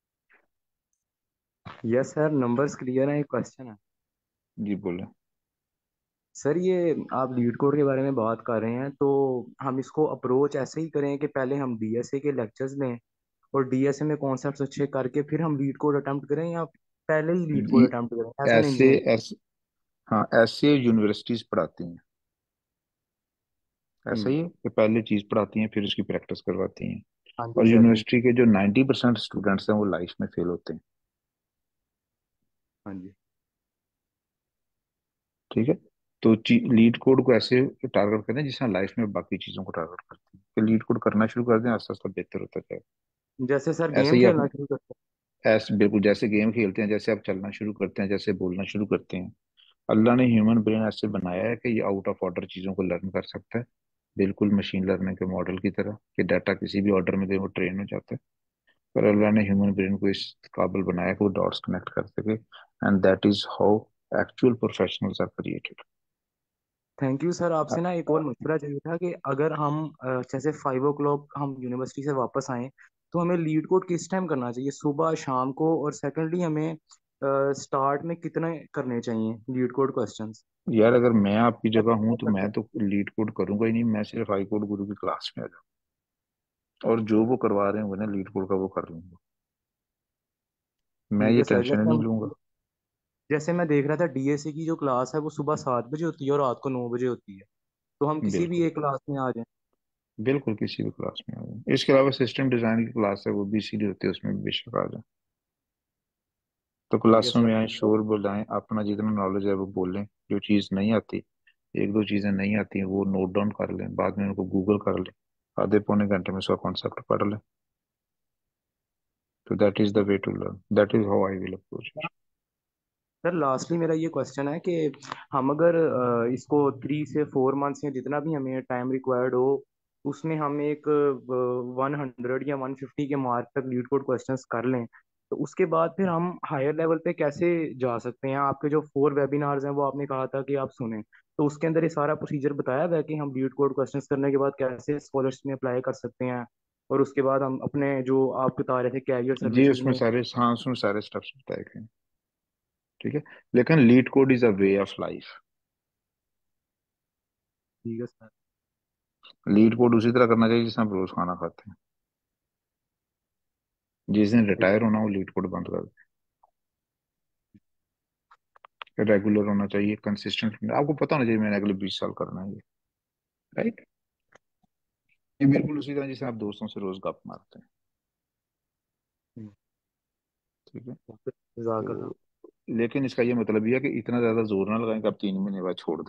यस सर, नंबर्स क्लियर है। एक क्वेश्चन है जी बोले। सर, ये आप लीड कोड के बारे में बात कर रहे हैं, तो हम इसको अप्रोच ऐसे ही करें कि पहले हम डीएसए के लेक्चर्स लें और डीएसए में कॉन्सेप्ट्स अच्छे करके फिर हम लीड कोड अटेम्प्ट करें, या पहले ही लीड ये कोड अटेम्प्ट करें? ऐसा नहीं ऐसे है? ऐसे हाँ, ऐसे यूनिवर्सिटीज पढ़ाती हैं। ऐसा हम्म। ही है कि पहले चीज पढ़ाती हैं फिर उसकी प्रैक्टिस करवाती हैं। हाँ जी और सर, जी। यूनिवर्सिटी के जो नाइन्टी परसेंट स्टूडेंट्स हैं वो लाइफ में फेल होते हैं। हाँ जी। ठीक है, तो लीड कोड को ऐसे टारगेट करते हैं जिससे लाइफ में बाकी चीजों को टारगेट करते हैं, तो लीड कोड करना शुरू कर दें, आस्ता आस्ता बेहतर होता जाएगा। जैसे सर ऐसे गेम ही आप खेलना शुरू करते ऐसे बिल्कुल जैसे गेम खेलते हैं, जैसे आप चलना शुरू करते हैं, जैसे बोलना शुरू करते हैं, अल्लाह ने ह्यूमन ब्रेन ऐसे बनाया है कि ये आउट ऑफ ऑर्डर चीज़ों को लर्न कर सकता है, बिल्कुल मशीन लर्निंग के मॉडल की तरह कि डाटा किसी भी ऑर्डर में दे वो ट्रेन हो जाता है। पर अल्लाह ने ह्यूमन ब्रेन को इस काबिल बनाया कि वो डॉट्स कनेक्ट कर सके, and that is how actual professionals are created. Thank you sir. आपसे ना एक और मशवरा चाहिए था कि अगर हम अ, जैसे फाइव ओ क्लॉक हम यूनिवर्सिटी से वापस आएं तो हमें लीड कोड किस टाइम करना चाहिए, सुबह शाम को, और सेकेंडली हमें स्टार्ट में कितने करने चाहिए लीड कोड क्वेश्चंस। यार अगर मैं आपकी जगह हूँ तो मैं तो लीड कोड करूंगा ही नहीं, मैं सिर्फ हाई कोड गुरु की क्लास में आ जाऊँ और जो वो करवा रहे होंगे ना लीड कोड का वो कर लूंगा, मैं ठीक ये है सर। टेंशन ही जैसे नहीं हम लूंगा। जैसे मैं देख रहा था डी एस ए की जो क्लास है वो सुबह सात बजे होती है और रात को नौ बजे होती है, तो हम किसी भी बिल्कुल एक क्लास में आ जाएं। बिल्कुल किसी भी क्लास में आ जाए, इसके अलावा सिस्टम डिजाइन की क्लास है वो भी इसीलिए होती है, उसमें भी बेशक आ जाए। तो ठीक है क्लासों सर। में आए, शोर बुलाएं, अपना जितना नॉलेज है वो बोलें, जो चीज़ नहीं आती, एक दो चीज़ें नहीं आती हैं वो नोट डाउन कर लें, बाद में उनको गूगल कर लें, आधे पौने घंटे में उसका कॉन्सेप्ट पढ़ लें। तो that is the way to learn, that is how I will approach it. Sir lastly मेरा ये क्वेश्चन है कि हम अगर अ, इसको थ्री से फोर मंथ्स या जितना भी हमें टाइम रिक्वायर्ड हो उसमें हम एक वन हंड्रेड या वन फिफ्टी के मार्क तक लीड कोड क्वेश्चंस कर लें, तो उसके बाद फिर हम हायर लेवल पे कैसे जा सकते हैं। आपके जो फोर वेबिनार्स हैं वो आपने कहा था कि आप सुने, तो उसके अंदर ये सारा प्रोसीजर बताया हुआ है कि हम लीड कोड क्वेश्चंस करने के बाद कैसे स्कॉलरशिप में अप्लाई कर सकते हैं, और उसके बाद हम अपने जो आप बता रहे थे कैरियर जी सर्विसेज उसमें में। सारे, हाँ उसमें सारे स्टेप्स बताए गए हैं। ठीक है, लेकिन LeetCode is a way of life. ठीक है सर। लीड कोड उसी तरह करना चाहिए जिससे हम रोज खाना खाते हैं, जिस दिन रिटायर होना वो लीड कोड बंद कर दे, रेगुलर होना चाहिए, कंसिस्टेंट, आपको पता होना चाहिए मैंने अगले बीस साल करना है ये, राइट। ये बिल्कुल उसी तरह जैसे आप दोस्तों से रोज गप मारते हैं। ठीक है, जज़ाकल्लाह। तो लेकिन इसका ये मतलब ये है कि इतना ज्यादा जोर ना लगाएं कि आप तीन महीने बाद छोड़ दें।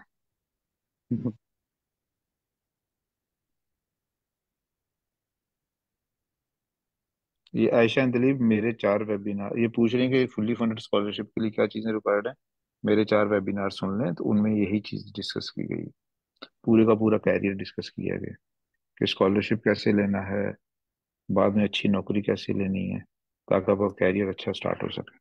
ये आयशा एंड दिलीप मेरे चार वेबिनार ये पूछ रही हैं कि फुल्ली फंडेड स्कॉलरशिप के लिए क्या चीजें रिक्वायर्ड है। मेरे चार वेबिनार सुन लें तो उनमें यही चीज डिस्कस की गई, पूरे का पूरा कैरियर डिस्कस किया गया कि स्कॉलरशिप कैसे लेना है, बाद में अच्छी नौकरी कैसे लेनी है, ताकि आपका कैरियर अच्छा स्टार्ट हो सके।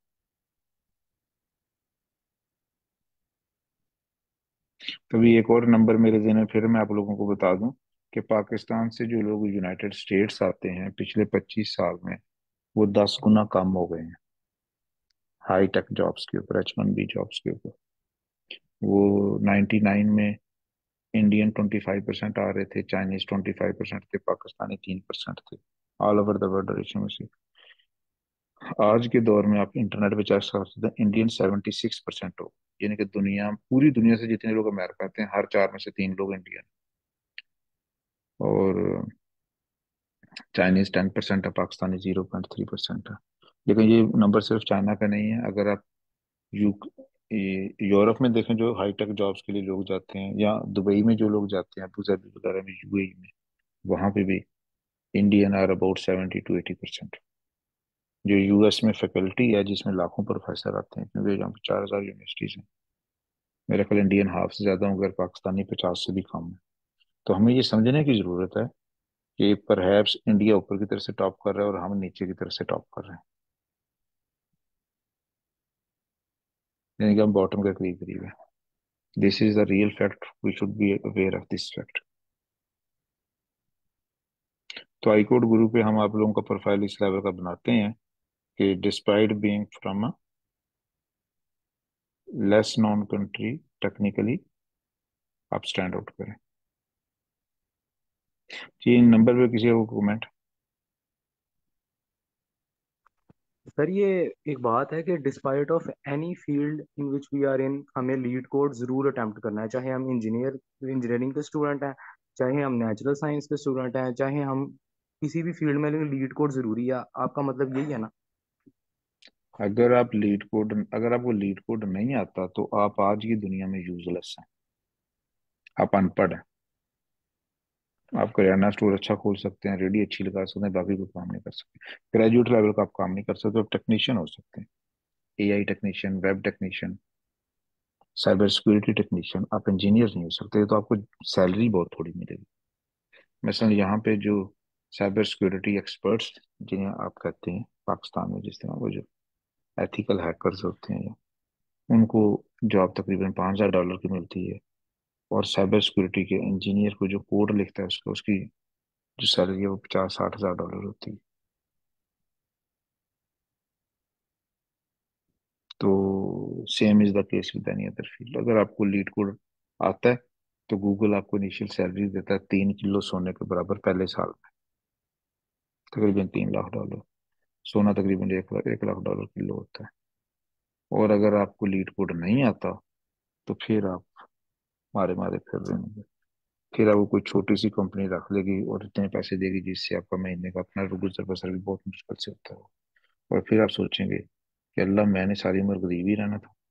तभी एक और नंबर मेरे ज़हन में फिर मैं आप लोगों को बता दूं कि पाकिस्तान से जो लोग यूनाइटेड स्टेट्स आते हैं पिछले पच्चीस साल में वो दस गुना कम हो गए हैं हाई टेक जॉब्स के ऊपर, एच वन बी जॉब्स के ऊपर। वो नाइन्टी नाइन में इंडियन ट्वेंटी फाइव परसेंट आ रहे थे, चाइनीज ट्वेंटी फाइव परसेंट थे, पाकिस्तानी तीन परसेंट थे, all over the world ratio में से। आज के दौर में आप इंटरनेट पे चेक कर सकते हैं, इंडियन सेवेंटी सिक्स परसेंट हो, यानी कि दुनिया, पूरी दुनिया से जितने लोग अमेरिका आते हैं हर चार में से तीन लोग इंडियन, और चाइनीज टेन परसेंट है, Pakistani zero point three percent है। लेकिन ये नंबर सिर्फ चाइना का नहीं है, अगर आप यू ये यूरोप में देखें जो हाईटेक जॉब्स के लिए लोग जाते हैं, या दुबई में जो लोग जाते हैं, अबू धाबी वगैरह में, यूएई में, वहां पे भी Indian are about seventy to eighty percent. जो यूएस में फैकल्टी है जिसमें लाखों प्रोफेसर आते हैं, क्योंकि यहाँ पे चार हजार यूनिवर्सिटीज हैं, मेरे ख्याल इंडियन हाफ से ज्यादा होंगे, अगर पाकिस्तानी पचास से भी कम है। तो हमें ये समझने की जरूरत है कि परहैप्स इंडिया ऊपर की तरफ से टॉप कर रहा है और हम नीचे की तरफ से टॉप कर रहे हैं, यानी कि हम बॉटम के करीब करीब है। This is the real fact, we should be aware of this fact. तो आई कोड गुरु पे हम आप लोगों का प्रोफाइल इस लेवल का बनाते हैं कि despite being from a less known country, technically आप स्टैंड आउट करें। जी इन नंबर पे किसी को कमेंट। सर ये एक बात है कि despite of any field in which we are in हमें लीड कोड जरूर अटेम्प्ट करना है, चाहे हम इंजीनियर इंजीनियरिंग के स्टूडेंट हैं, चाहे हम नेचुरल साइंस के स्टूडेंट हैं, चाहे हम किसी भी फील्ड में, लेकिन लीड कोड जरूरी है। आपका मतलब यही है ना? अगर आप लीड कोड अगर आपको लीड कोड नहीं आता तो आप आज की दुनिया में यूजलेस हैं। आप अनपढ़ हैं। आप करियाना स्टोर अच्छा खोल सकते हैं, रेडी अच्छी लगा सकते हैं, बाकी कोई काम नहीं कर सकते। ग्रेजुएट लेवल का आप काम नहीं कर सकते, आप टेक्नीशियन हो सकते हैं। AI technician, web technician, cyber security technician. आप इंजीनियर नहीं हो सकते, तो आपको सैलरी बहुत थोड़ी मिलेगी। मिसाल यहाँ पे जो साइबर सिक्योरिटी एक्सपर्ट्स जिन्हें आप कहते हैं पाकिस्तान में, जिस तरह वो जो एथिकल हैकर्स होते हैं, उनको जॉब तकरीबन पाँच हजार डॉलर की मिलती है। और साइबर सिक्योरिटी के इंजीनियर को जो कोड लिखता है उसको उसकी जो सैलरी है वो पचास साठ हजार डॉलर होती है। तो same is the case with any other field. अगर आपको लीड कोड आता है तो गूगल आपको इनिशियल सैलरी देता है तीन किलो सोने के बराबर पहले साल में, तकरीबन तीन लाख डॉलर। सोना तकरीबन एक लाख एक लाख डॉलर किलो होता है। और अगर आपको लीड कोड नहीं आता तो फिर आप मारे मारे फिर रहे होंगे। फिर आपको कोई छोटी सी कंपनी रख लेगी और इतने पैसे देगी जिससे आपका महीने का अपना गुजर बसर भी बहुत मुश्किल से होता है। और फिर आप सोचेंगे कि अल्लाह मैंने सारी उम्र गरीब ही रहना था।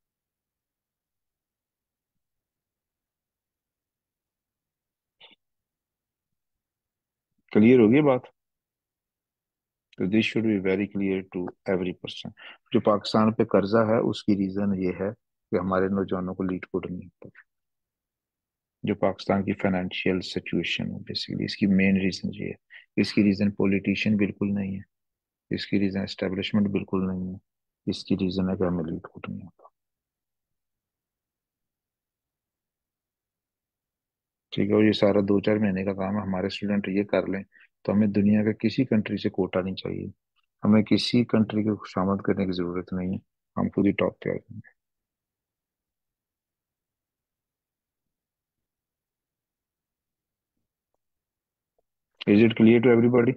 क्लियर होगी बात? तो this should be very clear to every person. जो पाकिस्तान पे कर्जा है उसकी रीजन ये है कि हमारे नौजवानों को लीड कोड नहीं आता। जो पाकिस्तान की फाइनेंशियल सिचुएशन है बेसिकली, इसकी मेन रीजन ये है। इसकी रीजन पॉलिटिशियन बिल्कुल नहीं है, इसकी रीजन एस्टेब्लिशमेंट बिल्कुल नहीं है, इसकी रीजन है कि हमें लीड कोड नहीं आता। ठीक है, और ये सारा दो चार महीने का काम है, हमारे स्टूडेंट ये कर लें तो हमें दुनिया के किसी कंट्री से कोटा नहीं चाहिए। हमें किसी कंट्री को खुशामद करने की जरूरत नहीं है, हम खुद ही टॉप पे आ जाएंगे। Is it clear to everybody?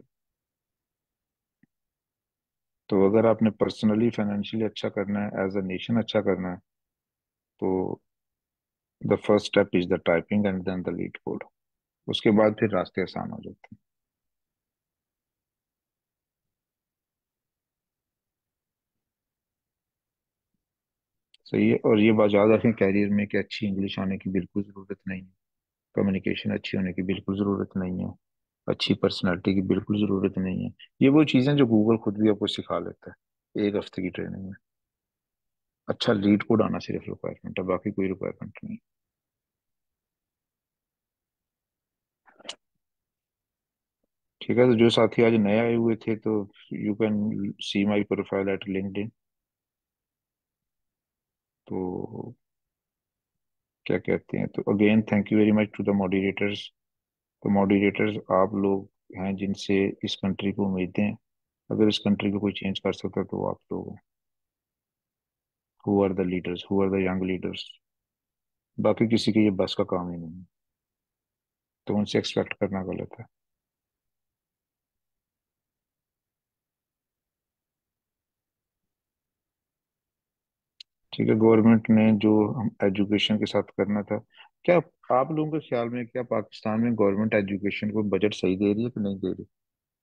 तो अगर आपने पर्सनली फाइनेंशियली अच्छा करना है, एज अ नेशन अच्छा करना है, तो the first step is the typing and then the LeetCode. उसके बाद फिर रास्ते आसान हो जाते हैं। सही है। और ये बात याद रखें कैरियर में कि अच्छी इंग्लिश आने की बिल्कुल ज़रूरत नहीं है, कम्युनिकेशन अच्छी होने की बिल्कुल ज़रूरत नहीं है, अच्छी पर्सनालिटी की बिल्कुल ज़रूरत नहीं है। ये वो चीज़ें जो गूगल खुद भी आपको सिखा लेता है एक हफ्ते की ट्रेनिंग में। अच्छा लीड कोड आना सिर्फ रिक्वायरमेंट है, बाकी कोई रिक्वायरमेंट नहीं। ठीक है, तो जो साथी आज नए आए हुए थे तो you can see my profile at LinkedIn. तो क्या कहते हैं, तो again thank you very much to the moderators. तो मॉडरेटर्स आप लोग हैं जिनसे इस कंट्री को उम्मीदें हैं। अगर इस कंट्री को कोई चेंज कर सकता है तो वो आप लोग हैं। Who are the leaders, who are the young leaders. बाकी किसी के ये बस का काम ही नहीं है, तो उनसे एक्सपेक्ट करना गलत है। ठीक है, गवर्नमेंट ने जो हम एजुकेशन के साथ करना था, क्या आप लोगों के ख्याल में क्या पाकिस्तान में गवर्नमेंट एजुकेशन को बजट सही दे रही है कि नहीं दे रही?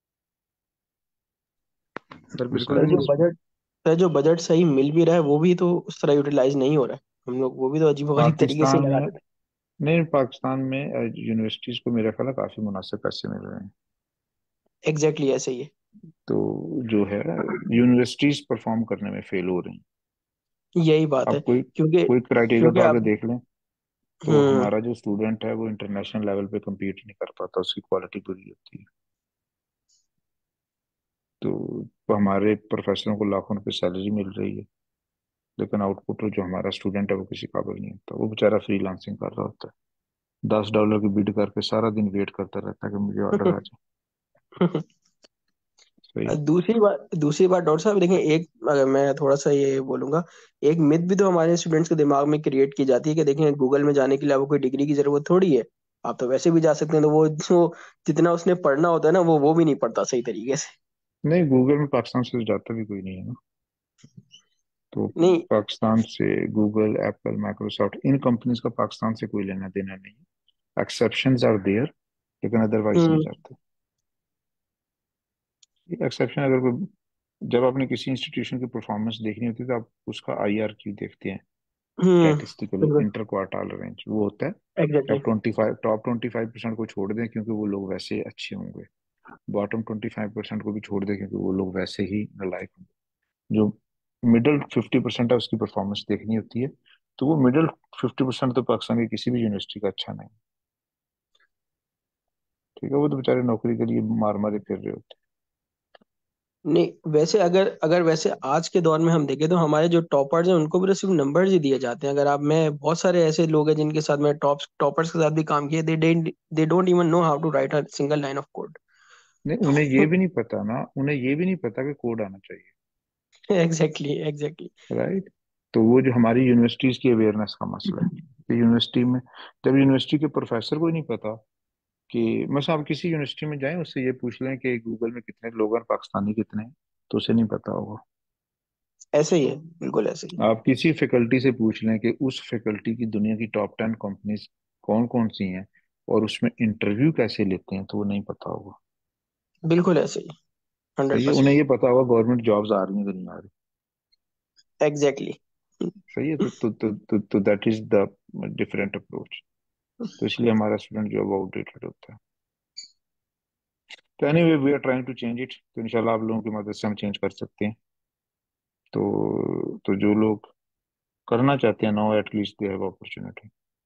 सर बिल्कुल सर नहीं जो दे बजट सर जो बजट सही मिल भी रहा है वो भी तो उस तरह यूटिलाइज नहीं हो रहा है। हम लोग वो भी तो अजीबोगरीब तरीके से पाकिस्तान ही लगा में देते नहीं, पाकिस्तान में यूनिवर्सिटीज को मेरा ख्याल है काफी मुनासिब पैसे मिल रहे हैं। हैं। एग्जैक्टली ऐसे ही है। तो जो है यूनिवर्सिटीज परफॉर्म करने में फेल हो रही हैं। यही बात है। अब कोई क्योंकि कोई क्राइटेरिया क्योंकि उठा के आप देख लें तो हम्म हमारा जो स्टूडेंट है वो इंटरनेशनल लेवल पे compete नहीं कर पाता, उसकी क्वालिटी बुरी होती है। तो, तो हमारे प्रोफेसरों को लाखों रुपए सैलरी मिल रही है, लेकिन आउटपुट जो हमारा स्टूडेंट है वो किसी काबिल नहीं होता। वो बेचारा फ्रीलांसिंग कर रहा होता है, दस डॉलर की बिड करके सारा दिन वेट करता रहता है कि मुझे ऑर्डर आ जाए। सही। दूसरी बात दूसरी बात डॉक्टर साहब देखें, एक अगर मैं थोड़ा सा ये बोलूंगा, एक मिथ भी तो हमारे स्टूडेंट्स के दिमाग में क्रिएट की जाती है कि देखें गूगल में जाने के लिए आपको कोई डिग्री की जरूरत थोड़ी है, आप तो वैसे भी जा सकते हैं। तो वो जो जितना उसने पढ़ना होता है ना वो वो भी नहीं पढ़ता सही तरीके से। नहीं, गूगल में पाकिस्तान से जाता भी कोई नहीं है ना। तो नहीं। पाकिस्तान से गूगल, एप्पल, माइक्रोसॉफ्ट, इन कंपनीज का पाकिस्तान से कोई लेना देना नहीं है। एक्सेप्शंस आर देयर, लेकिन अदरवाइज नहीं हम्म जाते। एक्सेप्शन अगर कोई जब आपने किसी इंस्टीट्यूशन की परफॉर्मेंस देखनी होती है तो आप उसका आई आर क्यू देखते हैं, हम्म। स्टैटिस्टिकल बिल्कुल। इंटर क्वार्टाइल रेंज, वो होता है exactly. Top twenty five top twenty five percent को छोड़ दें क्योंकि वो लोग वैसे अच्छे होंगे, बॉटम ट्वेंटी फाइव परसेंट को भी छोड़ दें क्योंकि वो लोग वैसे ही नालायक होंगे। जो मिडिल फिफ्टी परसेंट है उसकी परफॉर्मेंस देखनी होती है, तो वो मिडिल फिफ्टी परसेंट तो पाकिस्तान की किसी भी यूनिवर्सिटी का अच्छा नहीं, ठीक है, वो तो बेचारे नौकरी के लिए मार मारे फिर रहे होते नहीं वैसे अगर अगर वैसे आज के दौर में हम देखें तो हमारे जो टॉपर्स हैं उनको भी तो सिर्फ नंबर्स ही दिए जाते हैं। अगर आप मैं बहुत सारे ऐसे लोग हैं जिनके साथ मैं टॉप टॉपर्स के साथ भी काम किया, they they don't even know how to write a single line of code. हैं। नहीं, उन्हें ये भी नहीं पता ना, उन्हें ये भी नहीं पता कि कोड आना चाहिए, एग्जैक्टली एग्जैक्टली। राइट। तो वो जो हमारी यूनिवर्सिटीज की अवेयरनेस का मसला है कि यूनिवर्सिटी में, जब यूनिवर्सिटी के प्रोफेसर को ही नहीं पता कि, मतलब आप किसी यूनिवर्सिटी में जाएं उससे ये पूछ लें कि गूगल में कितने लोग हैं, पाकिस्तानी कितने हैं, तो उसे नहीं पता होगा। ऐसे ही है, बिल्कुल ऐसे ही। आप किसी फैकल्टी से पूछ लें कि उस फैकल्टी की दुनिया की टॉप टेन कंपनीज कौन कौन सी हैं और उसमें इंटरव्यू कैसे लेते हैं, तो वो नहीं पता होगा। बिल्कुल ऐसे ही। हंड्रेड सही है, उन्हें परसेंट ये पता होगा गवर्नमेंट जॉब्स आ रही हैं कि नहीं आ रही। एग्जैक्टली। सही है, तो तो तो तो, तो that is the different approach. तो इसलिए हमारा स्टूडेंट जो है वो आउटडेटेड होता है। तो anyway we are trying to change it, तो इंशाल्लाह आप लोगों की मदद से हम चेंज कर सकते हैं। तो तो जो लोग करना चाहते हैं now at least they have opportunity.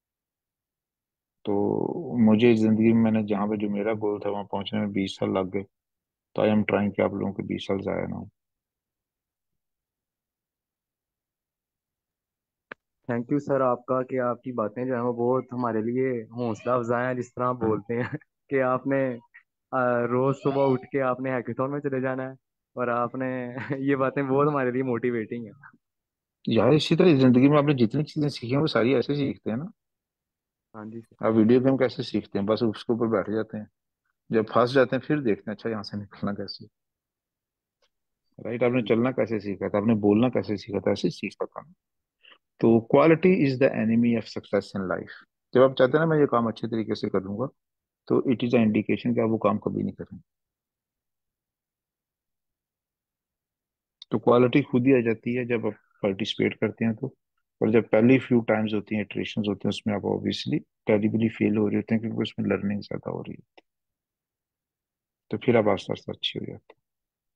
तो मुझे इस जिंदगी में, मैंने जहाँ पे जो मेरा गोल था वहाँ पहुंचने में बीस साल लग गए, तो आई एम ट्राइंग कि आप लोगों के बीस साल जाया ना हो। थैंक यू सर आपका, कि आपकी बातें जो है वो बहुत हमारे लिए हौसला अफजा हैं। जिस तरह आप बोलते हैं कि आपने अ, रोज सुबह उठ के आपने हैकेथॉन में चले जाना है, और आपने ये बातें बहुत हमारे लिए मोटिवेटिंग है। यार इसी तरह जिंदगी में आपने जितनी चीजें सीखी हैं वो सारी ऐसे सीखते हैं ना। हाँ जी सर। आप वीडियो गेम कैसे सीखते हैं, बस उसके ऊपर बैठ जाते हैं, जब फंस जाते हैं फिर देखते हैं अच्छा यहाँ से निकलना कैसे। राइट, आपने चलना कैसे सीखा था, आपने बोलना कैसे सीखा था, ऐसे सीखा था। तो quality is the enemy of success in life. जब आप चाहते हैं ना मैं ये काम अच्छे तरीके से कर लूंगा, तो इट इज अ इंडिकेशन कि आप वो काम कभी नहीं करेंगे। तो क्वालिटी खुद ही आ जाती है जब आप पार्टिसिपेट करते हैं तो। और जब पहली फ्यू टाइम्स होती हैं, इटरेशंस होते हैं, उसमें आप ऑब्वियसली टेरिबली फेल हो रहे होते हैं क्योंकि उसमें लर्निंग ज्यादा हो रही है, तो फिर आप आस्ते आस्ते अच्छे हो जाते हैं।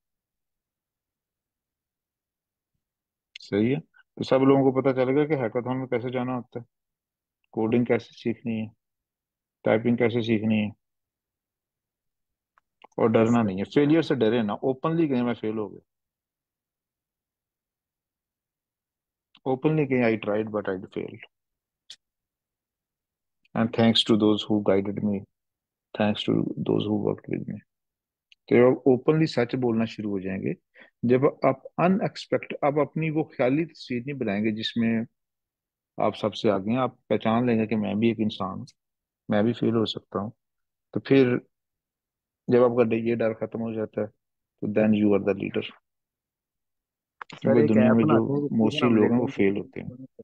सही है, तो सब लोगों को पता चलेगा कि हैकाथॉन में कैसे जाना होता है, कोडिंग कैसे सीखनी है, टाइपिंग कैसे सीखनी है, और यस डरना सर। नहीं है। फेलियर से डरे ना, ओपनली कहें मैं फेल हो गया, ओपनली कहें I tried but I failed, and thanks to those who guided me, thanks to those who worked with me. तो जब आप ओपनली सच बोलना शुरू हो जाएंगे, जब आप अनएक्सपेक्ट, आप अपनी वो ख्याली तस्वीर नहीं बनाएंगे जिसमें आप सबसे आगे हैं, आप पहचान लेंगे कि मैं भी एक इंसान हूँ, मैं भी फेल हो सकता हूँ। तो फिर जब आपका डे- ये डर खत्म हो जाता है, तो then you are the leader. Sir क्योंकि एक दुनिया ऐप में जो बनाते हैं जिसके ऊपर मोस्टली हम लोग हैं वो लिंक्डइन फेल होते हैं। पे,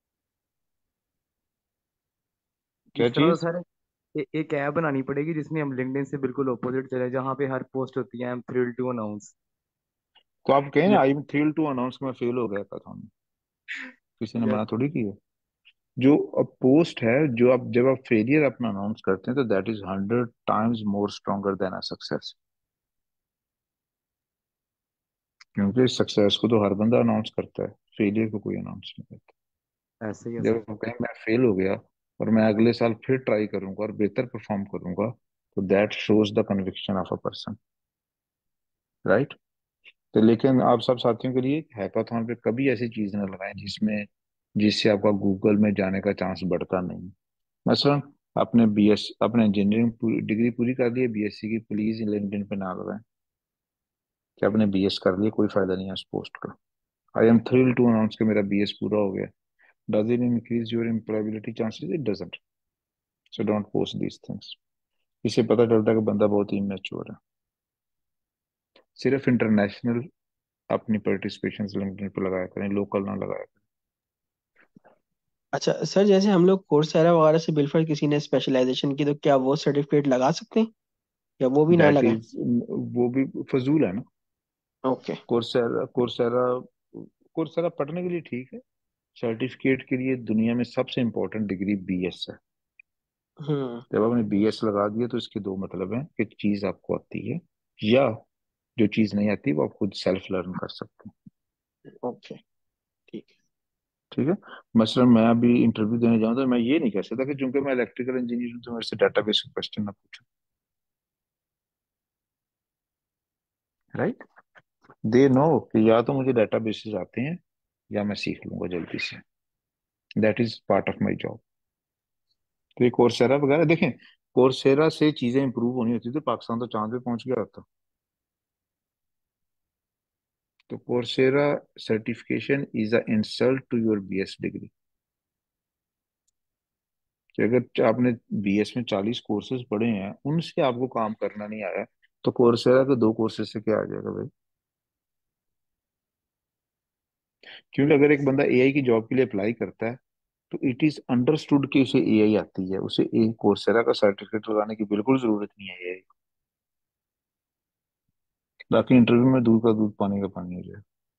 क्या इस तरह तो चीज? सर ए, एक ऐप बनानी पड़ेगी जिसमें हम लिंक्डइन से बिल्कुल अपोजिट चले, जहाँ पे हर पोस्ट होती है I am thrilled to announce. तो आप कहें ना I am thrill to announce मैं फेल हो गया था, था किसी ने यस। मना थोड़ी की है। जो अब पोस्ट है, जो आप जब आप फेलियर अपना अनाउंस करते हैं तो that is hundred times more stronger than a success. क्योंकि सक्सेस को तो हर बंदा अनाउंस करता है, फेलियर को कोई अनाउंस नहीं करता। ऐसे ही है जब सर। आप कहें मैं फेल हो गया और मैं अगले साल फिर ट्राई करूंगा और बेहतर परफॉर्म करूंगा, तो that shows the conviction of a person, right. तो लेकिन आप सब साथियों के लिए हैकाथॉन पे कभी ऐसी चीज न लगाएं जिसमें जिससे आपका गूगल में जाने का चांस बढ़ता नहीं। मसलन आपने बी एस अपने इंजीनियरिंग डिग्री पूरी कर ली है, बी एस सी की, प्लीज लिंक्डइन पे ना लगाएं कि आपने बी एस कर लिया, कोई फायदा नहीं है उस पोस्ट का। I am thrill to announce कि मेरा बी एस पूरा हो गया। Does it increase your employability chances? It doesn't. So don't post these things. इससे पता चलता है कि बंदा बहुत ही इमेच्योर है। सिर्फ इंटरनेशनल अपनी पार्टिसिपेशन लिंक्डइन पे लगाया करें, लोकल ना लगाया अच्छा सर, जैसे हम लोग कोर्सेरा वगैरह से बिलफर किसी ने स्पेशलाइजेशन की तो क्या वो सर्टिफिकेट लगा सकते हैं या वो भी करें। ना दैट लगाएं? इज, वो भी फजूल है ना। ओके। कोर्सेरा कोर्सेरा कोर्सेरा पढ़ने के लिए ठीक है। सर्टिफिकेट के लिए दुनिया में सबसे इम्पोर्टेंट डिग्री बीएस है। हम्म। जब आपने बीएस लगा दिया तो इसके दो मतलब हैं कि चीज आपको आती है, या जो चीज नहीं आती वो आप खुद सेल्फ लर्न कर सकते हैं। ओके ठीक है। ठीक है। मसलन मैं अभी इंटरव्यू देने जाऊँ तो मैं ये नहीं कह सकता कि चूंकि मैं इलेक्ट्रिकल इंजीनियर हूँ तो मेरे से डाटाबेस के क्वेश्चन ना पूछो। राइट। दे नो कि या तो मुझे डाटाबेसेस आते हैं या मैं सीख लूंगा जल्दी से। That is part of my job. तो ये कोर्सेरा वगैरह देखें, कोर्सेरा से चीजें इंप्रूव होनी होती तो पाकिस्तान तो चांद पे पहुंच गया होता। तो Coursera certification is a insult to your BS degree. कि अगर आपने बीएस में चालीस कोर्सेज पढ़े हैं उनसे आपको काम करना नहीं आया तो कोर्सेरा के दो कोर्सेज से क्या आ जाएगा भाई। क्योंकि अगर एक बंदा एआई की जॉब के लिए अप्लाई करता है तो इट इज अंडरस्टूड कि उसे एआई आती है, उसे एक कोर्सेरा का सर्टिफिकेट लगाने की बिल्कुल जरूरत नहीं है एआई। बाकी इंटरव्यू में दूध का दूध पानी का पानी हो जाए।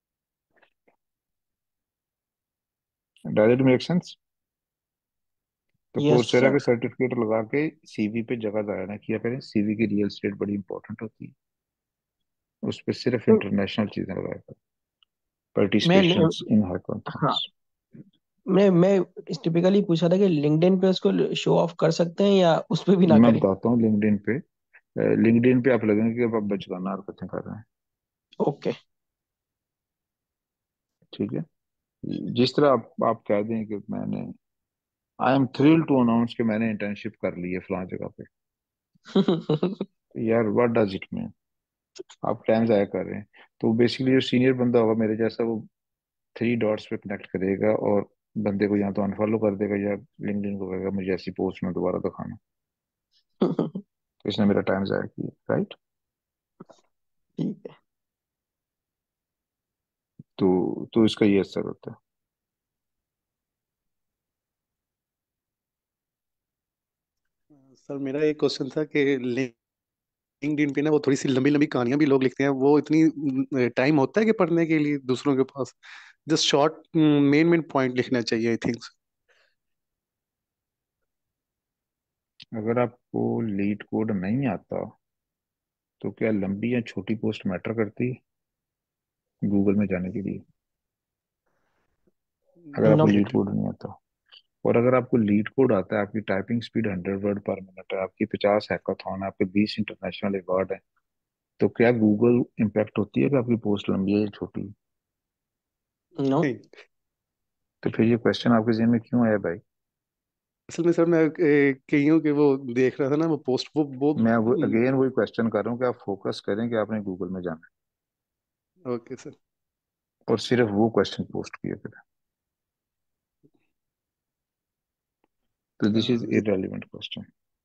Direct make sense. तो यस कोर्सेरा सर। के सर्टिफिकेट लगा के सीवी पे जगह जाया ना किया करें। सीवी की रियल स्टेट बड़ी इंपॉर्टेंट होती है, उस पर सिर्फ तो इंटरनेशनल चीजें लगाया करें। मैं पार्टिसिपेशंस इन हाँ, हैकाथॉन्स। मैं मैं टिपिकली पूछा था कि लिंक्डइन पे उसको शो ऑफ कर सकते हैं या उस पे भी ना मैं करें। बताता हूँ लिंक्डइन पे। लिंक्डइन पे आप लगेंगे कि आप बचकाना हरकतें कर रहे हैं। ओके। ठीक है। जिस तरह आप आप कह दें कि मैंने I am thrill to announce कि मैंने इंटर्नशिप कर ली है फलां जगह पे। यार व्हाट डज इट मीन। आप टाइम जाया कर रहे हैं। तो बेसिकली जो सीनियर बंदा होगा मेरे जैसा वो थ्री डॉट्स पे कनेक्ट करेगा और बंदे को या तो अनफॉलो कर देगा या लिंक्डइन को कहेगा मुझे ऐसी पोस्ट में दोबारा दिखाना। तो इसने मेरा टाइम जाया किया। राइट। ठीक है तो तो इसका ये असर होता है। सर मेरा एक क्वेश्चन था कि लिंक्डइन पे ना वो थोड़ी सी लंबी लंबी कहानियां भी लोग लिखते हैं, वो इतनी टाइम होता है कि पढ़ने के लिए दूसरों के पास? Just short main main point लिखना चाहिए आई थिंक। अगर आपको लीड कोड नहीं आता तो क्या लंबी या छोटी पोस्ट मैटर करती है गूगल में जाने के लिए? अगर नो। आपको लीड कोड नहीं आता, और अगर आपको लीड कोड आता है, आपकी typing speed hundred word per minute है, आपकी पचास हैकाथॉन है, आपके बीस इंटरनेशनल अवार्ड है, तो क्या गूगल इम्पैक्ट होती है कि आपकी पोस्ट लंबी है या छोटी है? नो। तो फिर ये क्वेश्चन आपके जहन में क्यों आया भाई? असल में सर मैं ए, कईयों के वो देख रहा था ना वो पोस्ट वो वो मैं वो अगेन वही क्वेश्चन कर रहा हूँ कि आप फोकस करें कि आपने गूगल में जाना ओके सर। है और सिर्फ वो क्वेश्चन पोस्ट किया करें। तो दिस इज इररेलेवेंट क्वेश्चन।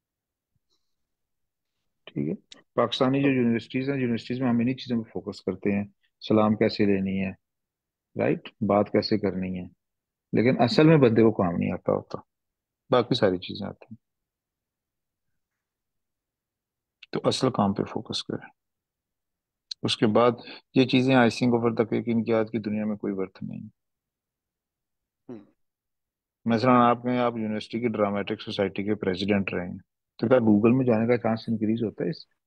ठीक है। पाकिस्तानी जो यूनिवर्सिटीज हैं, यूनिवर्सिटीज में हम इन्हीं चीज़ों पर फोकस करते हैं। सलाम कैसे लेनी है, राइट, बात कैसे करनी है, लेकिन असल में बंदे को काम नहीं आता होता, बाकी सारी चीजें आती हैं। तो असल काम पे फोकस करें। उसके बाद ये चीजें आइसिंग ओवर द केक, इनकी आज की दुनिया में कोई वर्थ नहीं है। मसलन आप कहें आप यूनिवर्सिटी की ड्रामेटिक सोसाइटी के प्रेसिडेंट रहे हैं, तो क्या गूगल में जाने का चांस इंक्रीज होता है? इससे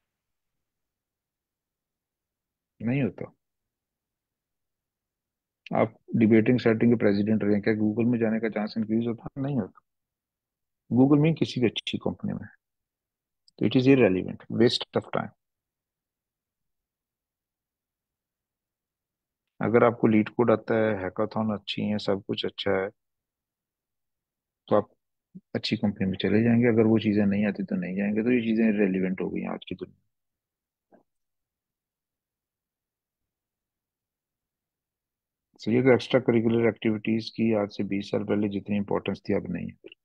नहीं होता। आप डिबेटिंग सेटिंग के प्रेसिडेंट रहे हैं, क्या गूगल में जाने का चांस इंक्रीज होता है? नहीं होता। गूगल में किसी भी अच्छी कंपनी में। तो it is irrelevant, waste of time. अगर आपको लीड कोड आता है, हैकाथॉन अच्छी है, सब कुछ अच्छा है, तो आप अच्छी कंपनी में चले जाएंगे। अगर वो चीजें नहीं आती तो नहीं जाएंगे। तो ये चीजें रेलिवेंट हो गई हैं आज की दुनिया में। तो ये एक्स्ट्रा करिकुलर एक्टिविटीज की आज से बीस साल पहले जितनी इंपॉर्टेंस थी अब नहीं है।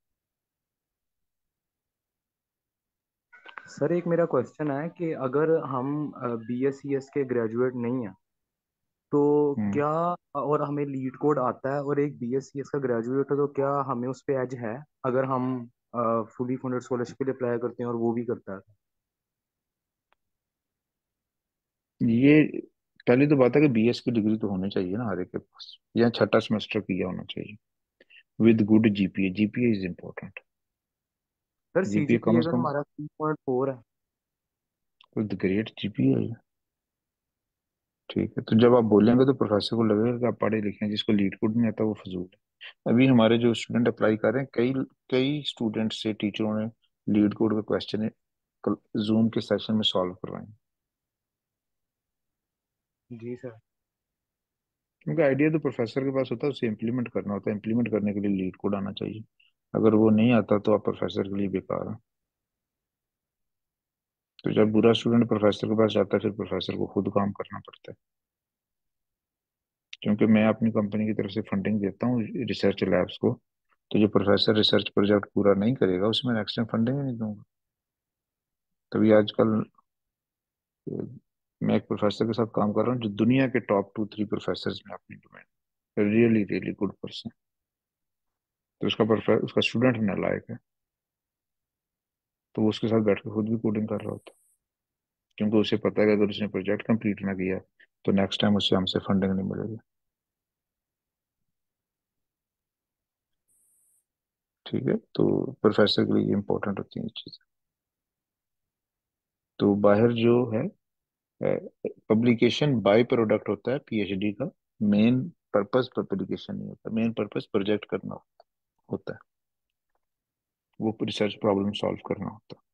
सर एक मेरा क्वेश्चन है कि अगर हम बी एस सी एस के ग्रेजुएट नहीं हैं तो हम्म। क्या, और हमें लीड कोड आता है और एक बी एस सी एस का ग्रेजुएट है, तो क्या हमें उस पे एज है अगर हम फुली फंडेड स्कॉलरशिप के लिए अप्लाई करते हैं और वो भी करता है? ये पहली तो बात है कि बीएस की डिग्री तो होनी चाहिए ना हर एक के पास, या छठा सेमेस्टर किया होना चाहिए with good GPA. GPA is important. Sir GPA कम सीजीपीए से तो कम हमारा थ्री पॉइंट फोर है। विद ग्रेट जीपीए है। ठीक है, तो जब आप बोलेंगे तो प्रोफेसर को लगेगा कि आप पढ़े लिखे हैं, जिसको लीड कोड नहीं आता वो फजूल है। अभी हमारे जो स्टूडेंट अप्लाई कर रहे हैं, कई कई स्टूडेंट से टीचरों ने लीड कोड का क्वेश्चन जूम के सेशन में सॉल्व करवाए। जी सर। क्योंकि आइडिया तो प्रोफेसर के पास होता है, उसे इम्प्लीमेंट करना होता है। इम्प्लीमेंट करने के लिए लीड कोड आना चाहिए। अगर वो नहीं आता तो आप प्रोफेसर के लिए बेकार है। तो जब बुरा स्टूडेंट प्रोफेसर के पास जाता है, फिर प्रोफेसर को खुद काम करना पड़ता है। क्योंकि मैं अपनी कंपनी की तरफ से फंडिंग देता हूँ रिसर्च लैब्स को, तो जो प्रोफेसर रिसर्च प्रोजेक्ट पूरा नहीं करेगा उसमें नेक्स्ट टाइम फंडिंग ही नहीं दूंगा। तभी आजकल अ, मैं एक प्रोफेसर के साथ काम कर रहा हूँ जो दुनिया के टॉप टू थ्री प्रोफेसर में अपनी domain, really really good person. तो उसका प्रोफेसर, उसका स्टूडेंट नालायक है, तो वो उसके साथ बैठ के खुद भी कोडिंग कर रहा होता है। क्योंकि उसे पता है कि अगर उसने प्रोजेक्ट कंप्लीट ना किया तो नेक्स्ट टाइम उसे हमसे फंडिंग नहीं मिलेगी। ठीक है, तो प्रोफेसर के लिए इंपॉर्टेंट होती है ये चीज़। तो बाहर जो है, पब्लिकेशन बाय प्रोडक्ट होता है पीएचडी का। मेन पर्पस पब्लिकेशन नहीं होता, मेन पर्पस प्रोजेक्ट करना होता है, वो रिसर्च प्रॉब्लम सॉल्व करना होता है।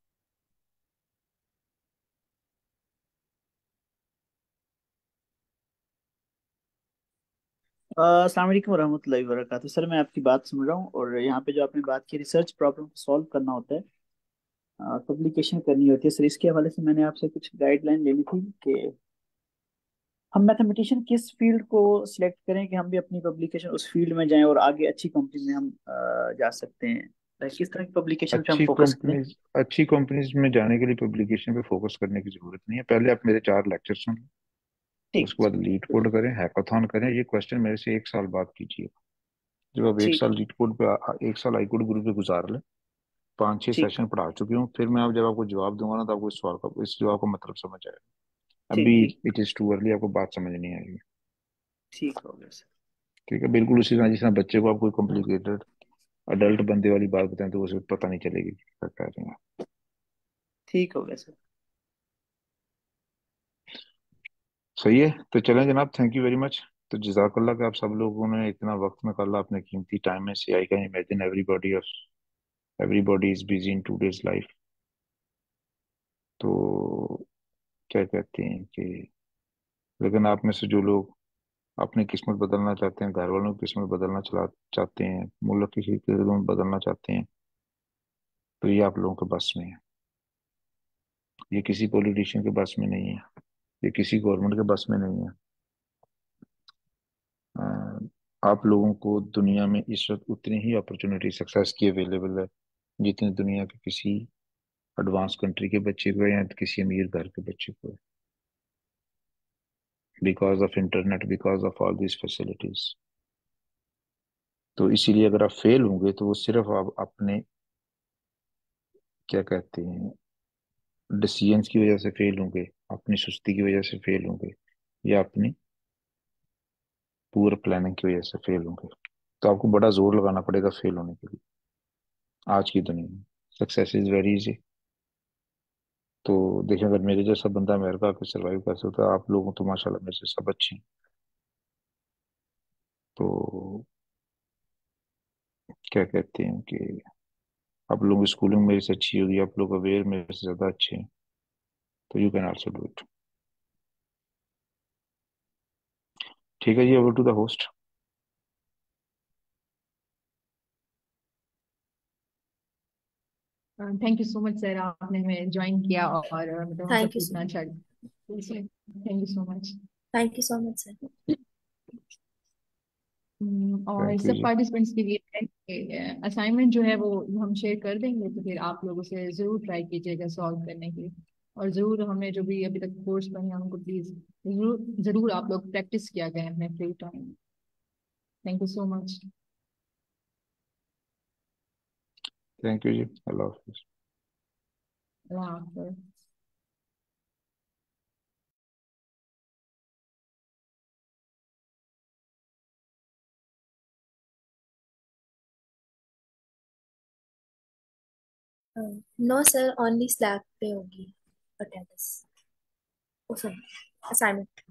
अस्सलाम वालेकुम वरहमतुल्लाहि वबरकातुहू। सर मैं आपकी बात सुन रहा हूँ, और यहाँ पे जो आपने बात की रिसर्च प्रॉब्लम को सॉल्व करना होता है, पब्लिकेशन करनी होती है। सर इसके हवाले से मैंने आपसे कुछ गाइडलाइन लेनी थी कि हम मैथमेटिशियन किस फील्ड को सिलेक्ट करें कि हम भी अपनी पब्लिकेशन उस फील्ड में जाएं और आगे अच्छी कंपनी में हम अ, जा सकते हैं। Like, किस तरह की पब्लिकेशन पे हम अच्छी फोकस करें। कंपनीज अच्छी कंपनीज में जाने के लिए पब्लिकेशन पे फोकस करने की जरूरत नहीं है। पहले आप मेरे चार लेक्चर सुन लो, ठीक उसके बाद लीड कोड करें, हैकाथॉन करें। ये क्वेश्चन मेरे से एक साल बाद कीजिए। जब आप एक ठीक साल लीड कोड पे आ- एक साल आई कोड ग्रुप पे गुजार लें, पाँच छह ठीक सेशन पढ़ा चुकी हूँ, फिर मैं अब जब आपको जवाब दूंगा ना, तो आपको इस सवाल का, इस जवाब का मतलब समझ आएगा। ठीक अभी ठीक इट इज टू अर्ली, आपको बात समझ नहीं आएगी। ठीक हो गया सर। ठीक है, बिल्कुल उसी तरह जिस तरह बच्चे को आप कोई कॉम्प्लिकेटेड अडल्ट बंदे वाली बात बताएं तो उसे पता नहीं चलेगी क्या कह रहे हैं। ठीक हो गया सर। सही है, तो चलें जनाब, थैंक यू वेरी मच। तो जजाकल्ला कि आप सब लोगों ने इतना वक्त निकाला अपने कीमती टाइम में से। I can imagine everybody of everybody is busy in today's life. तो क्या कहते हैं कि, लेकिन आप में से जो लोग अपनी किस्मत बदलना चाहते हैं, घर वालों की किस्मत बदलना चला चाहते हैं, मुल्क की किस्मत बदलना चाहते हैं, तो ये आप लोगों के बस में है। ये किसी पॉलिटिशियन के बस में नहीं है, ये किसी गवर्नमेंट के बस में नहीं है। अ, आप लोगों को दुनिया में इस वक्त उतनी ही अपॉर्चुनिटी सक्सेस की अवेलेबल है जितनी दुनिया के किसी एडवांस कंट्री के बच्चे को है या किसी अमीर घर के बच्चे को है, because of internet, because of all this facilities. तो इसीलिए अगर आप फेल होंगे तो वो सिर्फ आप अपने, क्या कहते हैं, डिसीजंस की वजह से फेल होंगे, अपनी सुस्ती की वजह से फेल होंगे, या अपनी पूअर प्लानिंग की वजह से फेल होंगे। तो आपको बड़ा जोर लगाना पड़ेगा फेल होने के लिए आज की दुनिया में। Success is very easy. तो देखिए, अगर मेरे जैसा बंदा अमेरिका आके सर्वाइव कर सकता है, आप लोगों तो माशाल्लाह मेरे से सब अच्छे हैं। तो क्या कहते हैं कि आप लोगों की स्कूलिंग मेरे से अच्छी होगी, आप लोग अवेयर मेरे से ज़्यादा अच्छे हैं, तो you can also do it. ठीक है जी, over to the host. Thank you so much sir, आपने हमें ज्वाइन किया और अ, मतलब हम थैंक सबको यू सो इतना अच्छा। Thank you so much. Thank you so much sir. और थैंक यू सब जी। पार्टिसिपेंट्स के लिए असाइनमेंट जो है वो हम शेयर कर देंगे, तो फिर आप लोग उसे जरूर ट्राई कीजिएगा सॉल्व करने की। और जरूर हमें जो भी अभी तक कोर्स पढ़े हैं उनको प्लीज जरूर जरूर आप लोग प्रैक्टिस किया करें अपने free time. Thank you so much. Thank you जी, अल्लाह हाफिज। अल्लाह हाफिज। नो सर, ओनली स्लैक पे होगी अटेंडेंस। ओ सॉरी, असाइनमेंट।